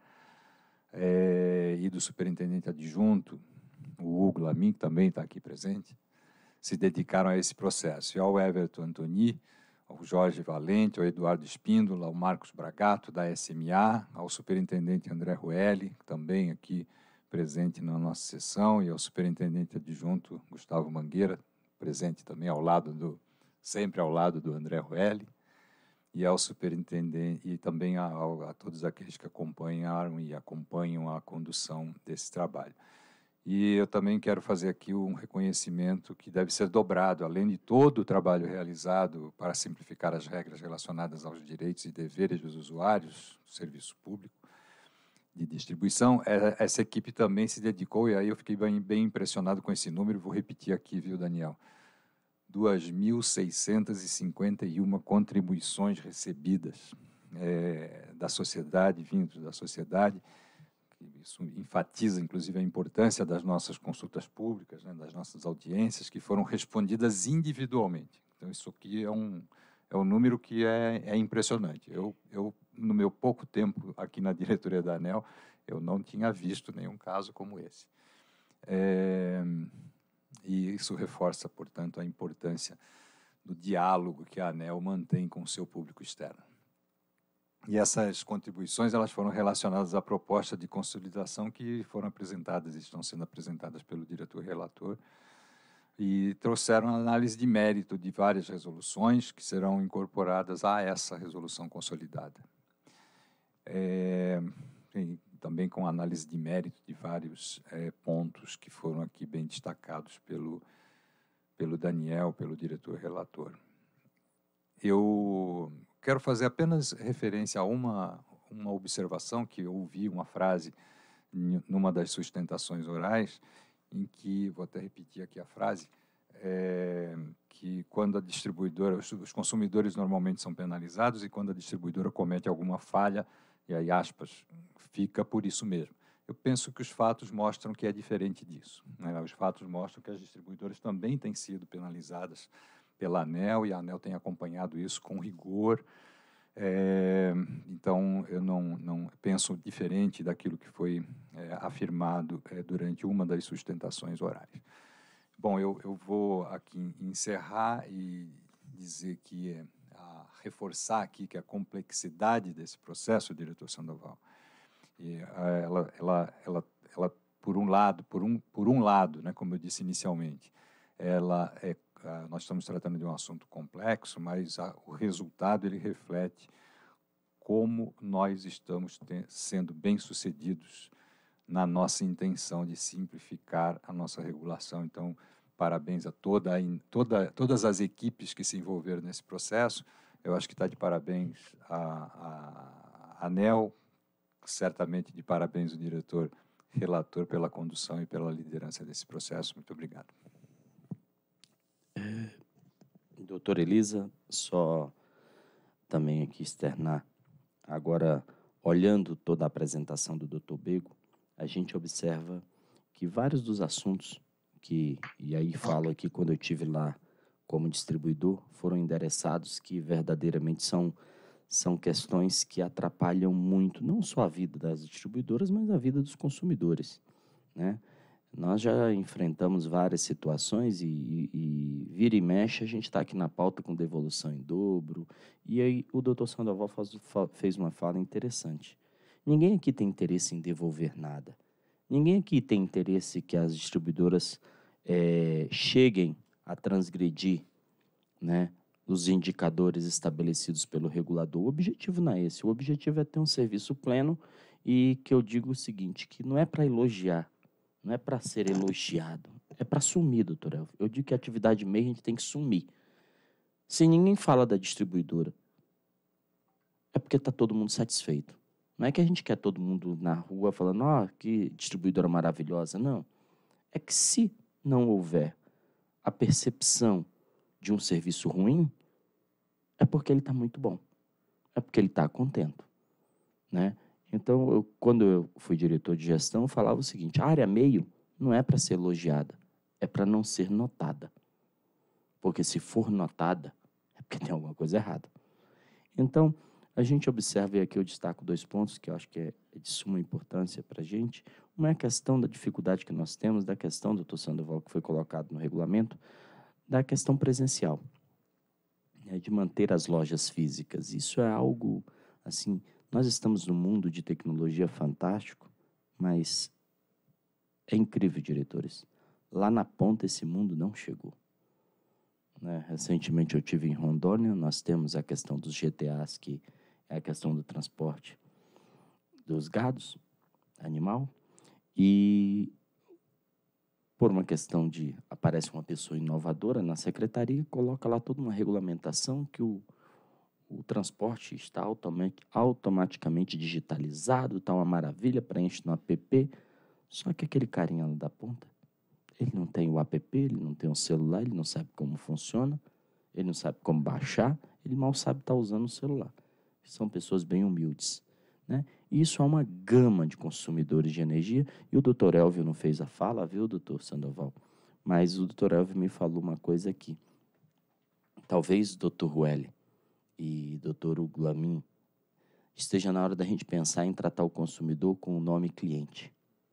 é, e do superintendente adjunto, o Hugo Lamin, que também está aqui presente, se dedicaram a esse processo. E ao Everton Antoni, ao Jorge Valente, ao Eduardo Espíndola, ao Marcos Bragato, da S M A, ao superintendente André Ruelli, também aqui presente na nossa sessão, e ao superintendente adjunto Gustavo Mangueira, presente também ao lado do, sempre ao lado do André Ruelli, e ao superintendente, e também a, a todos aqueles que acompanharam e acompanham a condução desse trabalho. E eu também quero fazer aqui um reconhecimento que deve ser dobrado, além de todo o trabalho realizado para simplificar as regras relacionadas aos direitos e deveres dos usuários do serviço público de distribuição, essa equipe também se dedicou, e aí eu fiquei bem, bem impressionado com esse número, vou repetir aqui, viu, Daniel? duas mil seiscentas e cinquenta e uma contribuições recebidas é, da sociedade, vindos da sociedade. Isso enfatiza, inclusive, a importância das nossas consultas públicas, né, das nossas audiências, que foram respondidas individualmente. Então, isso aqui é um, é um número que é, é impressionante. Eu, eu, no meu pouco tempo aqui na diretoria da ANEEL, eu não tinha visto nenhum caso como esse. É, e isso reforça, portanto, a importância do diálogo que a ANEEL mantém com o seu público externo. E essas contribuições elas foram relacionadas à proposta de consolidação que foram apresentadas e estão sendo apresentadas pelo diretor relator e trouxeram análise de mérito de várias resoluções que serão incorporadas a essa resolução consolidada. É, e também com análise de mérito de vários é, pontos que foram aqui bem destacados pelo, pelo Daniel, pelo diretor relator. Eu quero fazer apenas referência a uma, uma observação que eu ouvi, uma frase, numa das sustentações orais, em que, vou até repetir aqui a frase, é, que quando a distribuidora, os, os consumidores normalmente são penalizados e quando a distribuidora comete alguma falha, e aí, aspas, fica por isso mesmo. Eu penso que os fatos mostram que é diferente disso, né? Os fatos mostram que as distribuidoras também têm sido penalizadas pela ANEEL, e a ANEEL tem acompanhado isso com rigor. É, então, eu não, não penso diferente daquilo que foi é, afirmado é, durante uma das sustentações orais. Bom, eu, eu vou aqui encerrar e dizer que, é, a, reforçar aqui que a complexidade desse processo, diretor Sandoval, e, a, ela, ela, ela, ela, por um lado, por um, por um lado, né, como eu disse inicialmente, ela é nós estamos tratando de um assunto complexo, mas a, o resultado ele reflete como nós estamos te, sendo bem-sucedidos na nossa intenção de simplificar a nossa regulação. Então, parabéns a toda, toda, todas as equipes que se envolveram nesse processo. Eu acho que está de parabéns a, a ANEEL, certamente de parabéns o diretor relator pela condução e pela liderança desse processo. Muito obrigado. Doutora Elisa, só também aqui externar, agora, olhando toda a apresentação do doutor Bego, a gente observa que vários dos assuntos que, e aí falo aqui quando eu estive lá como distribuidor, foram endereçados que verdadeiramente são, são questões que atrapalham muito, não só a vida das distribuidoras, mas a vida dos consumidores, né? Nós já enfrentamos várias situações e, e, e vira e mexe, a gente está aqui na pauta com devolução em dobro. E aí o doutor Sandoval faz, fez uma fala interessante. Ninguém aqui tem interesse em devolver nada. Ninguém aqui tem interesse que as distribuidoras é, cheguem a transgredir, né, os indicadores estabelecidos pelo regulador. O objetivo não é esse. O objetivo é ter um serviço pleno e que eu digo o seguinte, que não é para elogiar, não é para ser elogiado, é para sumir, doutor Elvio. Eu digo que a atividade meio a gente tem que sumir. Se ninguém fala da distribuidora, é porque está todo mundo satisfeito. Não é que a gente quer todo mundo na rua falando, ó, oh, que distribuidora maravilhosa, não. É que se não houver a percepção de um serviço ruim, é porque ele está muito bom, é porque ele está contento, né? Então, eu, quando eu fui diretor de gestão, eu falava o seguinte: a área meio não é para ser elogiada, é para não ser notada. Porque se for notada, é porque tem alguma coisa errada. Então, a gente observa, e aqui eu destaco dois pontos que eu acho que é de suma importância para a gente. Uma é a questão da dificuldade que nós temos, da questão, doutor Sandoval, que foi colocado no regulamento, da questão presencial, né, de manter as lojas físicas. Isso é algo, assim, nós estamos num mundo de tecnologia fantástico, mas é incrível, diretores. Lá na ponta esse mundo não chegou. Né? Recentemente eu tive em Rondônia, nós temos a questão dos G T As, que é a questão do transporte dos gados, animal, e por uma questão de, aparece uma pessoa inovadora na secretaria, coloca lá toda uma regulamentação que o, o transporte está automaticamente digitalizado, está uma maravilha, preenche no app, só que aquele carinha lá da ponta, ele não tem o app, ele não tem o celular, ele não sabe como funciona, ele não sabe como baixar, ele mal sabe estar usando o celular. São pessoas bem humildes, né? E isso há uma gama de consumidores de energia, e o doutor Elvio não fez a fala, viu, doutor Sandoval? Mas o doutor Elvio me falou uma coisa aqui. Talvez o doutor Rueli e doutor Hugo Lamin esteja na hora da gente pensar em tratar o consumidor com o nome cliente.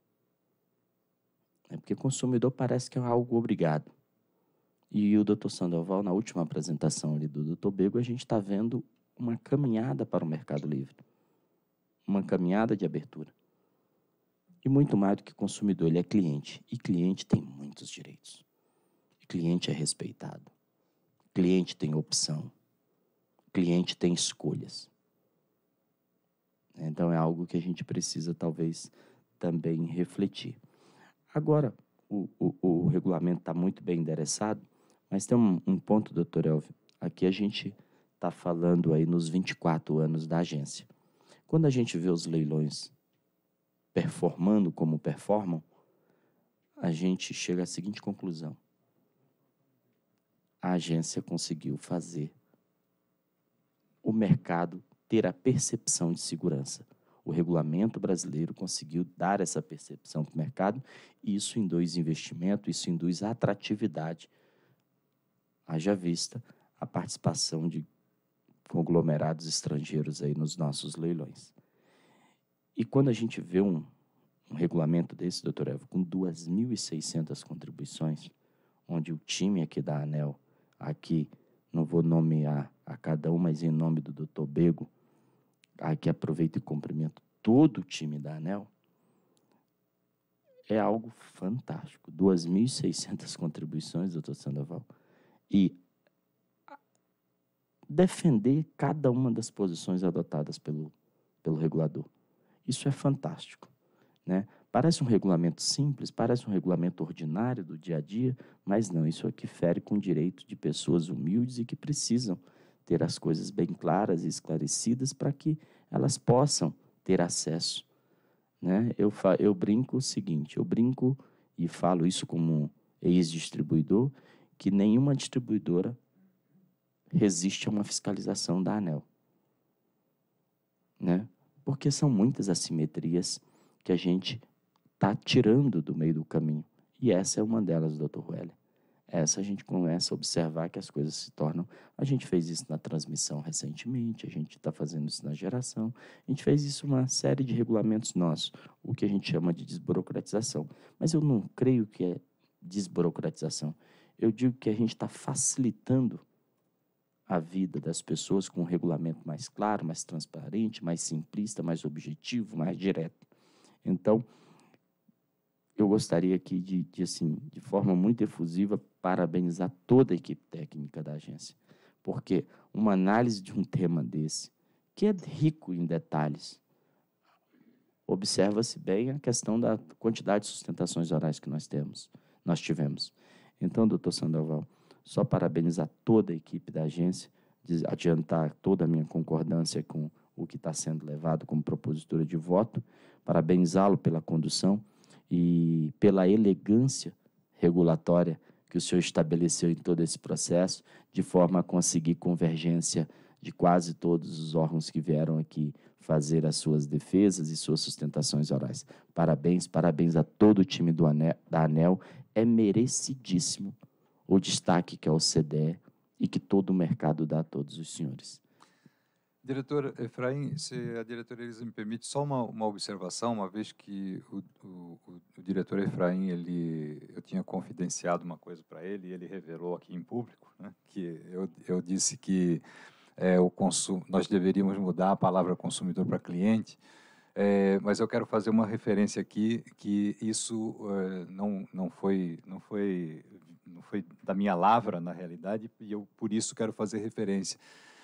É porque consumidor parece que é algo obrigado. E o doutor Sandoval, na última apresentação ali do doutor Bego, a gente está vendo uma caminhada para o mercado livre. Uma caminhada de abertura. E muito mais do que consumidor, ele é cliente. E cliente tem muitos direitos. E cliente é respeitado. Cliente tem opção. Cliente tem escolhas. Então é algo que a gente precisa talvez também refletir. Agora, o, o, o regulamento está muito bem endereçado, mas tem um, um ponto, doutor Elvio. Aqui a gente está falando aí nos vinte e quatro anos da agência. Quando a gente vê os leilões performando como performam, a gente chega à seguinte conclusão. A agência conseguiu fazer o mercado ter a percepção de segurança. O regulamento brasileiro conseguiu dar essa percepção para o mercado, e isso induz investimento, isso induz atratividade, haja vista a participação de conglomerados estrangeiros aí nos nossos leilões. E quando a gente vê um, um regulamento desse, doutor Evo, com duas mil e seiscentas contribuições, onde o time aqui da ANEEL, aqui, não vou nomear a cada um, mas em nome do doutor Bego, aqui aproveito e cumprimento todo o time da ANEEL, é algo fantástico. duas mil e seiscentas contribuições, doutor Sandoval, e defender cada uma das posições adotadas pelo, pelo regulador. Isso é fantástico, né? Parece um regulamento simples, parece um regulamento ordinário do dia a dia, mas não, isso aqui fere com o direito de pessoas humildes e que precisam ter as coisas bem claras e esclarecidas para que elas possam ter acesso, né? Eu, fa eu brinco o seguinte, eu brinco e falo isso como ex-distribuidor, que nenhuma distribuidora resiste a uma fiscalização da ANEEL, né? Porque são muitas assimetrias que a gente está tirando do meio do caminho. E essa é uma delas, doutor Rueli. Essa a gente começa a observar que as coisas se tornam... A gente fez isso na transmissão recentemente, a gente está fazendo isso na geração, a gente fez isso uma série de regulamentos nossos, o que a gente chama de desburocratização. Mas eu não creio que é desburocratização. Eu digo que a gente está facilitando a vida das pessoas com um regulamento mais claro, mais transparente, mais simplista, mais objetivo, mais direto. Então, eu gostaria aqui de, de, assim, de forma muito efusiva, parabenizar toda a equipe técnica da agência, porque uma análise de um tema desse, que é rico em detalhes, observa-se bem a questão da quantidade de sustentações orais que nós temos, nós tivemos. Então, doutor Sandoval, só parabenizar toda a equipe da agência, adiantar toda a minha concordância com o que está sendo levado como propositura de voto, parabenizá-lo pela condução e pela elegância regulatória que o senhor estabeleceu em todo esse processo, de forma a conseguir convergência de quase todos os órgãos que vieram aqui fazer as suas defesas e suas sustentações orais. Parabéns, parabéns a todo o time do ANEEL, da ANEEL. É merecidíssimo o destaque que a O C D E e que todo o mercado dá a todos os senhores. Diretor Efraim, se a diretora Elisa me permite, só uma, uma observação, uma vez que o, o, o, o diretor Efraim, ele, eu tinha confidenciado uma coisa para ele, e ele revelou aqui em público, né, que eu, eu disse que é, o consum, nós deveríamos mudar a palavra consumidor para cliente, é, mas eu quero fazer uma referência aqui, que isso é, não, não, foi, não, foi, não foi da minha lavra, na realidade, e eu, por isso, quero fazer referência.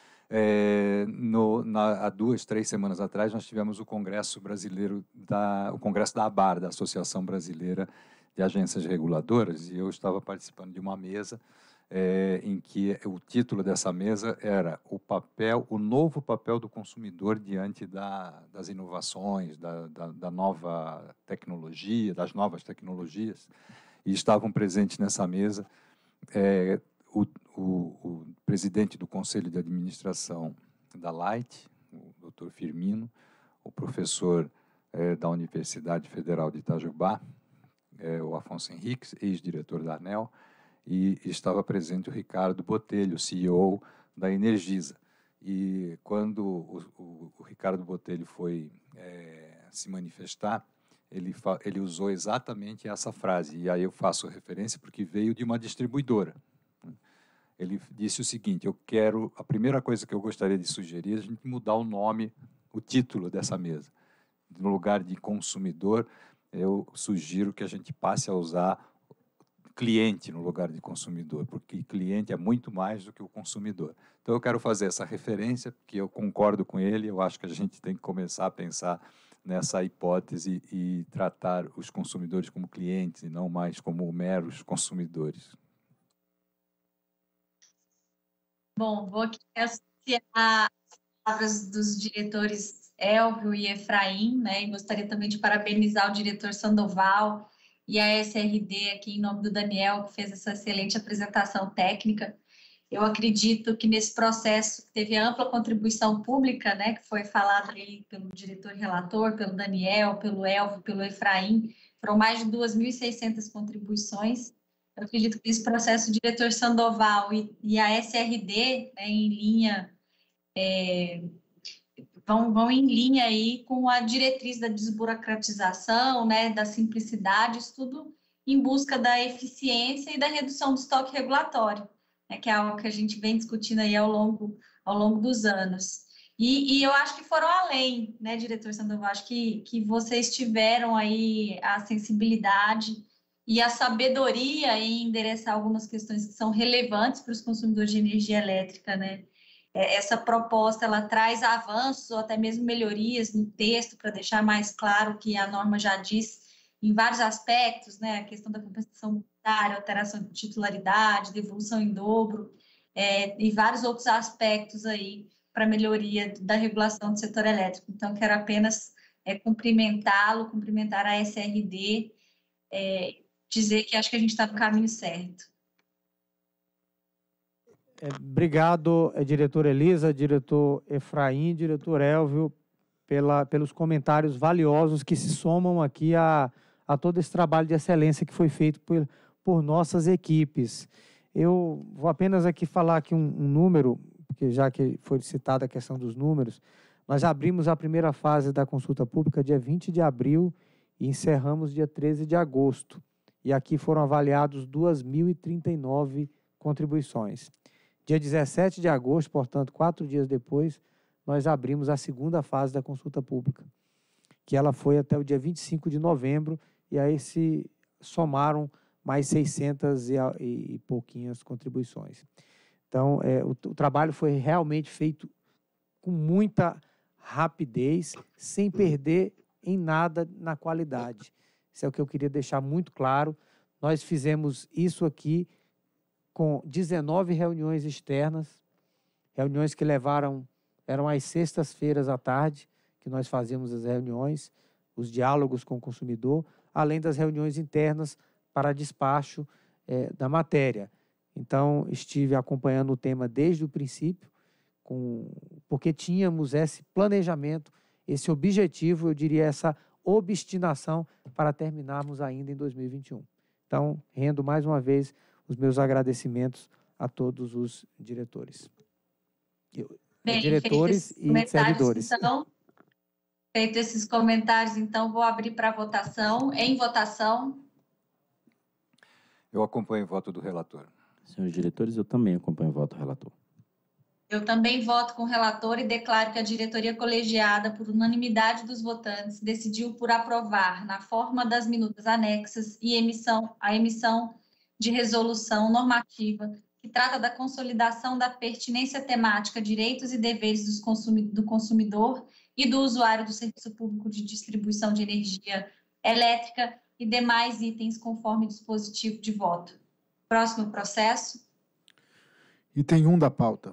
É, no, na, há duas, três semanas atrás, nós tivemos o Congresso Brasileiro, da, o Congresso da ABAR, da Associação Brasileira de Agências Reguladoras, e eu estava participando de uma mesa é, em que o título dessa mesa era o papel, o novo papel do consumidor diante da, das inovações, da, da, da nova tecnologia, das novas tecnologias, e estavam presentes nessa mesa é, O, o, o presidente do Conselho de Administração da Light, o doutor Firmino, o professor eh, da Universidade Federal de Itajubá, eh, o Afonso Henriques, ex-diretor da ANEEL, e estava presente o Ricardo Botelho, C E O da Energisa. E quando o, o, o Ricardo Botelho foi eh, se manifestar, ele, fa, ele usou exatamente essa frase, e aí eu faço referência porque veio de uma distribuidora. Ele disse o seguinte: eu quero, a primeira coisa que eu gostaria de sugerir é a gente mudar o nome, o título dessa mesa. No lugar de consumidor, eu sugiro que a gente passe a usar cliente no lugar de consumidor, porque cliente é muito mais do que o consumidor. Então, eu quero fazer essa referência, porque eu concordo com ele, eu acho que a gente tem que começar a pensar nessa hipótese e tratar os consumidores como clientes e não mais como meros consumidores. Bom, vou aqui associar as palavras dos diretores Elvio e Efraim, né, e gostaria também de parabenizar o diretor Sandoval e a S R D aqui em nome do Daniel, que fez essa excelente apresentação técnica. Eu acredito que nesse processo teve ampla contribuição pública, né, que foi falado aí pelo diretor relator, pelo Daniel, pelo Elvio, pelo Efraim, foram mais de duas mil e seiscentas contribuições. Eu acredito que esse processo, o diretor Sandoval e, e a S R D, né, em linha, é, vão, vão em linha aí com a diretriz da desburocratização, né, da simplicidade, isso tudo em busca da eficiência e da redução do estoque regulatório, né, que é algo que a gente vem discutindo aí ao longo, ao longo dos anos. E, e eu acho que foram além, né, diretor Sandoval, acho que, que vocês tiveram aí a sensibilidade e a sabedoria em endereçar algumas questões que são relevantes para os consumidores de energia elétrica, né? Essa proposta, ela traz avanços ou até mesmo melhorias no texto para deixar mais claro que a norma já diz em vários aspectos, né? A questão da compensação monetária, alteração de titularidade, devolução em dobro, é, e vários outros aspectos aí para melhoria da regulação do setor elétrico. Então, quero apenas é, cumprimentá-lo, cumprimentar a S R D, é, dizer que acho que a gente está no caminho certo. É, obrigado, é, diretor Elisa, diretor Efraim, diretor Elvio, pela, pelos comentários valiosos que se somam aqui a, a todo esse trabalho de excelência que foi feito por, por nossas equipes. Eu vou apenas aqui falar aqui um, um número, porque já que foi citada a questão dos números, nós abrimos a primeira fase da consulta pública dia vinte de abril e encerramos dia treze de agosto. E aqui foram avaliados duas mil e trinta e nove contribuições. Dia dezessete de agosto, portanto, quatro dias depois, nós abrimos a segunda fase da consulta pública, que ela foi até o dia vinte e cinco de novembro, e aí se somaram mais seiscentas e, e, e pouquinhas contribuições. Então, é, o, o trabalho foi realmente feito com muita rapidez, sem perder em nada na qualidade. Isso é o que eu queria deixar muito claro. Nós fizemos isso aqui com dezenove reuniões externas, reuniões que levaram, eram às sextas-feiras à tarde, que nós fazíamos as reuniões, os diálogos com o consumidor, além das reuniões internas para despacho é, da matéria. Então, estive acompanhando o tema desde o princípio, com, porque tínhamos esse planejamento, esse objetivo, eu diria, essa obstinação para terminarmos ainda em dois mil e vinte e um. Então, rendo mais uma vez os meus agradecimentos a todos os diretores. Bem, diretores e servidores. Então, feito esses comentários, então, vou abrir para votação. Em votação. Eu acompanho o voto do relator. Senhores diretores, eu também acompanho o voto do relator. Eu também voto com o relator e declaro que a diretoria colegiada, por unanimidade dos votantes, decidiu por aprovar, na forma das minutas anexas, e emissão, a emissão de resolução normativa que trata da consolidação da pertinência temática, direitos e deveres dos consumi- do consumidor e do usuário do serviço público de distribuição de energia elétrica e demais itens conforme dispositivo de voto. Próximo processo. Item um da pauta.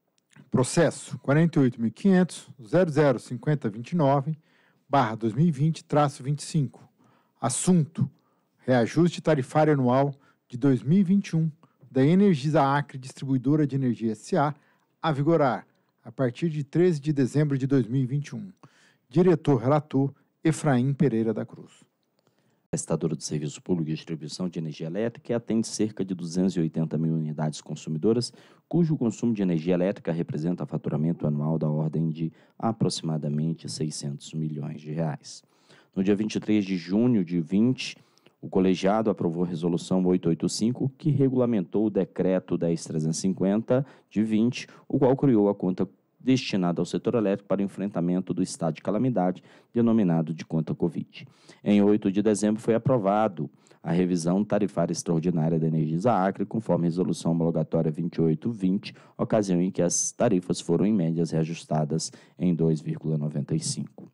Processo quarenta e oito mil e quinhentos, zero zero cinco zero dois nove, barra dois mil e vinte, traço vinte e cinco. Assunto: reajuste tarifário anual de dois mil e vinte e um da Energisa Acre Distribuidora de Energia S A a vigorar a partir de treze de dezembro de dois mil e vinte e um. Diretor-relator Efraim Pereira da Cruz. Prestadora do Serviço Público de Distribuição de Energia Elétrica, atende cerca de duzentas e oitenta mil unidades consumidoras, cujo consumo de energia elétrica representa faturamento anual da ordem de aproximadamente seiscentos milhões de reais. No dia vinte e três de junho de vinte, o colegiado aprovou a Resolução oitocentos e oitenta e cinco, que regulamentou o Decreto dez mil trezentos e cinquenta de vinte, o qual criou a conta destinada ao setor elétrico para o enfrentamento do estado de calamidade, denominado de conta Covid. Em oito de dezembro foi aprovado a revisão tarifária extraordinária da Energisa Acre, conforme a resolução homologatória vinte e oito vinte, ocasião em que as tarifas foram em médias reajustadas em dois vírgula noventa e cinco.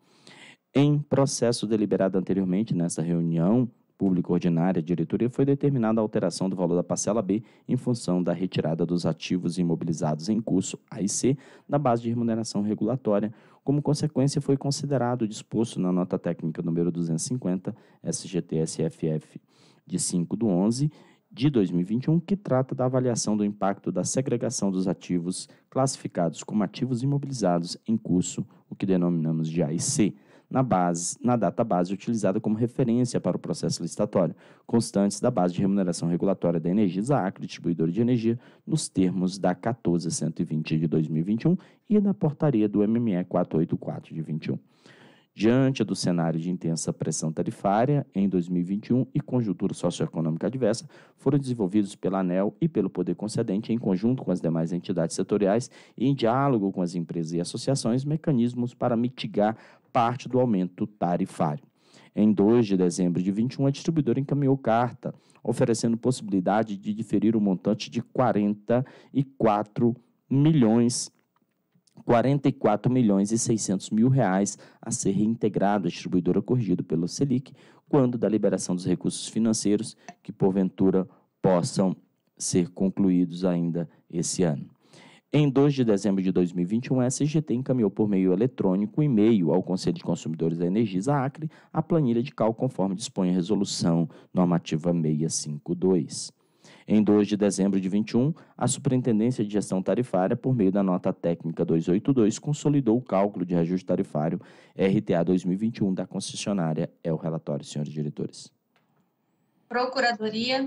Em processo deliberado anteriormente nesta reunião pública ordinária, a diretoria foi determinada a alteração do valor da parcela B em função da retirada dos ativos imobilizados em curso, A e C, da base de remuneração regulatória. Como consequência, foi considerado o disposto na nota técnica número duzentos e cinquenta, S G T S F F, de cinco de onze de dois mil e vinte e um, que trata da avaliação do impacto da segregação dos ativos classificados como ativos imobilizados em curso, o que denominamos de A e C, na, base, na data base utilizada como referência para o processo licitatório, constantes da base de remuneração regulatória da Energisa Acre, distribuidora de energia, nos termos da quatorze cento e vinte de dois mil e vinte e um e da portaria do M M E quatrocentos e oitenta e quatro de vinte e um. Diante do cenário de intensa pressão tarifária em dois mil e vinte e um e conjuntura socioeconômica adversa, foram desenvolvidos pela ANEEL e pelo Poder Concedente, em conjunto com as demais entidades setoriais e em diálogo com as empresas e associações, mecanismos para mitigar parte do aumento tarifário. Em dois de dezembro de vinte e um, a distribuidora encaminhou carta, oferecendo possibilidade de diferir o montante de quarenta e quatro milhões quarenta e quatro milhões e seiscentos mil reais a ser reintegrado à distribuidora corrigido pelo Selic, quando da liberação dos recursos financeiros que, porventura, possam ser concluídos ainda esse ano. Em dois de dezembro de dois mil e vinte e um, a S G T encaminhou por meio eletrônico um e-mail ao Conselho de Consumidores da Energisa Acre a planilha de cálculo conforme dispõe a Resolução Normativa seiscentos e cinquenta e dois. Em dois de dezembro de vinte e um, a Superintendência de Gestão Tarifária, por meio da nota técnica duzentos e oitenta e dois, consolidou o cálculo de reajuste tarifário R T A dois mil e vinte e um da concessionária. É o relatório, senhores diretores. Procuradoria.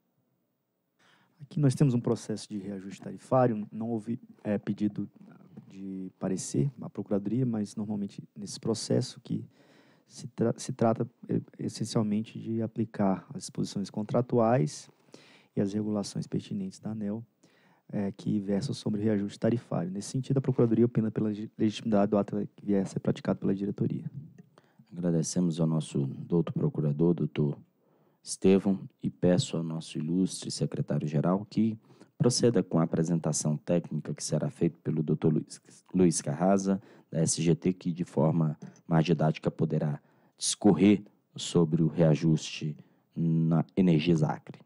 Aqui nós temos um processo de reajuste tarifário, não houve é, pedido de parecer à Procuradoria, mas normalmente nesse processo que se, tra se trata é, essencialmente de aplicar as disposições contratuais e as regulações pertinentes da ANEEL, é, que versam sobre reajuste tarifário. Nesse sentido, a Procuradoria opina pela legitimidade do ato que vier a ser praticado pela diretoria. Agradecemos ao nosso doutor procurador, doutor Estevão, e peço ao nosso ilustre secretário-geral que proceda com a apresentação técnica que será feita pelo doutor Luiz, Luiz Carrasa, da S G T, que de forma mais didática poderá discorrer sobre o reajuste na Energisa Acre.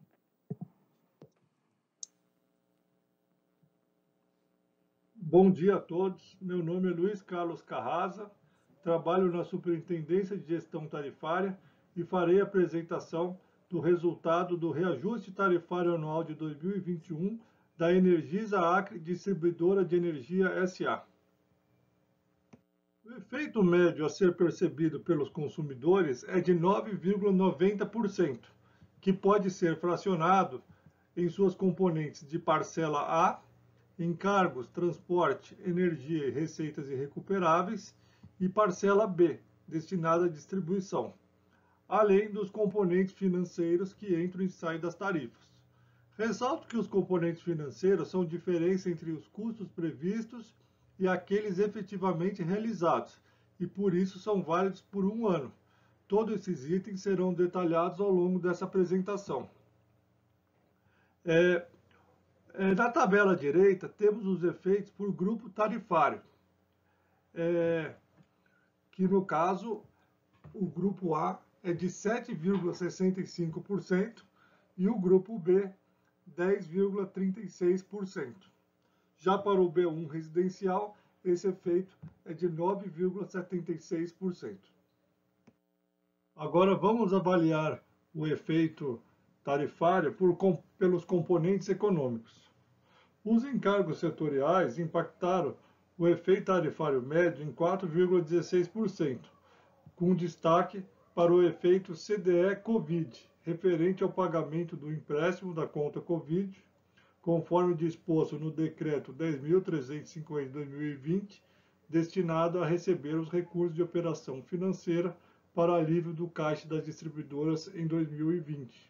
Bom dia a todos, meu nome é Luiz Carlos Carrasa, trabalho na Superintendência de Gestão Tarifária e farei a apresentação do resultado do reajuste tarifário anual de dois mil e vinte e um da Energisa Acre Distribuidora de Energia S A O efeito médio a ser percebido pelos consumidores é de nove vírgula noventa por cento, que pode ser fracionado em suas componentes de parcela A, encargos, transporte, energia e receitas irrecuperáveis, e parcela B, destinada à distribuição, além dos componentes financeiros que entram e saem das tarifas. Ressalto que os componentes financeiros são diferença entre os custos previstos e aqueles efetivamente realizados, e por isso são válidos por um ano. Todos esses itens serão detalhados ao longo dessa apresentação. É, é, na tabela direita, temos os efeitos por grupo tarifário, é, que no caso, o grupo A é de sete vírgula sessenta e cinco por cento e o grupo B, dez vírgula trinta e seis por cento. Já para o B um residencial, esse efeito é de nove vírgula setenta e seis por cento. Agora vamos avaliar o efeito tarifário por, com, pelos componentes econômicos. Os encargos setoriais impactaram o efeito tarifário médio em quatro vírgula dezesseis por cento, com destaque para o efeito C D E Covid, referente ao pagamento do empréstimo da conta Covid, conforme disposto no Decreto dez mil trezentos e cinquenta de dois mil e vinte, destinado a receber os recursos de operação financeira para alívio do caixa das distribuidoras em dois mil e vinte.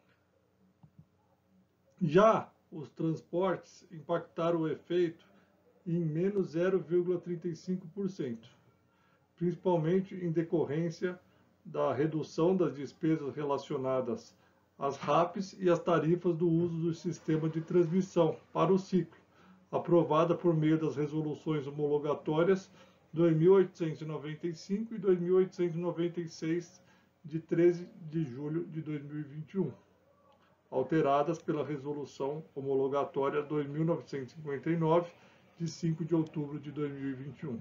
Já os transportes impactaram o efeito em menos zero vírgula trinta e cinco por cento, principalmente em decorrência da redução das despesas relacionadas às R A Ps e às tarifas do uso do sistema de transmissão para o ciclo, aprovada por meio das resoluções homologatórias dois mil oitocentos e noventa e cinco e dois mil oitocentos e noventa e seis, de treze de julho de dois mil e vinte e um, alteradas pela resolução homologatória dois mil novecentos e cinquenta e nove, de cinco de outubro de dois mil e vinte e um.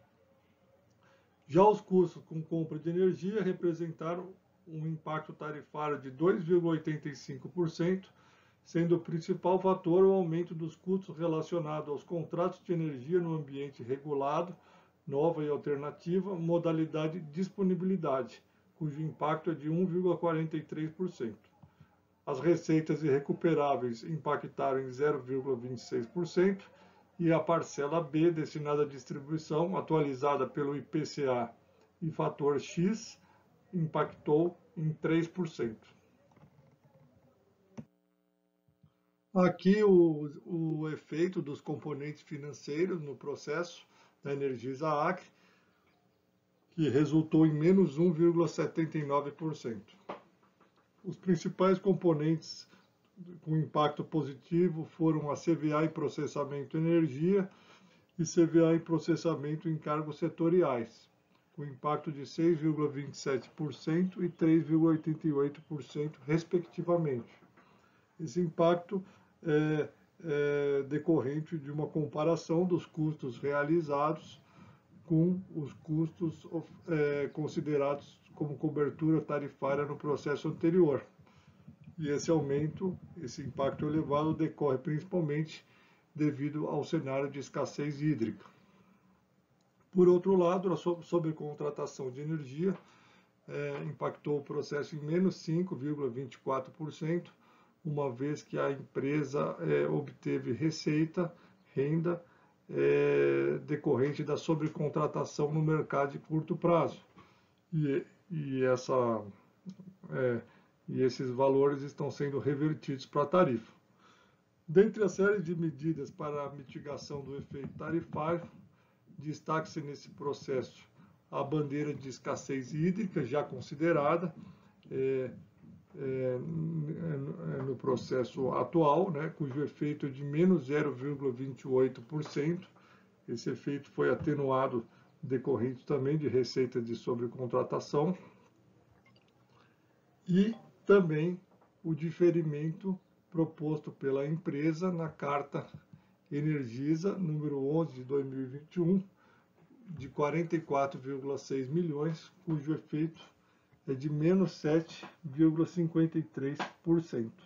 Já os custos com compra de energia representaram um impacto tarifário de dois vírgula oitenta e cinco por cento, sendo o principal fator o aumento dos custos relacionados aos contratos de energia no ambiente regulado, nova e alternativa, modalidade disponibilidade, cujo impacto é de um vírgula quarenta e três por cento. As receitas irrecuperáveis impactaram em zero vírgula vinte e seis por cento e a parcela B, destinada à distribuição, atualizada pelo I P C A e fator X, impactou em três por cento. Aqui o, o efeito dos componentes financeiros no processo da Energisa Acre, que resultou em menos um vírgula setenta e nove por cento. Os principais componentes com impacto positivo foram a C V A em processamento energia e C V A em processamento em encargos setoriais, com impacto de seis vírgula vinte e sete por cento e três vírgula oitenta e oito por cento, respectivamente. Esse impacto é, é decorrente de uma comparação dos custos realizados com os custos é, considerados como cobertura tarifária no processo anterior. E esse aumento, esse impacto elevado, decorre principalmente devido ao cenário de escassez hídrica. Por outro lado, a sobrecontratação de energia é, impactou o processo em menos cinco vírgula vinte e quatro por cento, uma vez que a empresa é, obteve receita, renda, é, decorrente da sobrecontratação no mercado de curto prazo. E, e, essa, é, e esses valores estão sendo revertidos para a tarifa. Dentre a série de medidas para a mitigação do efeito tarifário, destaque-se nesse processo a bandeira de escassez hídrica, já considerada é, é, no processo atual, né, cujo efeito é de menos zero vírgula vinte e oito por cento. Esse efeito foi atenuado decorrente também de receita de sobrecontratação e também o diferimento proposto pela empresa na carta Energisa, número onze de dois mil e vinte e um, de quarenta e quatro vírgula seis milhões, cujo efeito é de menos sete vírgula cinquenta e três por cento.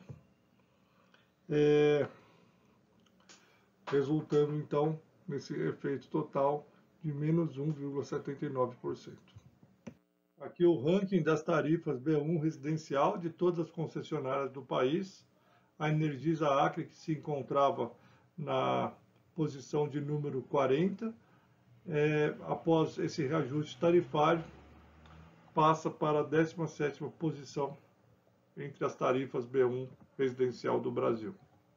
É, resultando, então, nesse efeito total de menos um vírgula setenta e nove por cento. Aqui o ranking das tarifas B um residencial de todas as concessionárias do país. A Energisa Acre, que se encontrava na posição de número quarenta, é, após esse reajuste tarifário, passa para a décima sétima posição entre as tarifas B um residencial do Brasil.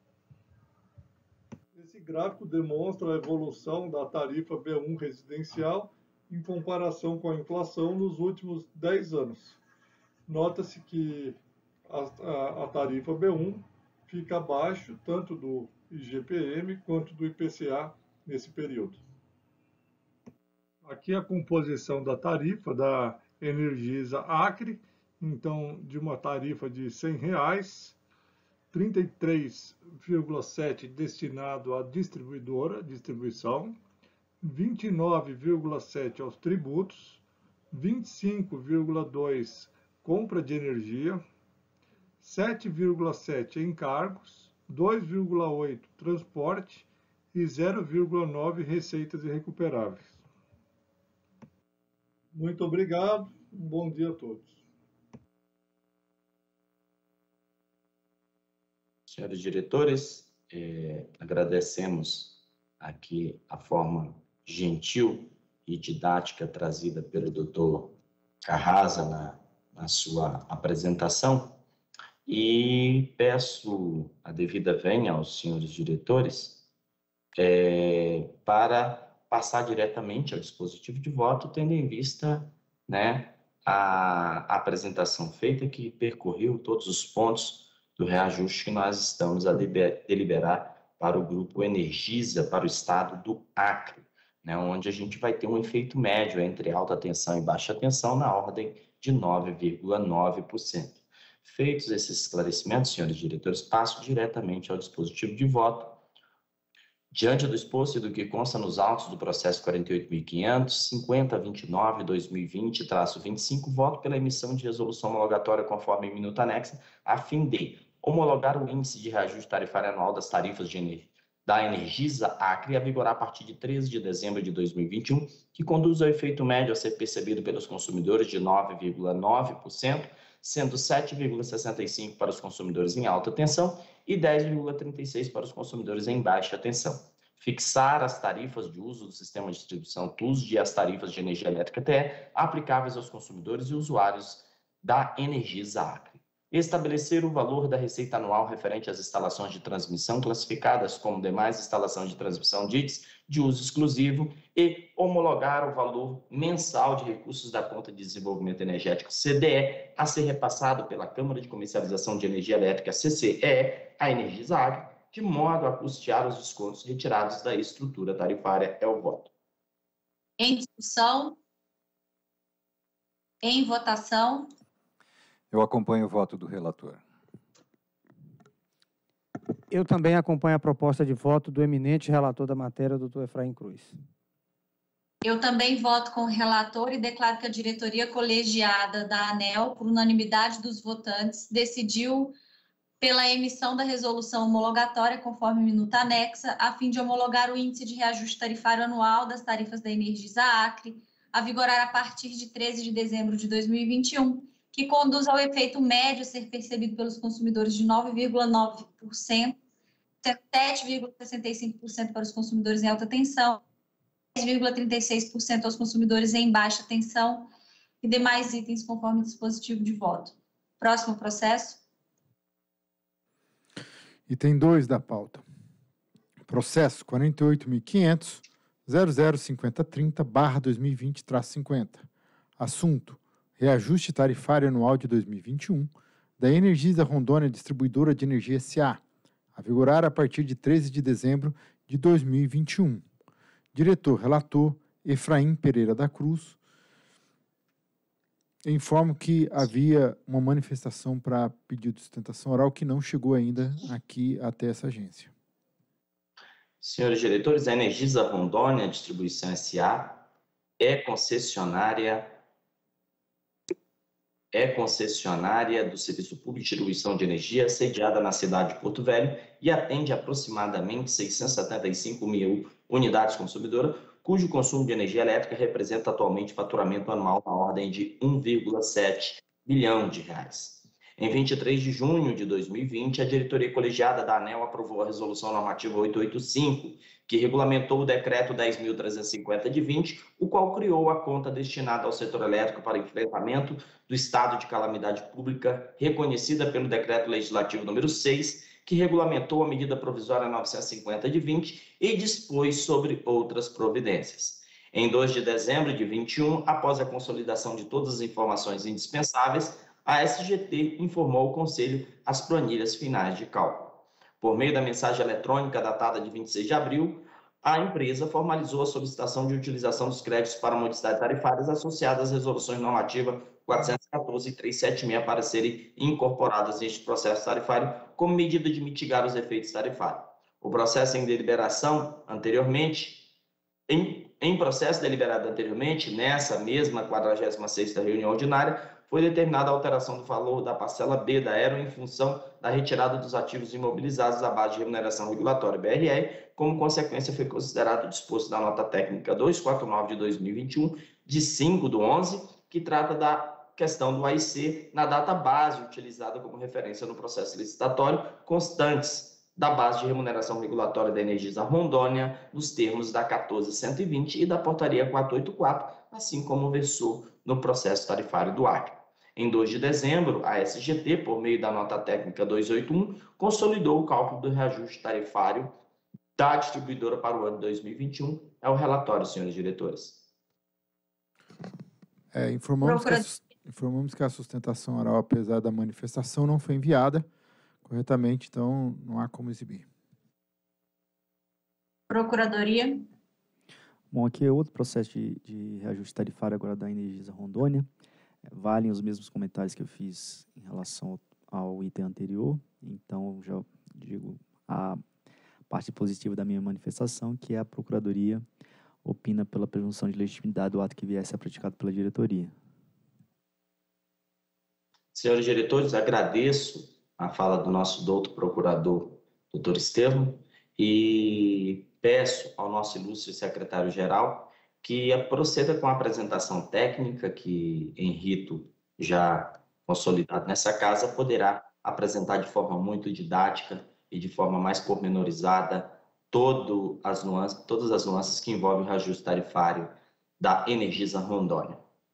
Esse gráfico demonstra a evolução da tarifa B um residencial em comparação com a inflação nos últimos dez anos. Nota-se que a, a, a tarifa B um fica abaixo tanto do I G P M quanto do I P C A nesse período. Aqui a composição da tarifa da Energisa Acre, então de uma tarifa de cem reais, trinta e três vírgula sete destinado à distribuidora, distribuição, vinte e nove vírgula sete aos tributos, vinte e cinco vírgula dois compra de energia, sete vírgula sete encargos, dois vírgula oito transporte e zero vírgula nove receitas irrecuperáveis. Muito obrigado, um bom dia a todos. Senhores diretores, eh, agradecemos aqui a forma gentil e didática trazida pelo doutor Carrasa na, na sua apresentação e peço a devida venha aos senhores diretores é, para passar diretamente ao dispositivo de voto, tendo em vista, né, a, a apresentação feita que percorreu todos os pontos do reajuste que nós estamos a deliberar para o grupo Energisa, para o estado do Acre, né, onde a gente vai ter um efeito médio entre alta tensão e baixa tensão na ordem de nove vírgula nove por cento. Feitos esses esclarecimentos, senhores diretores, passo diretamente ao dispositivo de voto. Diante do exposto e do que consta nos autos do processo quarenta e oito mil e quinhentos, cinquenta vinte e nove, dois mil e vinte, traço vinte e cinco, voto pela emissão de resolução homologatória conforme minuta anexa, a fim de homologar o índice de reajuste tarifário anual das tarifas de energia da Energisa Acre a vigorar a partir de treze de dezembro de dois mil e vinte e um, que conduz ao efeito médio a ser percebido pelos consumidores de nove vírgula nove por cento, sendo sete vírgula sessenta e cinco por cento para os consumidores em alta tensão e dez vírgula trinta e seis por cento para os consumidores em baixa tensão. Fixar as tarifas de uso do sistema de distribuição T U S e as tarifas de energia elétrica T E aplicáveis aos consumidores e usuários da Energisa Acre. Estabelecer o valor da receita anual referente às instalações de transmissão classificadas como demais instalações de transmissão D I T S de uso exclusivo e homologar o valor mensal de recursos da conta de desenvolvimento energético C D E a ser repassado pela Câmara de Comercialização de Energia Elétrica C C E E, a Energisa Acre, de modo a custear os descontos retirados da estrutura tarifária. É o voto. Em discussão? Em votação? Eu acompanho o voto do relator. Eu também acompanho a proposta de voto do eminente relator da matéria, doutor Efraim Cruz. Eu também voto com o relator e declaro que a diretoria colegiada da ANEEL, por unanimidade dos votantes, decidiu pela emissão da resolução homologatória conforme minuta anexa, a fim de homologar o índice de reajuste tarifário anual das tarifas da Energisa Acre, a vigorar a partir de treze de dezembro de dois mil e vinte e um, que conduz ao efeito médio a ser percebido pelos consumidores de nove vírgula nove por cento, sete vírgula sessenta e cinco por cento para os consumidores em alta tensão, dez vírgula trinta e seis por cento aos consumidores em baixa tensão e demais itens conforme o dispositivo de voto. Próximo processo. Item dois da pauta. Processo quarenta e oito mil e quinhentos, zero zero cinquenta trinta barra dois mil e vinte traço cinquenta. Assunto: reajuste tarifário anual de dois mil e vinte e um da Energisa Rondônia Distribuidora de Energia S A, a vigorar a partir de treze de dezembro de dois mil e vinte e um. Diretor relator Efraim Pereira da Cruz. Eu informo que havia uma manifestação para pedido de sustentação oral que não chegou ainda aqui até essa agência. Senhores diretores, a Energisa Rondônia Distribuição S A é concessionária é concessionária do Serviço Público de Distribuição de Energia, sediada na cidade de Porto Velho, e atende aproximadamente seiscentas e setenta e cinco mil unidades consumidoras, cujo consumo de energia elétrica representa atualmente faturamento anual na ordem de um vírgula sete bilhão de reais. Em vinte e três de junho de dois mil e vinte, a diretoria colegiada da ANEEL aprovou a Resolução Normativa oitocentos e oitenta e cinco, que regulamentou o Decreto dez mil trezentos e cinquenta de vinte, o qual criou a conta destinada ao setor elétrico para enfrentamento do estado de calamidade pública, reconhecida pelo Decreto Legislativo número seis, que regulamentou a medida provisória novecentos e cinquenta de vinte e dispôs sobre outras providências. Em dois de dezembro de vinte e um, após a consolidação de todas as informações indispensáveis, a S G T informou ao Conselho as planilhas finais de cálculo. Por meio da mensagem eletrônica datada de vinte e seis de abril, a empresa formalizou a solicitação de utilização dos créditos para modicidades tarifárias associadas às resoluções normativas quatrocentos e quatorze e trezentos e setenta e seis para serem incorporadas neste processo tarifário como medida de mitigar os efeitos tarifários. O processo em deliberação anteriormente, em, em processo deliberado anteriormente, nessa mesma quadragésima sexta reunião ordinária, foi determinada a alteração do valor da parcela B da Aero em função da retirada dos ativos imobilizados à base de remuneração regulatória B R R. Como consequência, foi considerado o disposto da nota técnica duzentos e quarenta e nove de dois mil e vinte e um, de cinco do onze, que trata da questão do A I C na data base utilizada como referência no processo licitatório, constantes da base de remuneração regulatória da Energisa Rondônia, nos termos da quatorze cento e vinte e da portaria quatrocentos e oitenta e quatro, assim como versou no processo tarifário do Acre. Em dois de dezembro, a S G T, por meio da nota técnica duzentos e oitenta e um, consolidou o cálculo do reajuste tarifário da distribuidora para o ano dois mil e vinte e um. É o relatório, senhores diretores. É, informamos, que a, informamos que a sustentação oral, apesar da manifestação, não foi enviada corretamente, então não há como exibir. Procuradoria. Bom, aqui é outro processo de, de reajuste tarifário agora da Energisa Rondônia. Valem os mesmos comentários que eu fiz em relação ao, ao item anterior. Então, já digo a parte positiva da minha manifestação, que é a Procuradoria opina pela presunção de legitimidade do ato que viesse a ser praticado pela diretoria. Senhores diretores, agradeço a fala do nosso doutor procurador, doutor Estevam, e peço ao nosso ilustre secretário-geral que proceda com a apresentação técnica que, em rito já consolidado nessa casa, poderá apresentar de forma muito didática e de forma mais pormenorizada todo as nuances, todas as nuances que envolvem o reajuste tarifário da Energisa Rondônia.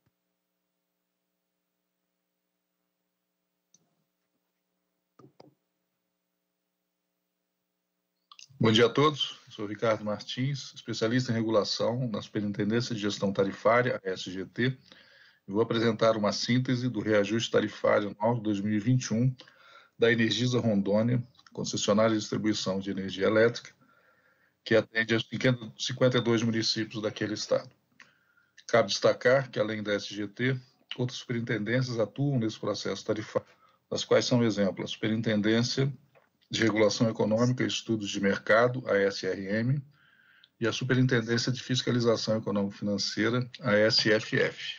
Bom dia a todos, sou Ricardo Martins, especialista em regulação na Superintendência de Gestão Tarifária, a S G T, e vou apresentar uma síntese do reajuste tarifário anual de dois mil e vinte e um da Energisa Rondônia, concessionária de distribuição de energia elétrica, que atende aos cinquenta e dois municípios daquele estado. Cabe destacar que, além da S G T, outras superintendências atuam nesse processo tarifário, das quais são exemplo a Superintendência de Regulação Econômica e Estudos de Mercado, a S R M, e a Superintendência de Fiscalização Econômico-Financeira, a S F F.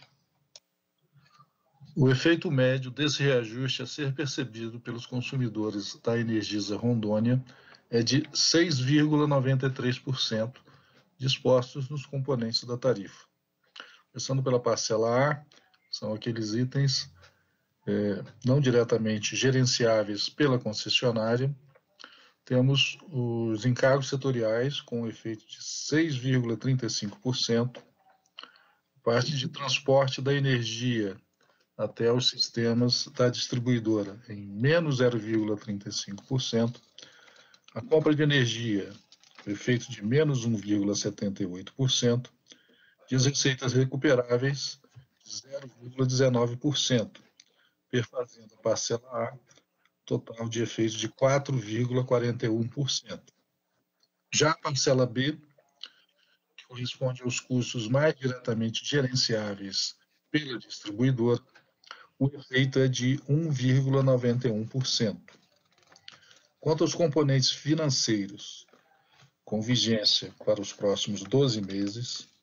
O efeito médio desse reajuste a ser percebido pelos consumidores da Energisa Rondônia é de seis vírgula noventa e três por cento dispostos nos componentes da tarifa. Começando pela parcela A, são aqueles itens é, não diretamente gerenciáveis pela concessionária. Temos os encargos setoriais com um efeito de seis vírgula trinta e cinco por cento, parte de transporte da energia até os sistemas da distribuidora em menos zero vírgula trinta e cinco por cento, a compra de energia, o efeito de menos um vírgula setenta e oito por cento, e as receitas recuperáveis, zero vírgula dezenove por cento, perfazendo a parcela A, total de efeito de quatro vírgula quarenta e um por cento. Já a parcela B, que corresponde aos custos mais diretamente gerenciáveis pela distribuidora, o efeito é de um vírgula noventa e um por cento. Quanto aos componentes financeiros, com vigência para os próximos doze meses,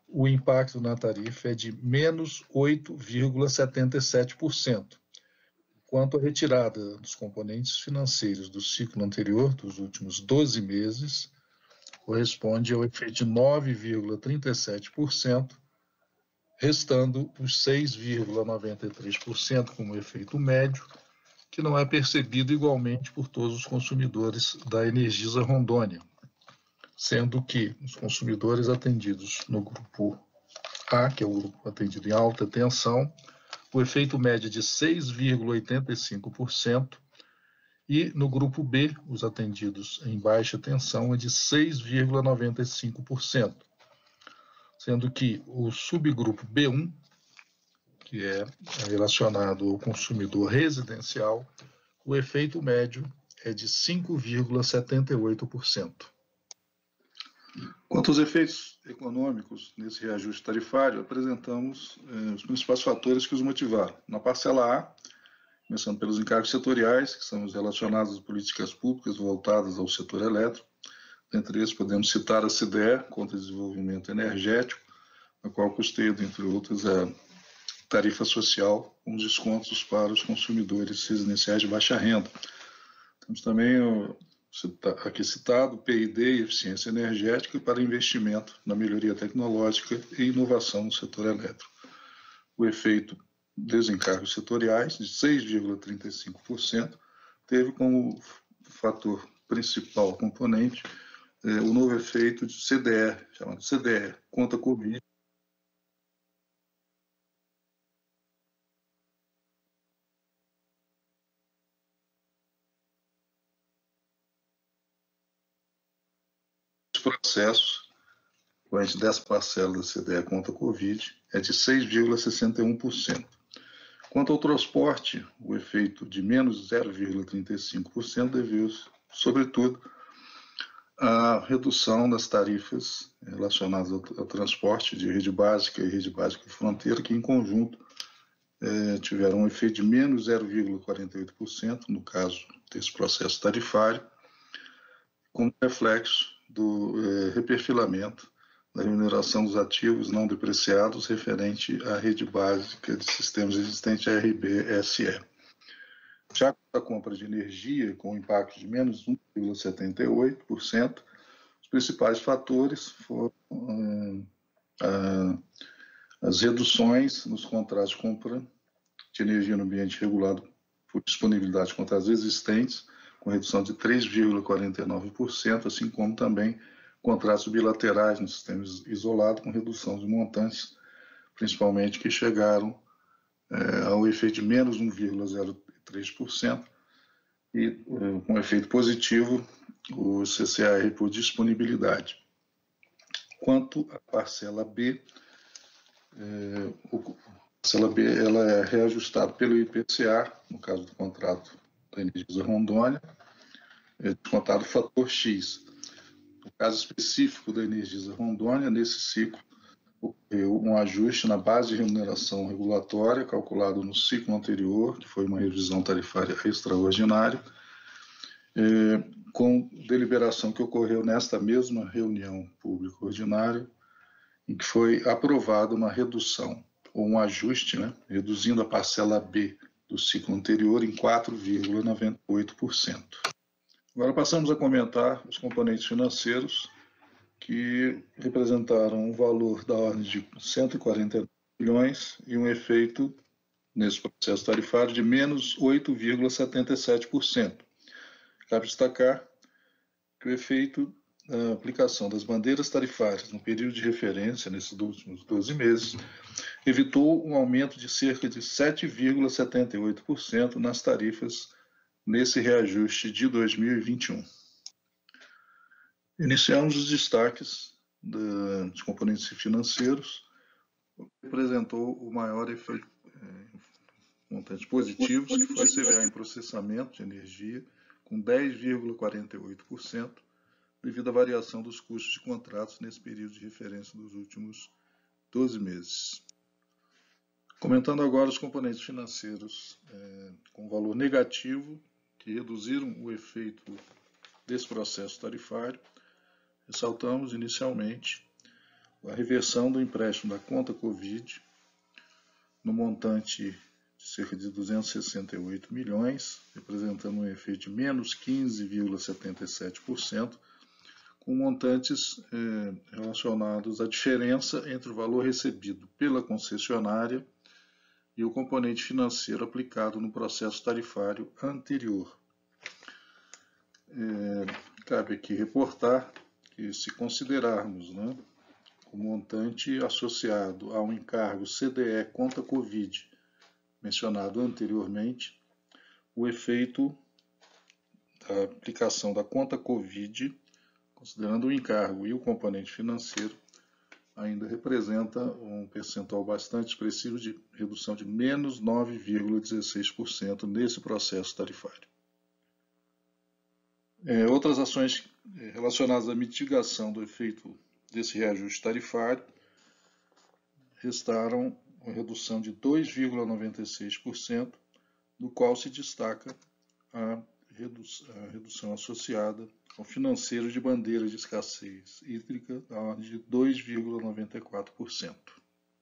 o impacto na tarifa é de menos oito vírgula setenta e sete por cento, enquanto a retirada dos componentes financeiros do ciclo anterior, dos últimos doze meses, corresponde ao efeito de nove vírgula trinta e sete por cento, restando os seis vírgula noventa e três por cento como efeito médio, que não é percebido igualmente por todos os consumidores da Energisa Rondônia, sendo que os consumidores atendidos no grupo A, que é o grupo atendido em alta tensão, o efeito médio é de seis vírgula oitenta e cinco por cento, e no grupo B, os atendidos em baixa tensão, é de seis vírgula noventa e cinco por cento, sendo que o subgrupo B um, que é relacionado ao consumidor residencial, o efeito médio é de cinco vírgula setenta e oito por cento. Quanto aos efeitos econômicos nesse reajuste tarifário, apresentamos eh, os principais fatores que os motivaram. Na parcela A, começando pelos encargos setoriais, que são os relacionados às políticas públicas voltadas ao setor elétrico. Dentre eles, podemos citar a C D E, Conta de Desenvolvimento Energético, a qual custeia, entre outros, a tarifa social, com os descontos para os consumidores residenciais de baixa renda. Temos também o aqui citado, P I D e eficiência energética para investimento na melhoria tecnológica e inovação no setor elétrico. O efeito dos encargos setoriais, de seis vírgula trinta e cinco por cento, teve como fator principal componente eh, o novo efeito de C D E, chamado C D E, conta Covid, processo, corrente dessa parcela da C D E contra a Covid, é de seis vírgula sessenta e um por cento. Quanto ao transporte, o efeito de menos zero vírgula trinta e cinco por cento deveu-se, sobretudo, à redução das tarifas relacionadas ao, ao transporte de rede básica e rede básica de fronteira, que, em conjunto, eh, tiveram um efeito de menos zero vírgula quarenta e oito por cento, no caso desse processo tarifário, como reflexo do eh, reperfilamento da remuneração dos ativos não depreciados referente à rede básica de sistemas existente, a R B S E. Já com a compra de energia, com impacto de menos um vírgula setenta e oito por cento, os principais fatores foram ah, ah, as reduções nos contratos de compra de energia no ambiente regulado por disponibilidade de contratos existentes, com redução de três vírgula quarenta e nove por cento, assim como também contratos bilaterais no sistema isolado, com redução de montantes, principalmente que chegaram é, ao efeito de menos um vírgula zero três por cento, e é, com efeito positivo, o C C A R por disponibilidade. Quanto à parcela B, é, o, a parcela B ela é reajustada pelo I P C A, no caso do contrato da Energisa Rondônia, é descontado o fator X. No caso específico da Energisa Rondônia, nesse ciclo, ocorreu um ajuste na base de remuneração regulatória, calculado no ciclo anterior, que foi uma revisão tarifária extraordinária, é, com deliberação que ocorreu nesta mesma reunião pública ordinária, em que foi aprovada uma redução, ou um ajuste, né, reduzindo a parcela B do ciclo anterior em quatro vírgula noventa e oito por cento. Agora passamos a comentar os componentes financeiros, que representaram um valor da ordem de cento e quarenta milhões e um efeito nesse processo tarifário de menos oito vírgula setenta e sete por cento. Cabe destacar que o efeito da aplicação das bandeiras tarifárias no período de referência, nesses últimos doze meses, evitou um aumento de cerca de sete vírgula setenta e oito por cento nas tarifas nesse reajuste de dois mil e vinte e um. Iniciamos os destaques da, dos componentes financeiros, o que representou o maior efeito é, montantes positivos, que foi a C V A em processamento de energia, com dez vírgula quarenta e oito por cento, devido à variação dos custos de contratos nesse período de referência dos últimos doze meses. Comentando agora os componentes financeiros é, com valor negativo, que reduziram o efeito desse processo tarifário, ressaltamos inicialmente a reversão do empréstimo da conta Covid no montante de cerca de duzentos e sessenta e oito milhões, representando um efeito de menos quinze vírgula setenta e sete por cento, com montantes eh, relacionados à diferença entre o valor recebido pela concessionária e o componente financeiro aplicado no processo tarifário anterior. É, cabe aqui reportar que, se considerarmos, né, o montante associado ao encargo C D E conta Covid mencionado anteriormente, o efeito da aplicação da conta Covid, considerando o encargo e o componente financeiro, ainda representa um percentual bastante expressivo de redução de menos nove vírgula dezesseis por cento nesse processo tarifário. É, outras ações relacionadas à mitigação do efeito desse reajuste tarifário restaram uma redução de dois vírgula noventa e seis por cento, do qual se destaca a redução, a redução associada ao financeiro de bandeira de escassez hídrica, da ordem de dois vírgula noventa e quatro por cento.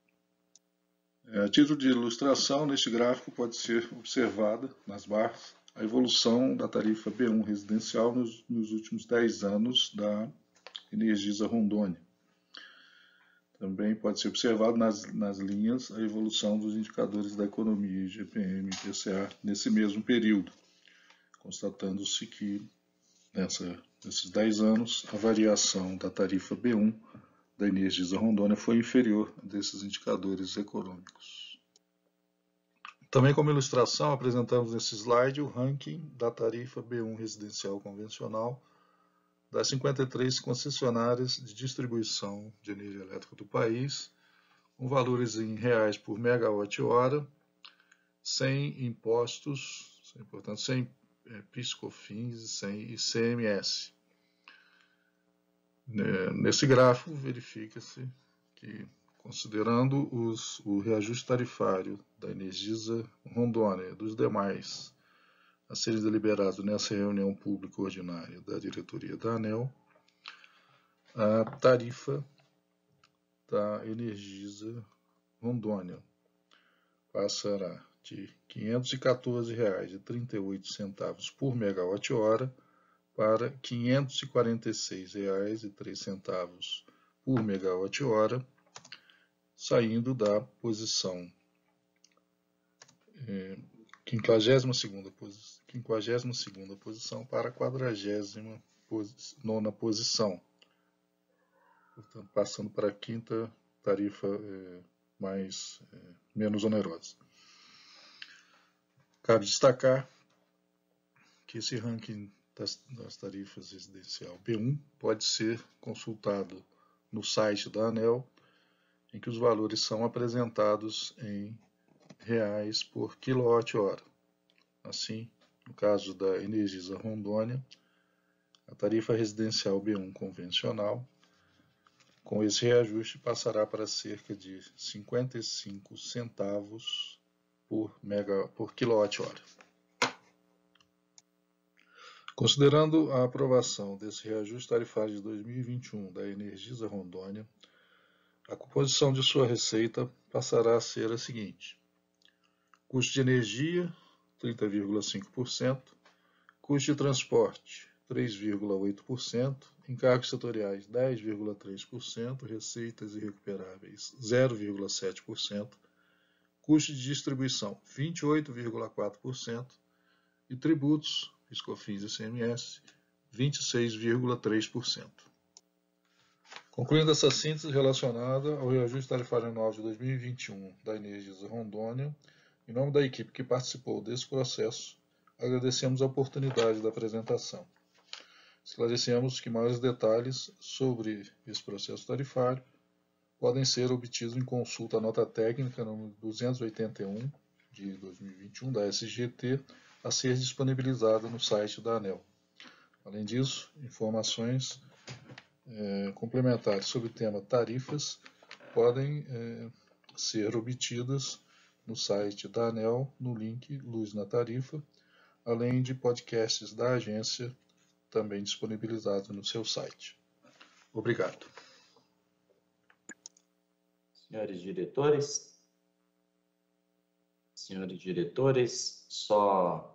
A título de ilustração, neste gráfico pode ser observada, nas barras, a evolução da tarifa B um residencial nos, nos últimos dez anos da Energisa Rondônia. Também pode ser observado nas, nas linhas a evolução dos indicadores da economia I G P M e I P C A nesse mesmo período, constatando-se que nessa, nesses dez anos a variação da tarifa B um da Energisa Rondônia foi inferior a desses indicadores econômicos. Também como ilustração apresentamos nesse slide o ranking da tarifa B um residencial convencional das cinquenta e três concessionárias de distribuição de energia elétrica do país, com valores em reais por megawatt-hora, sem impostos, sem, portanto, sem é, PIS, COFINS e sem I C M S. Nesse gráfico, verifica-se que, considerando os, o reajuste tarifário da Energisa Rondônia e dos demais a serem deliberados nessa reunião pública ordinária da diretoria da ANEEL, a tarifa da Energisa Rondônia passará de quinhentos e quatorze reais e trinta e oito centavos por megawatt-hora para quinhentos e quarenta e seis reais e três centavos por megawatt-hora, saindo da posição é, quinquagésima segunda posição, quinquagésima segunda posição para a quadragésima nona posição, portanto, passando para a quinta tarifa é, mais é, menos onerosa. Cabe destacar que esse ranking das, das tarifas residencial B um pode ser consultado no site da ANEEL, em que os valores são apresentados em reais por quilowatt-hora. Assim, no caso da Energisa Rondônia, a tarifa residencial B um convencional, com esse reajuste, passará para cerca de cinquenta e cinco centavos por, mega, por quilowatt-hora. Considerando a aprovação desse reajuste tarifário de dois mil e vinte e um da Energisa Rondônia, a composição de sua receita passará a ser a seguinte: custo de energia, trinta vírgula cinco por cento, custo de transporte, três vírgula oito por cento, encargos setoriais, dez vírgula três por cento, receitas irrecuperáveis, zero vírgula sete por cento, custo de distribuição, vinte e oito vírgula quatro por cento e tributos, PIS, COFINS e I C M S, vinte e seis vírgula três por cento. Concluindo essa síntese relacionada ao reajuste tarifário anual de dois mil e vinte e um da Energisa Rondônia, em nome da equipe que participou desse processo, agradecemos a oportunidade da apresentação. Esclarecemos que maiores detalhes sobre esse processo tarifário podem ser obtidos em consulta à nota técnica número duzentos e oitenta e um de dois mil e vinte e um da S G T, a ser disponibilizada no site da ANEEL. Além disso, informações é, complementares sobre o tema tarifas podem é, ser obtidas no site da ANEEL, no link Luz na Tarifa, além de podcasts da agência também disponibilizados no seu site. Obrigado. senhores diretores, senhores diretores, só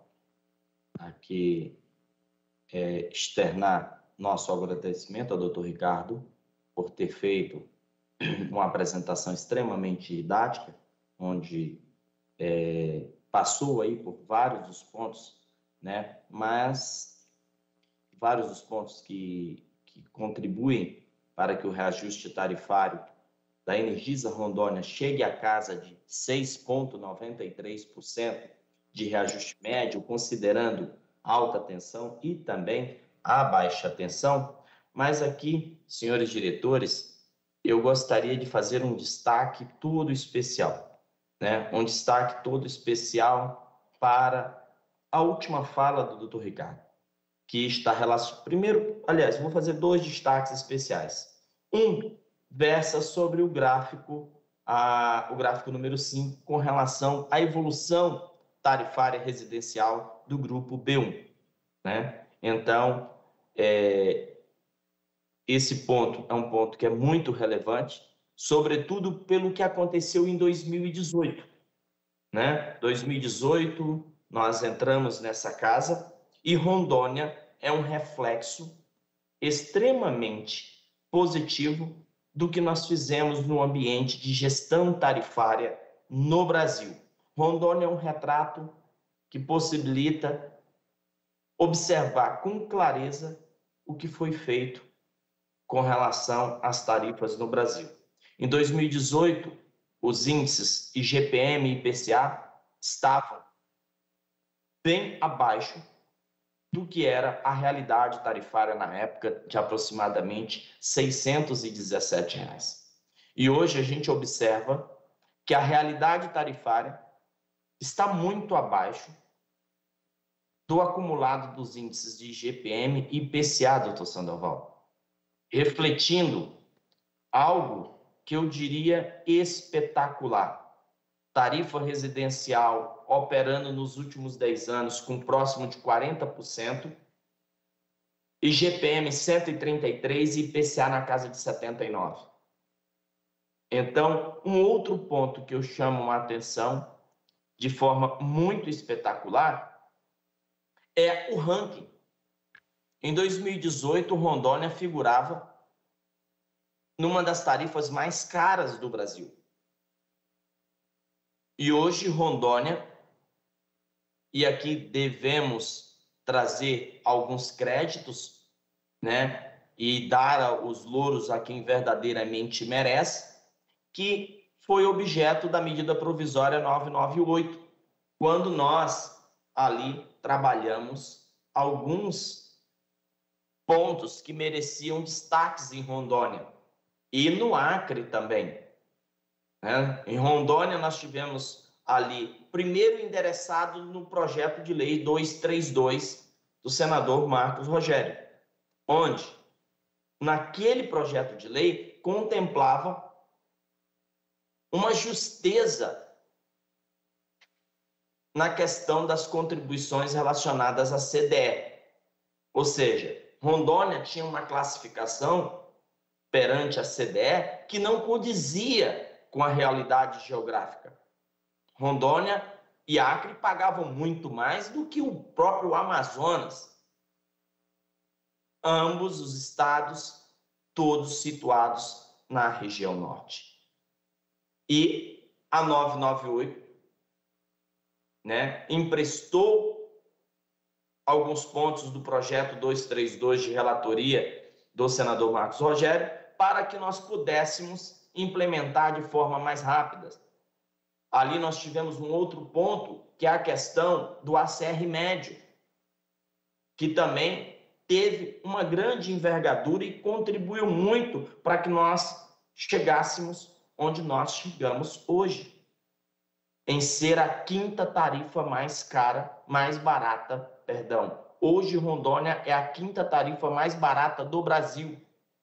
aqui é, externar nosso agradecimento ao doutor Ricardo por ter feito uma apresentação extremamente didática, onde é, passou aí por vários dos pontos, né, mas vários dos pontos que, que contribuem para que o reajuste tarifário da Energisa Rondônia chegue à casa de seis vírgula noventa e três por cento de reajuste médio, considerando alta tensão e também a baixa tensão. Mas aqui, senhores diretores, eu gostaria de fazer um destaque todo especial, né? Um destaque todo especial para a última fala do doutor Ricardo, que está relacionado... Primeiro, aliás, vou fazer dois destaques especiais. Um versa sobre o gráfico, a, o gráfico número cinco, com relação à evolução tarifária residencial do grupo B um, né? Então, é, esse ponto é um ponto que é muito relevante, sobretudo pelo que aconteceu em dois mil e dezoito, né? dois mil e dezoito, nós entramos nessa casa e Rondônia é um reflexo extremamente positivo do que nós fizemos no ambiente de gestão tarifária no Brasil. Rondônia é um retrato que possibilita observar com clareza o que foi feito com relação às tarifas no Brasil. Em dois mil e dezoito, os índices I G P M e I P C A estavam bem abaixo do que era a realidade tarifária na época, de aproximadamente seiscentos e dezessete reais. E hoje a gente observa que a realidade tarifária está muito abaixo do acumulado dos índices de I G P M e I P C A, doutor Sandoval, refletindo algo que eu diria espetacular. Tarifa residencial operando nos últimos dez anos com próximo de quarenta por cento, I G P M cento e trinta e três e I P C A na casa de setenta e nove. Então, um outro ponto que eu chamo a atenção de forma muito espetacular é o ranking. Em dois mil e dezoito, Rondônia figurava numa das tarifas mais caras do Brasil. E hoje, Rondônia, e aqui devemos trazer alguns créditos, né, e dar os louros a quem verdadeiramente merece, que foi objeto da medida provisória novecentos e noventa e oito, quando nós ali trabalhamos alguns pontos que mereciam destaques em Rondônia e no Acre também, né? Em Rondônia nós tivemos ali primeiro endereçado no projeto de lei duzentos e trinta e dois do senador Marcos Rogério, onde naquele projeto de lei contemplava uma justeza na questão das contribuições relacionadas à C D E. Ou seja, Rondônia tinha uma classificação perante a C D E que não condizia com a realidade geográfica. Rondônia e Acre pagavam muito mais do que o próprio Amazonas. Ambos os estados, todos situados na região norte. E a novecentos e noventa e oito, né, emprestou alguns pontos do projeto duzentos e trinta e dois de relatoria do senador Marcos Rogério para que nós pudéssemos implementar de forma mais rápida. Ali nós tivemos um outro ponto, que é a questão do A C R médio, que também teve uma grande envergadura e contribuiu muito para que nós chegássemos onde nós chegamos hoje, em ser a quinta tarifa mais cara, mais barata, perdão. Hoje, Rondônia é a quinta tarifa mais barata do Brasil.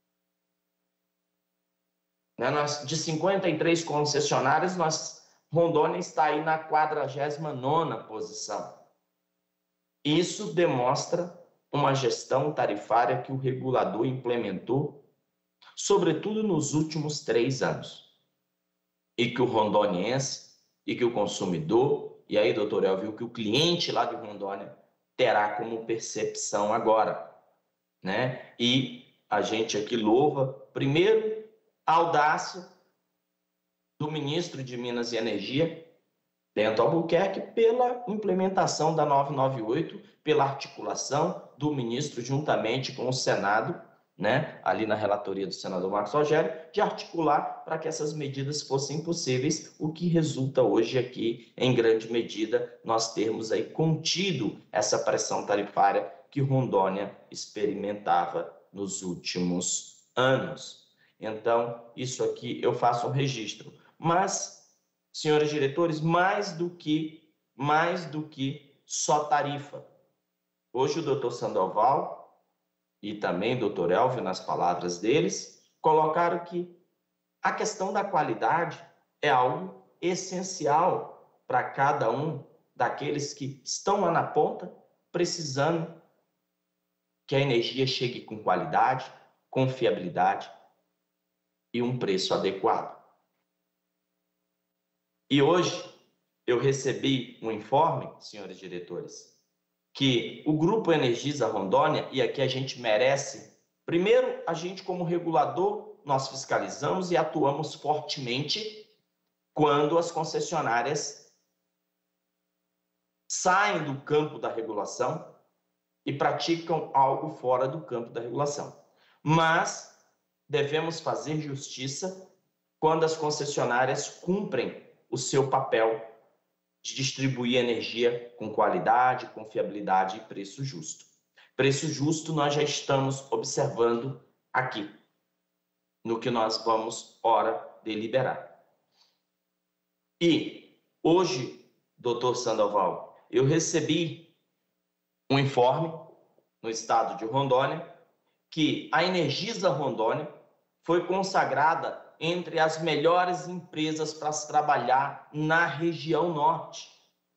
Né? Nós, de cinquenta e três concessionárias, nós, Rondônia está aí na quadragésima nona posição. Isso demonstra uma gestão tarifária que o regulador implementou, sobretudo nos últimos três anos. e que o rondoniense e que o consumidor, e aí, doutor Elvio, que o cliente lá de Rondônia terá como percepção agora, né? E a gente aqui louva, primeiro, a audácia do ministro de Minas e Energia, Bento Albuquerque, pela implementação da novecentos e noventa e oito, pela articulação do ministro juntamente com o Senado, né, ali na relatoria do senador Marcos Rogério, de articular para que essas medidas fossem possíveis, o que resulta hoje aqui, em grande medida, nós termos aí contido essa pressão tarifária que Rondônia experimentava nos últimos anos. Então, isso aqui eu faço um registro. Mas, senhores diretores, mais do que, mais do que só tarifa. Hoje o doutor Sandoval e também o doutor Elvio, nas palavras deles, colocaram que a questão da qualidade é algo essencial para cada um daqueles que estão lá na ponta, precisando que a energia chegue com qualidade, confiabilidade e um preço adequado. E hoje eu recebi um informe, senhores diretores, que o Grupo Energisa Rondônia, e aqui a gente merece, primeiro, a gente como regulador, nós fiscalizamos e atuamos fortemente quando as concessionárias saem do campo da regulação e praticam algo fora do campo da regulação. Mas devemos fazer justiça quando as concessionárias cumprem o seu papel de distribuir energia com qualidade, confiabilidade e preço justo. Preço justo nós já estamos observando aqui, no que nós vamos, ora, deliberar. E hoje, doutor Sandoval, eu recebi um informe no estado de Rondônia que a Energisa Rondônia foi consagrada entre as melhores empresas para se trabalhar na região norte.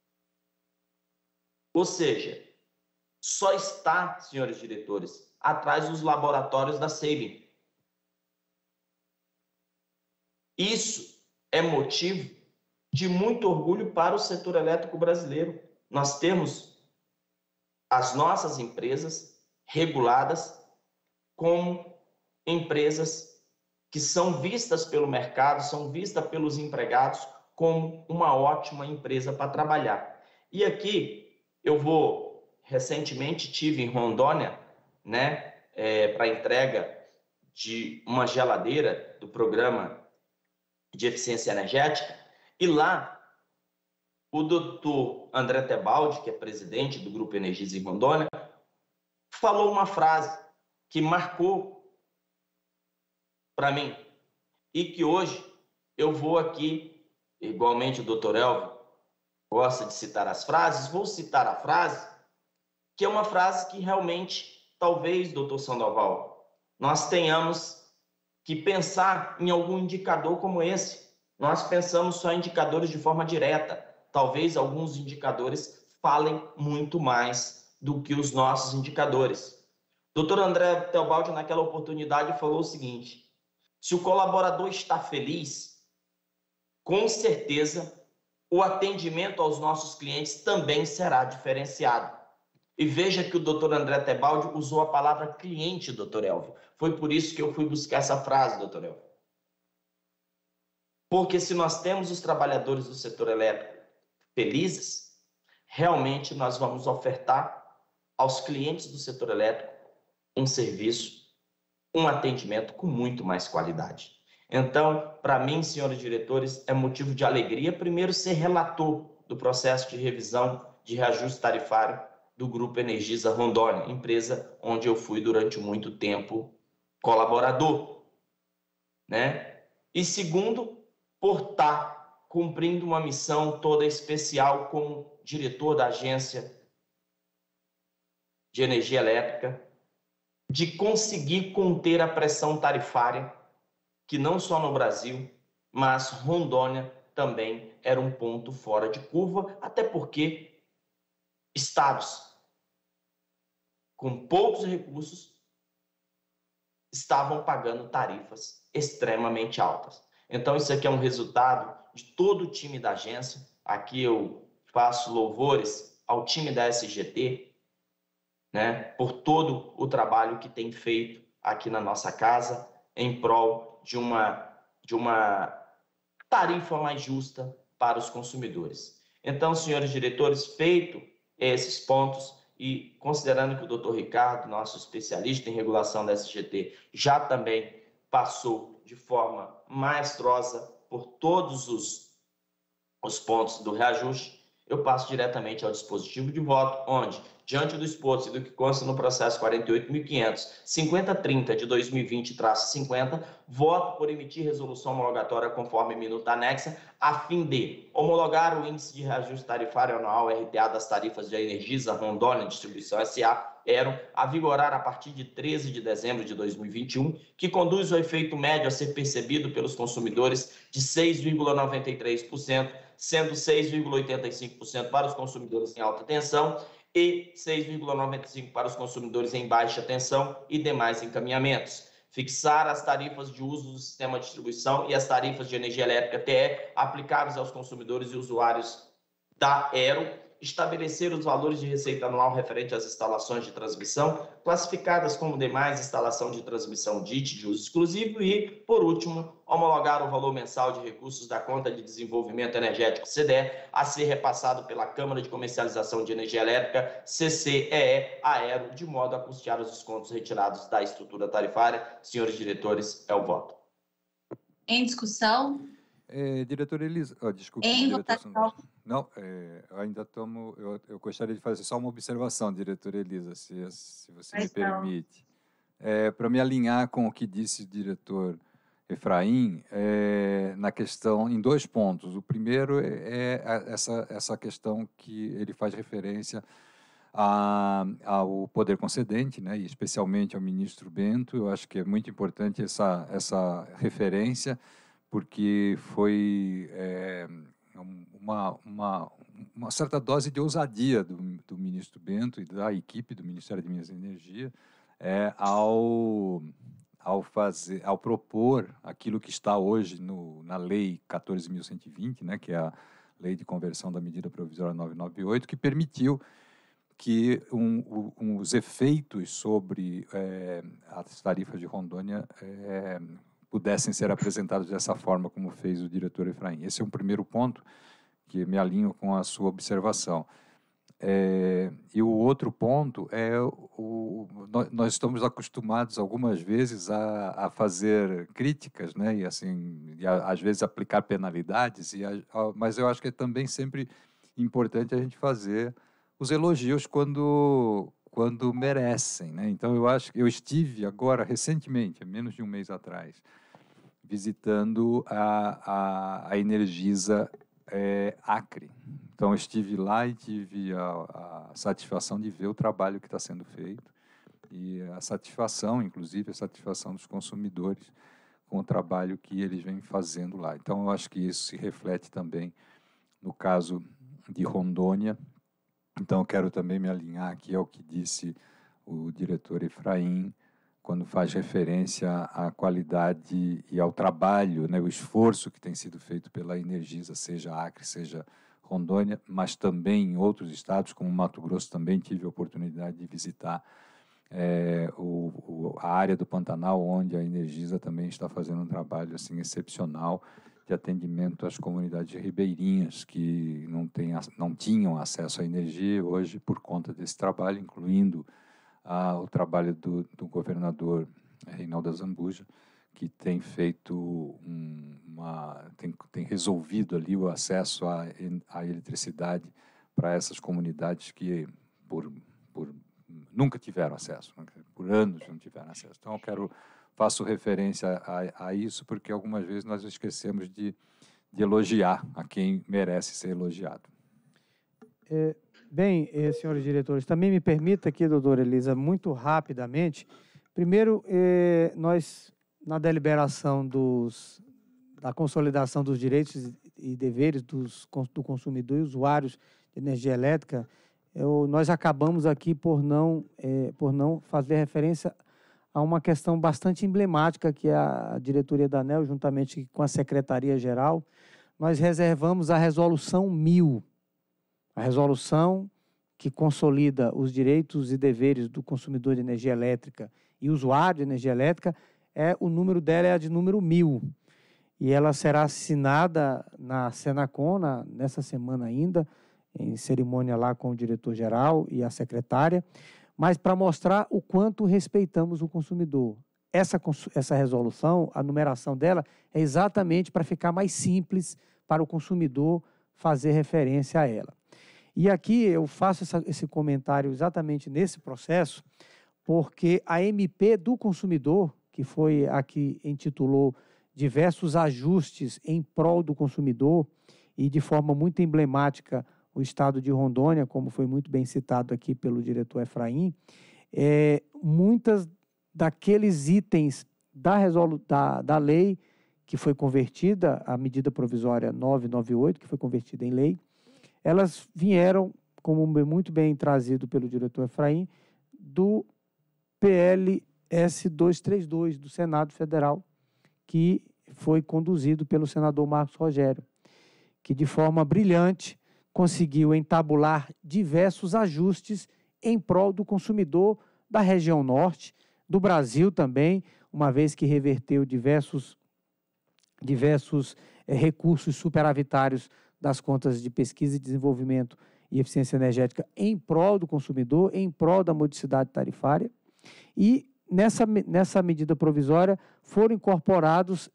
Ou seja, só está, senhores diretores, atrás dos laboratórios da Sabin. Isso é motivo de muito orgulho para o setor elétrico brasileiro. Nós temos as nossas empresas reguladas como empresas que são vistas pelo mercado, são vistas pelos empregados como uma ótima empresa para trabalhar. E aqui eu vou, recentemente tive em Rondônia, né, é, para entrega de uma geladeira do programa de eficiência energética, e lá o doutor André Tebaldi, que é presidente do Grupo Energisa em Rondônia, falou uma frase que marcou para mim, e que hoje eu vou aqui, igualmente o doutor Elvio gosta de citar as frases, vou citar a frase, que é uma frase que realmente, talvez, doutor Sandoval, nós tenhamos que pensar em algum indicador como esse. Nós pensamos só em indicadores de forma direta, talvez alguns indicadores falem muito mais do que os nossos indicadores. doutor André Tebaldi, naquela oportunidade, falou o seguinte: se o colaborador está feliz, com certeza o atendimento aos nossos clientes também será diferenciado. E veja que o doutor André Tebaldi usou a palavra cliente, doutor Elvio. Foi por isso que eu fui buscar essa frase, doutor Elvio. Porque se nós temos os trabalhadores do setor elétrico felizes, realmente nós vamos ofertar aos clientes do setor elétrico um serviço, um atendimento com muito mais qualidade. Então, para mim, senhores diretores, é motivo de alegria, primeiro, ser relator do processo de revisão de reajuste tarifário do Grupo Energisa Rondônia, empresa onde eu fui durante muito tempo colaborador, né? E segundo, por estar cumprindo uma missão toda especial como diretor da Agência de Energia Elétrica, de conseguir conter a pressão tarifária, que não só no Brasil, mas Rondônia também era um ponto fora de curva, até porque estados com poucos recursos estavam pagando tarifas extremamente altas. Então, isso aqui é um resultado de todo o time da agência. Aqui eu faço louvores ao time da S G T, né, por todo o trabalho que tem feito aqui na nossa casa em prol de uma, de uma tarifa mais justa para os consumidores. Então, senhores diretores, feito esses pontos e considerando que o doutor Ricardo, nosso especialista em regulação da S G T, já também passou de forma maestrosa por todos os, os pontos do reajuste, eu passo diretamente ao dispositivo de voto, onde, diante do exposto e do que consta no processo quarenta e oito mil quinhentos, cinquenta trinta de dois mil e vinte traço cinquenta, voto por emitir resolução homologatória conforme minuta anexa, a fim de homologar o índice de reajuste tarifário anual R T A das tarifas de Energisa Rondônia Distribuição S A, ERO, a vigorar a partir de treze de dezembro de dois mil e vinte e um, que conduz o efeito médio a ser percebido pelos consumidores de seis vírgula noventa e três por cento, sendo seis vírgula oitenta e cinco por cento para os consumidores em alta tensão e seis vírgula noventa e cinco por cento para os consumidores em baixa tensão e demais encaminhamentos. Fixar as tarifas de uso do sistema de distribuição e as tarifas de energia elétrica T E aplicáveis aos consumidores e usuários da ERO, estabelecer os valores de receita anual referente às instalações de transmissão, classificadas como demais instalação de transmissão D I T de uso exclusivo e, por último, homologar o valor mensal de recursos da Conta de Desenvolvimento Energético C D E a ser repassado pela Câmara de Comercialização de Energia Elétrica, C C E E, AERO, de modo a custear os descontos retirados da estrutura tarifária. Senhores diretores, é o voto. Em discussão? É, diretora Elisa, oh, desculpa. Em votação. Não, é, ainda estamos. Eu, eu gostaria de fazer só uma observação, diretora Elisa, se, se você Mas me permite. É, para me alinhar com o que disse o diretor Efraim, é, na questão, em dois pontos. O primeiro é, é essa, essa questão que ele faz referência a, ao poder concedente, né, e especialmente ao ministro Bento. Eu acho que é muito importante essa, essa referência, porque foi é, uma, uma, uma certa dose de ousadia do, do ministro Bento e da equipe do Ministério de Minas e Energia é, ao, ao, fazer, ao propor aquilo que está hoje no, na Lei quatorze mil cento e vinte, né, que é a Lei de Conversão da Medida Provisória novecentos e noventa e oito, que permitiu que um, um, os efeitos sobre é, as tarifas de Rondônia é, pudessem ser apresentados dessa forma, como fez o diretor Efraim. Esse é um primeiro ponto que me alinho com a sua observação. É, e o outro ponto é, o, nós estamos acostumados algumas vezes a, a fazer críticas, né, e assim, e a, às vezes aplicar penalidades, e a, a, mas eu acho que é também sempre importante a gente fazer os elogios quando, quando merecem, né? Então, eu acho que eu estive agora, recentemente, há menos de um mês atrás, visitando a, a, a Energisa é, Acre. Então, eu estive lá e tive a, a satisfação de ver o trabalho que está sendo feito e a satisfação, inclusive, a satisfação dos consumidores com o trabalho que eles vêm fazendo lá. Então, eu acho que isso se reflete também no caso de Rondônia. Então, eu quero também me alinhar aqui ao que disse o diretor Efraim, quando faz referência à qualidade e ao trabalho, né, o esforço que tem sido feito pela Energisa, seja Acre, seja Rondônia, mas também em outros estados, como Mato Grosso, também tive a oportunidade de visitar é, o, o, a área do Pantanal, onde a Energisa também está fazendo um trabalho assim, excepcional de atendimento às comunidades ribeirinhas que não, tem, não tinham acesso à energia hoje por conta desse trabalho, incluindo ah, o trabalho do, do governador Reinaldo Azambuja, que tem feito um, uma, tem, tem resolvido ali o acesso à, à eletricidade para essas comunidades que por, por nunca tiveram acesso, por anos não tiveram acesso. Então, eu quero faço referência a, a isso porque algumas vezes nós esquecemos de, de elogiar a quem merece ser elogiado. É, bem, eh, senhores diretores, também me permita aqui, doutora Elisa, muito rapidamente. Primeiro, eh, nós, na deliberação dos, da consolidação dos direitos e deveres dos, do consumidor e usuários de energia elétrica, eu, nós acabamos aqui por não, eh, por não fazer referência a uma questão bastante emblemática que a diretoria da ANEEL, juntamente com a Secretaria-Geral, nós reservamos a Resolução mil, a resolução que consolida os direitos e deveres do consumidor de energia elétrica e usuário de energia elétrica, é, o número dela é a de número mil. E ela será assinada na Senacon, na, nessa semana ainda, em cerimônia lá com o diretor-geral e a secretária, mas para mostrar o quanto respeitamos o consumidor. Essa, essa resolução, a numeração dela, é exatamente para ficar mais simples para o consumidor fazer referência a ela. E aqui eu faço essa, esse comentário exatamente nesse processo, porque a M P do consumidor, que foi a que intitulou diversos ajustes em prol do consumidor, e de forma muito emblemática o estado de Rondônia, como foi muito bem citado aqui pelo diretor Efraim, é, muitas daqueles itens da, resolu da, da lei que foi convertida, a medida provisória novecentos e noventa e oito, que foi convertida em lei, elas vieram, como muito bem trazido pelo diretor Efraim, do P L S duzentos e trinta e dois, do Senado Federal, que foi conduzido pelo senador Marcos Rogério, que de forma brilhante conseguiu entabular diversos ajustes em prol do consumidor da região norte, do Brasil também, uma vez que reverteu diversos, diversos eh, recursos superavitários das contas de pesquisa e desenvolvimento e eficiência energética em prol do consumidor, em prol da modicidade tarifária. E nessa, nessa medida provisória foram incorporados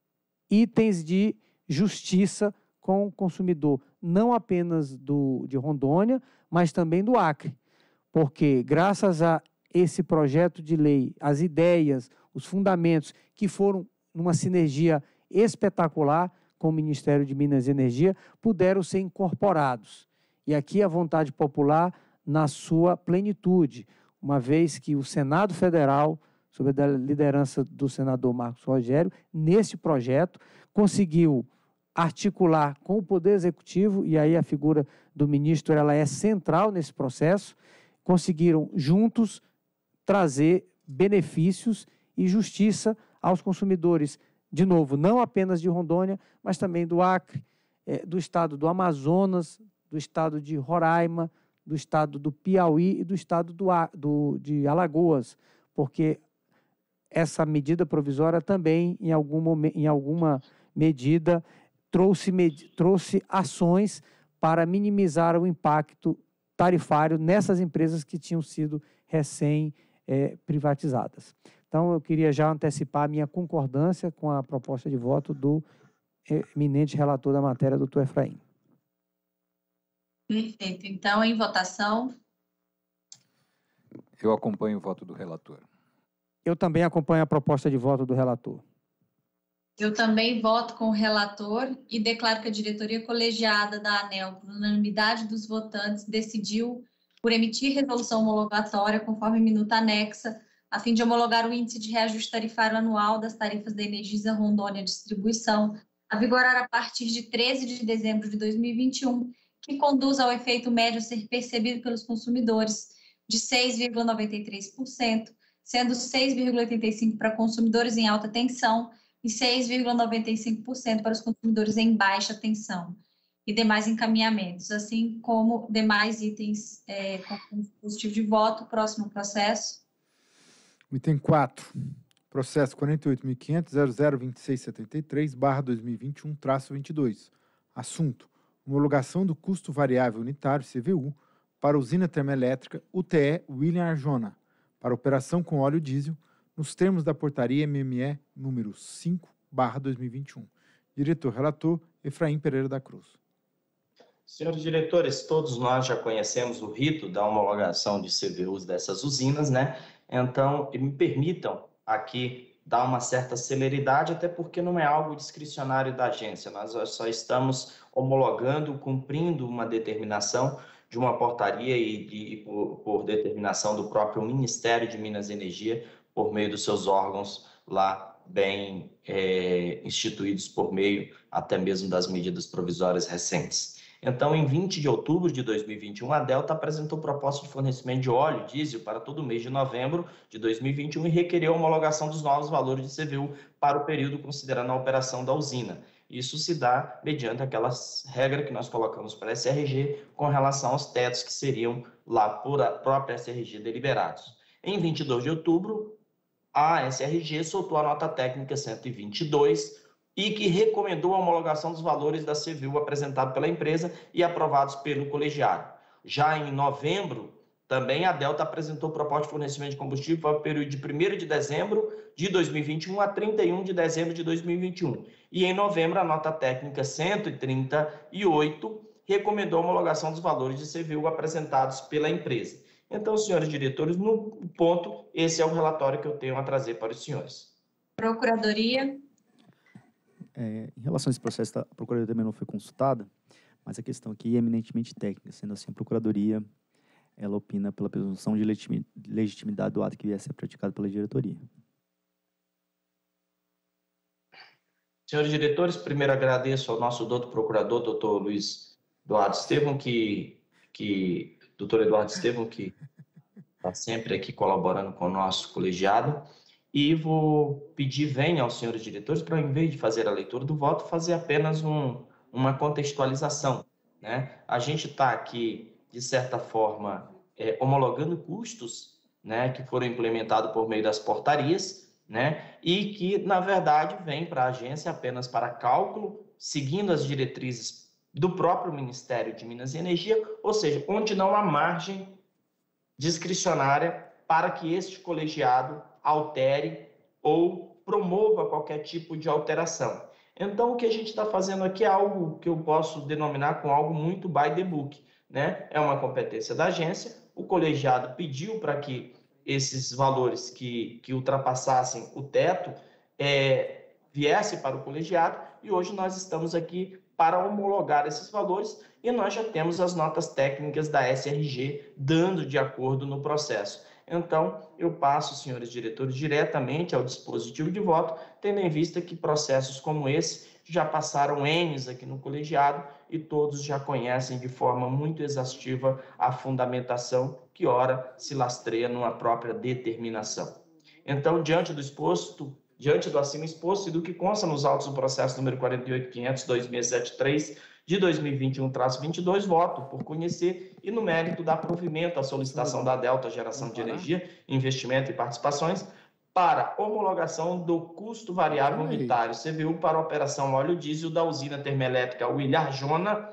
itens de justiça com o consumidor, não apenas do, de Rondônia, mas também do Acre, porque graças a esse projeto de lei, as ideias, os fundamentos, que foram numa sinergia espetacular com o Ministério de Minas e Energia, puderam ser incorporados. E aqui a vontade popular na sua plenitude, uma vez que o Senado Federal, sob a liderança do senador Marcos Rogério, nesse projeto, conseguiu articular com o Poder Executivo, e aí a figura do ministro ela é central nesse processo, conseguiram juntos trazer benefícios e justiça aos consumidores, de novo, não apenas de Rondônia, mas também do Acre, é, do estado do Amazonas, do estado de Roraima, do estado do Piauí e do estado do, do, de Alagoas, porque essa medida provisória também, em, algum momento, em alguma medida, trouxe, med, trouxe ações para minimizar o impacto tarifário nessas empresas que tinham sido recém é, privatizadas. Então, eu queria já antecipar a minha concordância com a proposta de voto do eminente relator da matéria, doutor Efraim. Perfeito. Então, em votação. Eu acompanho o voto do relator. Eu também acompanho a proposta de voto do relator. Eu também voto com o relator e declaro que a diretoria colegiada da ANEEL, por unanimidade dos votantes, decidiu por emitir resolução homologatória conforme minuta anexa, a fim de homologar o índice de reajuste tarifário anual das tarifas da Energisa Rondônia Distribuição, a vigorar a partir de treze de dezembro de dois mil e vinte e um, que conduz ao efeito médio a ser percebido pelos consumidores de seis vírgula noventa e três por cento, sendo seis vírgula oitenta e cinco por cento para consumidores em alta tensão e seis vírgula noventa e cinco por cento para os consumidores em baixa tensão, e demais encaminhamentos, assim como demais itens é, com dispositivo de voto. Próximo processo. Item quatro. Processo quarenta e oito mil quinhentos ponto zero zero dois seis sete três barra dois mil e vinte e um traço vinte e dois. Assunto: homologação do custo variável unitário, C V U, para usina termoelétrica U T E William Arjona, para operação com óleo diesel, nos termos da portaria M M E número cinco barra dois mil e vinte e um. Diretor-relator, Efraim Pereira da Cruz. Senhores diretores, todos nós já conhecemos o rito da homologação de C V Us dessas usinas, né? Então, me permitam aqui dar uma certa celeridade, até porque não é algo discricionário da agência. Nós só estamos homologando, cumprindo uma determinação de uma portaria e, de, e por, por determinação do próprio Ministério de Minas e Energia, por meio dos seus órgãos lá bem é, instituídos por meio até mesmo das medidas provisórias recentes. Então, em vinte de outubro de dois mil e vinte e um, a Delta apresentou proposta de fornecimento de óleo diesel para todo o mês de novembro de dois mil e vinte e um e requereu a homologação dos novos valores de C V U para o período considerando a operação da usina. Isso se dá mediante aquelas regras que nós colocamos para a S R G com relação aos tetos que seriam lá por a própria S R G deliberados. Em vinte e dois de outubro, a S R G soltou a nota técnica cento e vinte e dois e que recomendou a homologação dos valores da C V U apresentado pela empresa e aprovados pelo colegiado. Já em novembro, também a Delta apresentou proposta de fornecimento de combustível para o período de primeiro de dezembro de dois mil e vinte e um a trinta e um de dezembro de dois mil e vinte e um. E em novembro, a nota técnica cento e trinta e oito recomendou a homologação dos valores de C V U apresentados pela empresa. Então, senhores diretores, no ponto, esse é o relatório que eu tenho a trazer para os senhores. Procuradoria. É, em relação a esse processo, a Procuradoria também não foi consultada, mas a questão aqui é eminentemente técnica. Sendo assim, a Procuradoria ela opina pela presunção de legitimidade do ato que vier a ser praticado pela diretoria. Senhores diretores, primeiro agradeço ao nosso doutor procurador, doutor Luiz Eduardo Estevam, que, que, doutor Eduardo Estevam, que está sempre aqui colaborando com o nosso colegiado. E vou pedir, venha aos senhores diretores, para, em vez de fazer a leitura do voto, fazer apenas um, uma contextualização, né? A gente está aqui, de certa forma, é, homologando custos, né, que foram implementados por meio das portarias, né, e que, na verdade, vem para a agência apenas para cálculo, seguindo as diretrizes do próprio Ministério de Minas e Energia, ou seja, onde não há margem discricionária para que este colegiado altere ou promova qualquer tipo de alteração. Então, o que a gente está fazendo aqui é algo que eu posso denominar com algo muito by the book, né? É uma competência da agência, o colegiado pediu para que esses valores que, que ultrapassassem o teto é, viessem para o colegiado, e hoje nós estamos aqui para homologar esses valores, e nós já temos as notas técnicas da S R G dando de acordo no processo. Então, eu passo, senhores diretores, diretamente ao dispositivo de voto, tendo em vista que processos como esse já passaram N's aqui no colegiado e todos já conhecem de forma muito exaustiva a fundamentação que, ora, se lastreia numa própria determinação. Então, diante do exposto, diante do acima exposto e do que consta nos autos do processo número quarenta e oito ponto quinhentos ponto dois seis sete três de dois mil e vinte e um traço vinte e dois, voto por conhecer e no mérito dar provimento à solicitação da Delta Geração de Energia, Investimento e Participações para homologação do custo variável unitário C V U para a operação óleo diesel da usina termoelétrica Wilharjona,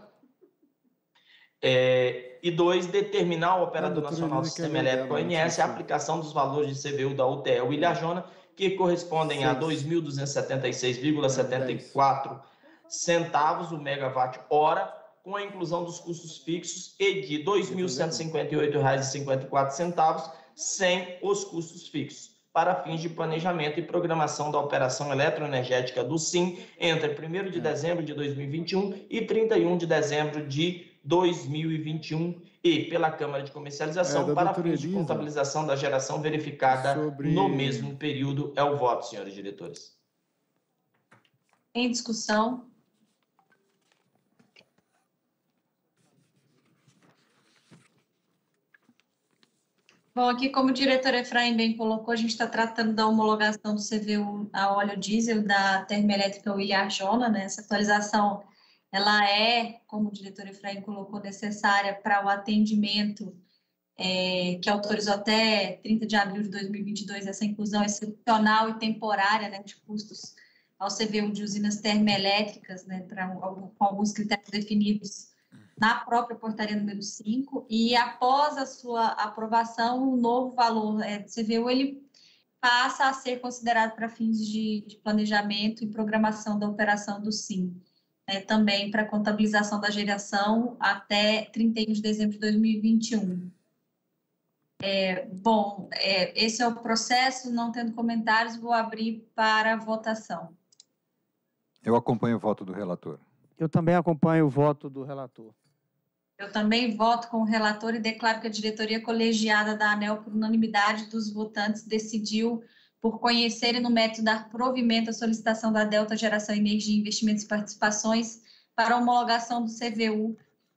é, e dois, determinar o Operador Nacional do Sistema Elétrico O N S a aplicação dos valores de C V U da U T E Wilharjona, que correspondem a dois mil duzentos e setenta e seis vírgula setenta e quatro centavos o megawatt-hora, com a inclusão dos custos fixos, e de dois mil cento e cinquenta e oito reais e cinquenta e quatro centavos sem os custos fixos, para fins de planejamento e programação da operação eletroenergética do SIM entre primeiro de dezembro de dois mil e vinte e um e trinta e um de dezembro de dois mil e vinte e um, e pela Câmara de Comercialização é, para fins de contabilização da geração verificada sobre... no mesmo período. É o voto, senhores diretores. Em discussão. Bom, aqui como o diretor Efraim bem colocou, a gente está tratando da homologação do C V U a óleo diesel da termoelétrica Wilharjona, né? Essa atualização, ela é, como o diretor Efraim colocou, necessária para o atendimento é, que autorizou até trinta de abril de dois mil e vinte e dois essa inclusão excepcional e temporária, né, de custos ao C V U de usinas termoelétricas, né, pra, com alguns critérios definidos na própria portaria número cinco, e após a sua aprovação, o novo valor é, do C V U, ele passa a ser considerado para fins de, de planejamento e programação da operação do SIM, né, também para contabilização da geração até trinta e um de dezembro de dois mil e vinte e um. É, bom, é, esse é o processo, não tendo comentários, vou abrir para votação. Eu acompanho o voto do relator. Eu também acompanho o voto do relator. Eu também voto com o relator e declaro que a diretoria colegiada da ANEEL, por unanimidade dos votantes, decidiu, por conhecer e no mérito dar provimento à solicitação da Delta Geração Energia, Investimentos e Participações para a homologação do C V U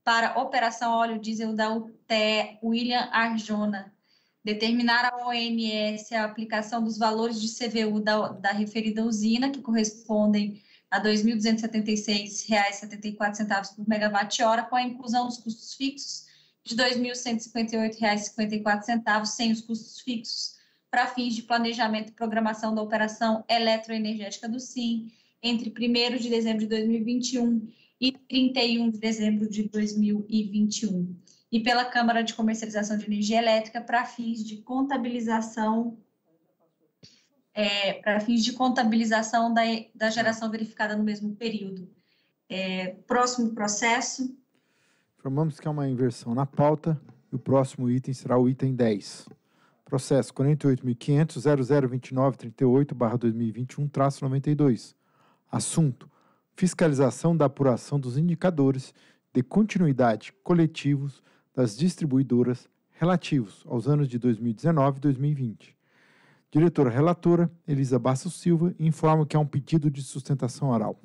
para operação óleo diesel da U T E William Arjona. Determinar à O N S a aplicação dos valores de C V U da, da referida usina, que correspondem a dois mil duzentos e setenta e seis reais e setenta e quatro centavos por megawatt-hora, com a inclusão dos custos fixos de dois mil cento e cinquenta e oito reais e cinquenta e quatro centavos, sem os custos fixos, para fins de planejamento e programação da operação eletroenergética do SIM, entre primeiro de dezembro de dois mil e vinte e um e trinta e um de dezembro de dois mil e vinte e um. E pela Câmara de Comercialização de Energia Elétrica para fins de contabilização é, para fins de contabilização da, da geração verificada no mesmo período. É, próximo processo. Informamos que há uma inversão na pauta e o próximo item será o item dez. Processo quarenta e oito mil quinhentos, zero zero dois nove três oito barra dois mil e vinte e um traço noventa e dois. Assunto: fiscalização da apuração dos indicadores de continuidade coletivos das distribuidoras relativos aos anos de dois mil e dezenove e dois mil e vinte. Diretora relatora, Elisa Bastos Silva, informa que há um pedido de sustentação oral.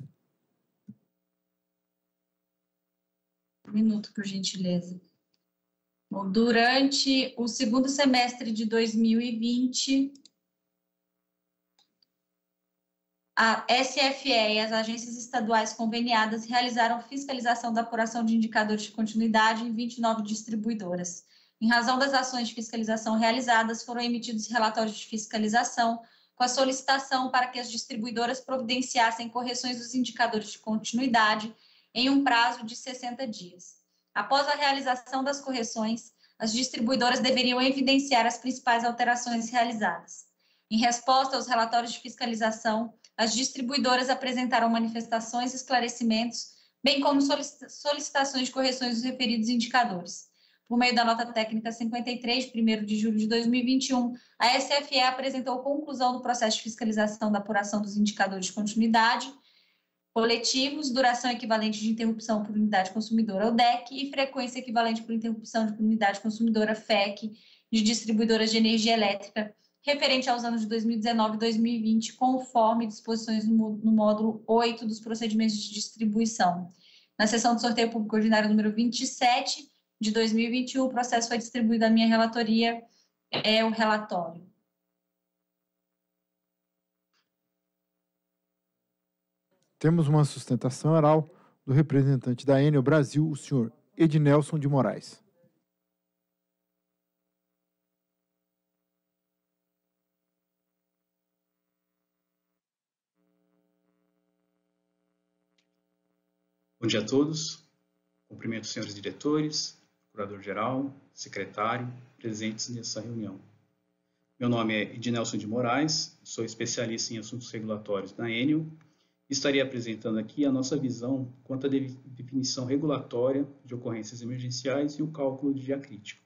Um minuto, por gentileza. Bom, durante o segundo semestre de dois mil e vinte, a S F E e as agências estaduais conveniadas realizaram fiscalização da apuração de indicadores de continuidade em vinte e nove distribuidoras. Em razão das ações de fiscalização realizadas, foram emitidos relatórios de fiscalização com a solicitação para que as distribuidoras providenciassem correções dos indicadores de continuidade em um prazo de sessenta dias. Após a realização das correções, as distribuidoras deveriam evidenciar as principais alterações realizadas. Em resposta aos relatórios de fiscalização, as distribuidoras apresentaram manifestações e esclarecimentos, bem como solicitações de correções dos referidos indicadores. Por meio da nota técnica cinquenta e três, de primeiro de julho de dois mil e vinte e um, a S F E apresentou conclusão do processo de fiscalização da apuração dos indicadores de continuidade coletivos, duração equivalente de interrupção por unidade consumidora, ou D E C, e frequência equivalente por interrupção de unidade consumidora, F E C, de distribuidoras de energia elétrica, referente aos anos de dois mil e dezenove e dois mil e vinte, conforme disposições no, no módulo oito dos procedimentos de distribuição. Na sessão de sorteio público ordinário número vinte e sete de dois mil e vinte e um, o processo foi distribuído à minha relatoria, é o relatório. Temos uma sustentação oral do representante da Enel Brasil, o senhor Ednelson de Moraes. Bom dia a todos. Cumprimento os senhores diretores, procurador-geral, secretário, presentes nessa reunião. Meu nome é Ednelson de Moraes, sou especialista em assuntos regulatórios da Enel e estaria apresentando aqui a nossa visão quanto à definição regulatória de ocorrências emergenciais e o cálculo de diacrítico.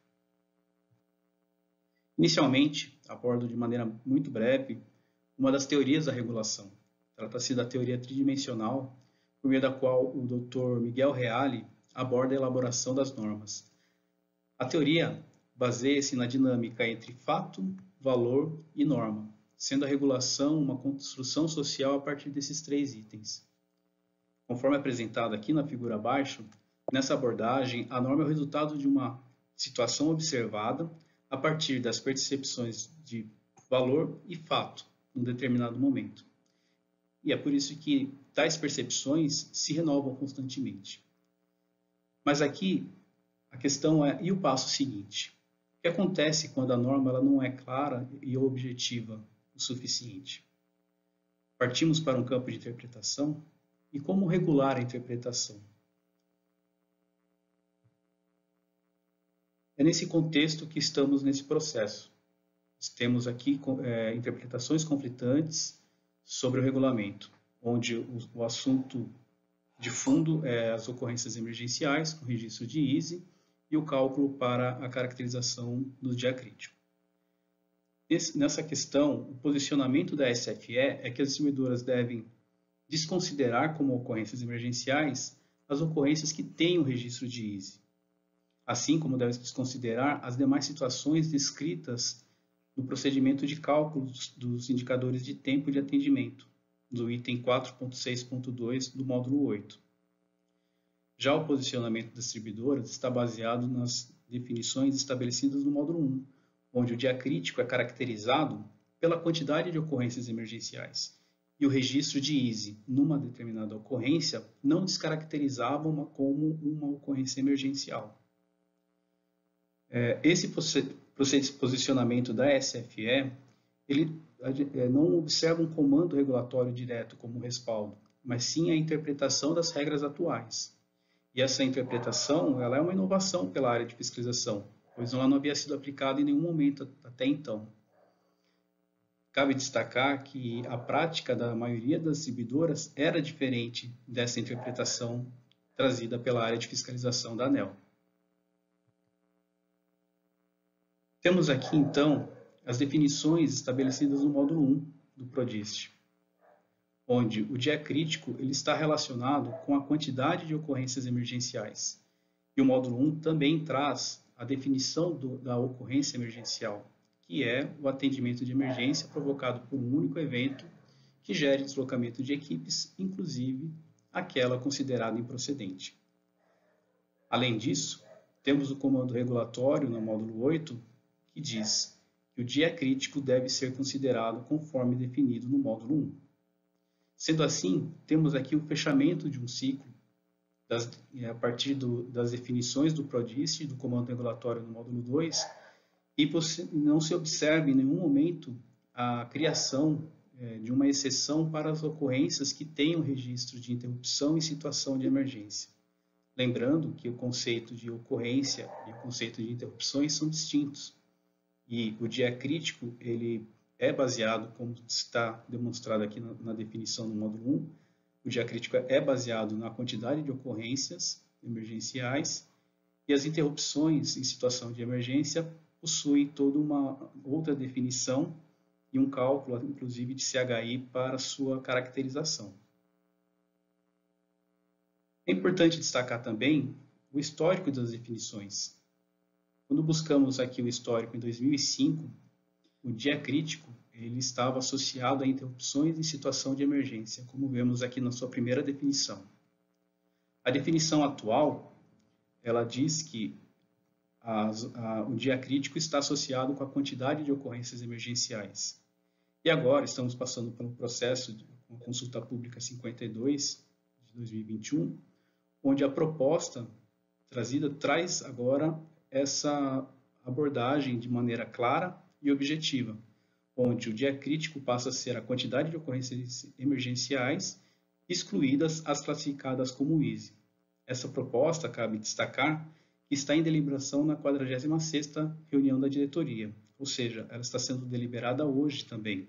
Inicialmente, abordo de maneira muito breve uma das teorias da regulação. Trata-se da teoria tridimensional, por meio da qual o doutor Miguel Reale aborda a elaboração das normas. A teoria baseia-se na dinâmica entre fato, valor e norma, sendo a regulação uma construção social a partir desses três itens. Conforme apresentado aqui na figura abaixo, nessa abordagem, a norma é o resultado de uma situação observada a partir das percepções de valor e fato, num determinado momento. E é por isso que tais percepções se renovam constantemente. Mas aqui, a questão é, e o passo seguinte? O que acontece quando a norma ela não é clara e objetiva o suficiente? Partimos para um campo de interpretação, e como regular a interpretação? É nesse contexto que estamos nesse processo. Temos aqui é, interpretações conflitantes sobre o regulamento, onde o, o assunto de fundo é as ocorrências emergenciais, com registro de I S E, e o cálculo para a caracterização do diacrítico. Esse, nessa questão, o posicionamento da S F E é que as distribuidoras devem desconsiderar como ocorrências emergenciais as ocorrências que têm o registro de I S E, assim como deve desconsiderar as demais situações descritas no procedimento de cálculo dos indicadores de tempo de atendimento, do item quatro ponto seis ponto dois do módulo oito. Já o posicionamento das distribuidoras está baseado nas definições estabelecidas no módulo um, onde o dia crítico é caracterizado pela quantidade de ocorrências emergenciais, e o registro de I S E numa determinada ocorrência não descaracterizava uma como uma ocorrência emergencial. Esse posicionamento da S F E, ele não observa um comando regulatório direto como respaldo, mas sim a interpretação das regras atuais. E essa interpretação ela é uma inovação pela área de fiscalização, pois ela não havia sido aplicada em nenhum momento até então. Cabe destacar que a prática da maioria das distribuidoras era diferente dessa interpretação trazida pela área de fiscalização da ANEEL. Temos aqui, então, as definições estabelecidas no módulo um do PRODIST, onde o dia crítico ele está relacionado com a quantidade de ocorrências emergenciais. E o módulo um também traz a definição do, da ocorrência emergencial, que é o atendimento de emergência provocado por um único evento que gere deslocamento de equipes, inclusive aquela considerada improcedente. Além disso, temos o comando regulatório no módulo oito, que diz que o dia crítico deve ser considerado conforme definido no módulo um. Sendo assim, temos aqui o fechamento de um ciclo das, a partir do, das definições do PRODIST e do comando regulatório no módulo dois, e não se observa em nenhum momento a criação é, de uma exceção para as ocorrências que tenham registro de interrupção em situação de emergência. Lembrando que o conceito de ocorrência e o conceito de interrupções são distintos. E o dia crítico, ele é baseado, como está demonstrado aqui na, na definição do módulo um, o dia crítico é baseado na quantidade de ocorrências emergenciais, e as interrupções em situação de emergência possuem toda uma outra definição e um cálculo, inclusive, de C H I para sua caracterização. É importante destacar também o histórico das definições. Quando buscamos aqui o histórico em dois mil e cinco, o dia crítico ele estava associado a interrupções em situação de emergência, como vemos aqui na sua primeira definição. A definição atual, ela diz que as, a, o dia crítico está associado com a quantidade de ocorrências emergenciais. E agora estamos passando pelo processo de uma consulta pública cinquenta e dois de dois mil e vinte e um, onde a proposta trazida traz agora essa abordagem de maneira clara e objetiva, onde o dia crítico passa a ser a quantidade de ocorrências emergenciais, excluídas as classificadas como I S E. Essa proposta, cabe destacar, que está em deliberação na quadragésima sexta reunião da diretoria, ou seja, ela está sendo deliberada hoje também.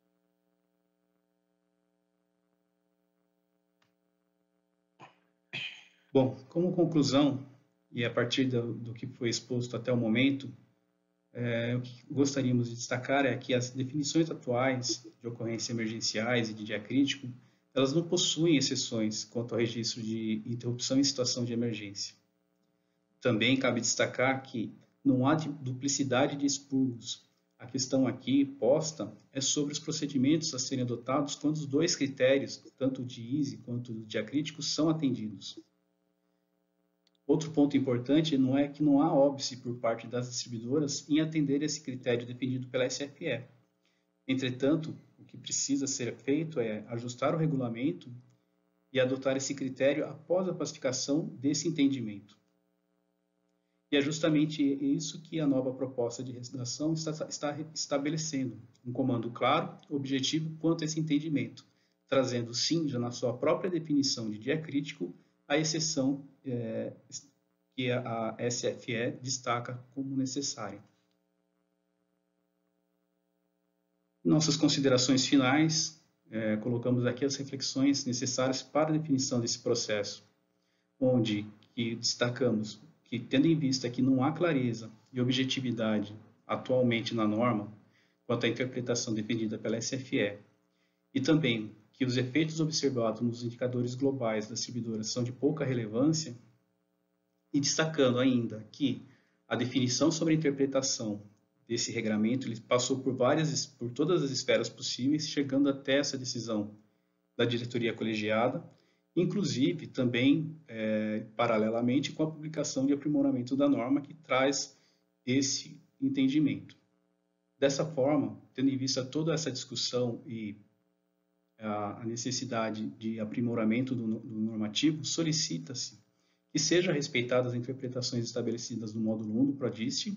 Bom, como conclusão, e a partir do, do que foi exposto até o momento, é, o que gostaríamos de destacar é que as definições atuais de ocorrências emergenciais e de dia crítico, elas não possuem exceções quanto ao registro de interrupção em situação de emergência. Também cabe destacar que não há duplicidade de expurgos. A questão aqui posta é sobre os procedimentos a serem adotados quando os dois critérios, tanto de I S E quanto do dia crítico, são atendidos. Outro ponto importante não é que não há óbice por parte das distribuidoras em atender esse critério definido pela S F E. Entretanto, o que precisa ser feito é ajustar o regulamento e adotar esse critério após a pacificação desse entendimento. E é justamente isso que a nova proposta de redação está, está estabelecendo, um comando claro, objetivo quanto a esse entendimento, trazendo sim, já na sua própria definição de dia crítico, a exceção é, que a S F E destaca como necessária. Nossas considerações finais, é, colocamos aqui as reflexões necessárias para a definição desse processo, onde que destacamos que, tendo em vista que não há clareza e objetividade atualmente na norma, quanto à interpretação defendida pela S F E, e também que os efeitos observados nos indicadores globais das distribuidoras são de pouca relevância, e destacando ainda que a definição sobre a interpretação desse regramento ele passou por várias, por todas as esferas possíveis, chegando até essa decisão da diretoria colegiada, inclusive também, é, paralelamente, com a publicação de aprimoramento da norma que traz esse entendimento. Dessa forma, tendo em vista toda essa discussão e a necessidade de aprimoramento do, do normativo, solicita-se que sejam respeitadas as interpretações estabelecidas no módulo um do PRODIST,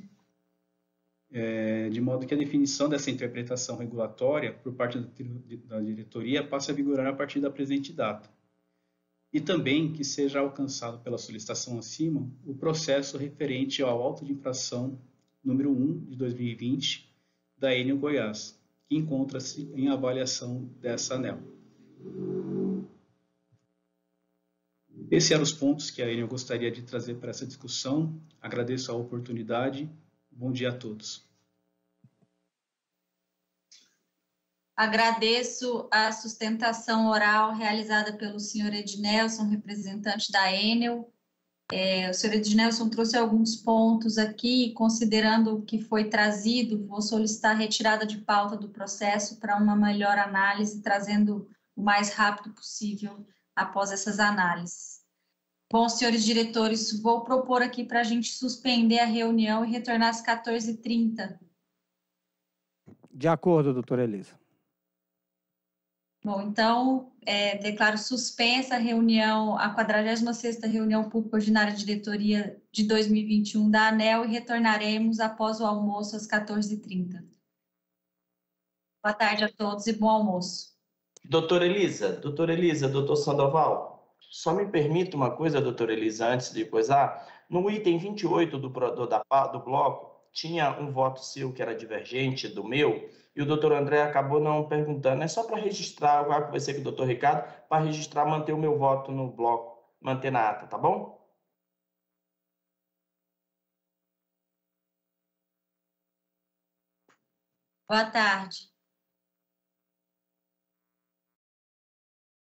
é, de modo que a definição dessa interpretação regulatória por parte da, da diretoria passe a vigorar a partir da presente data. E também que seja alcançado pela solicitação acima o processo referente ao auto de infração número um de dois mil e vinte da Enel Goiás, que encontra-se em avaliação dessa ANEEL. Esses eram os pontos que a Enel gostaria de trazer para essa discussão. Agradeço a oportunidade. Bom dia a todos. Agradeço a sustentação oral realizada pelo senhor Ednelson, representante da Enel. É, o senhor Ednelson trouxe alguns pontos aqui, considerando o que foi trazido, vou solicitar a retirada de pauta do processo para uma melhor análise, trazendo o mais rápido possível após essas análises. Bom, senhores diretores, vou propor aqui para a gente suspender a reunião e retornar às quatorze e trinta. De acordo, doutora Elisa. Bom, então, é, declaro suspensa a reunião, a quadragésima sexta reunião pública ordinária de diretoria de dois mil e vinte e um da ANEEL e retornaremos após o almoço às quatorze e trinta. Boa tarde a todos e bom almoço. Doutora Elisa, doutora Elisa, doutor Sandoval, só me permita uma coisa, doutora Elisa, antes de coisar. No item vinte e oito do, do, da, do bloco, tinha um voto seu que era divergente do meu, e o doutor André acabou não perguntando. É só para registrar, eu já conversei com o doutor Ricardo, para registrar, manter o meu voto no bloco, manter na ata, tá bom? Boa tarde.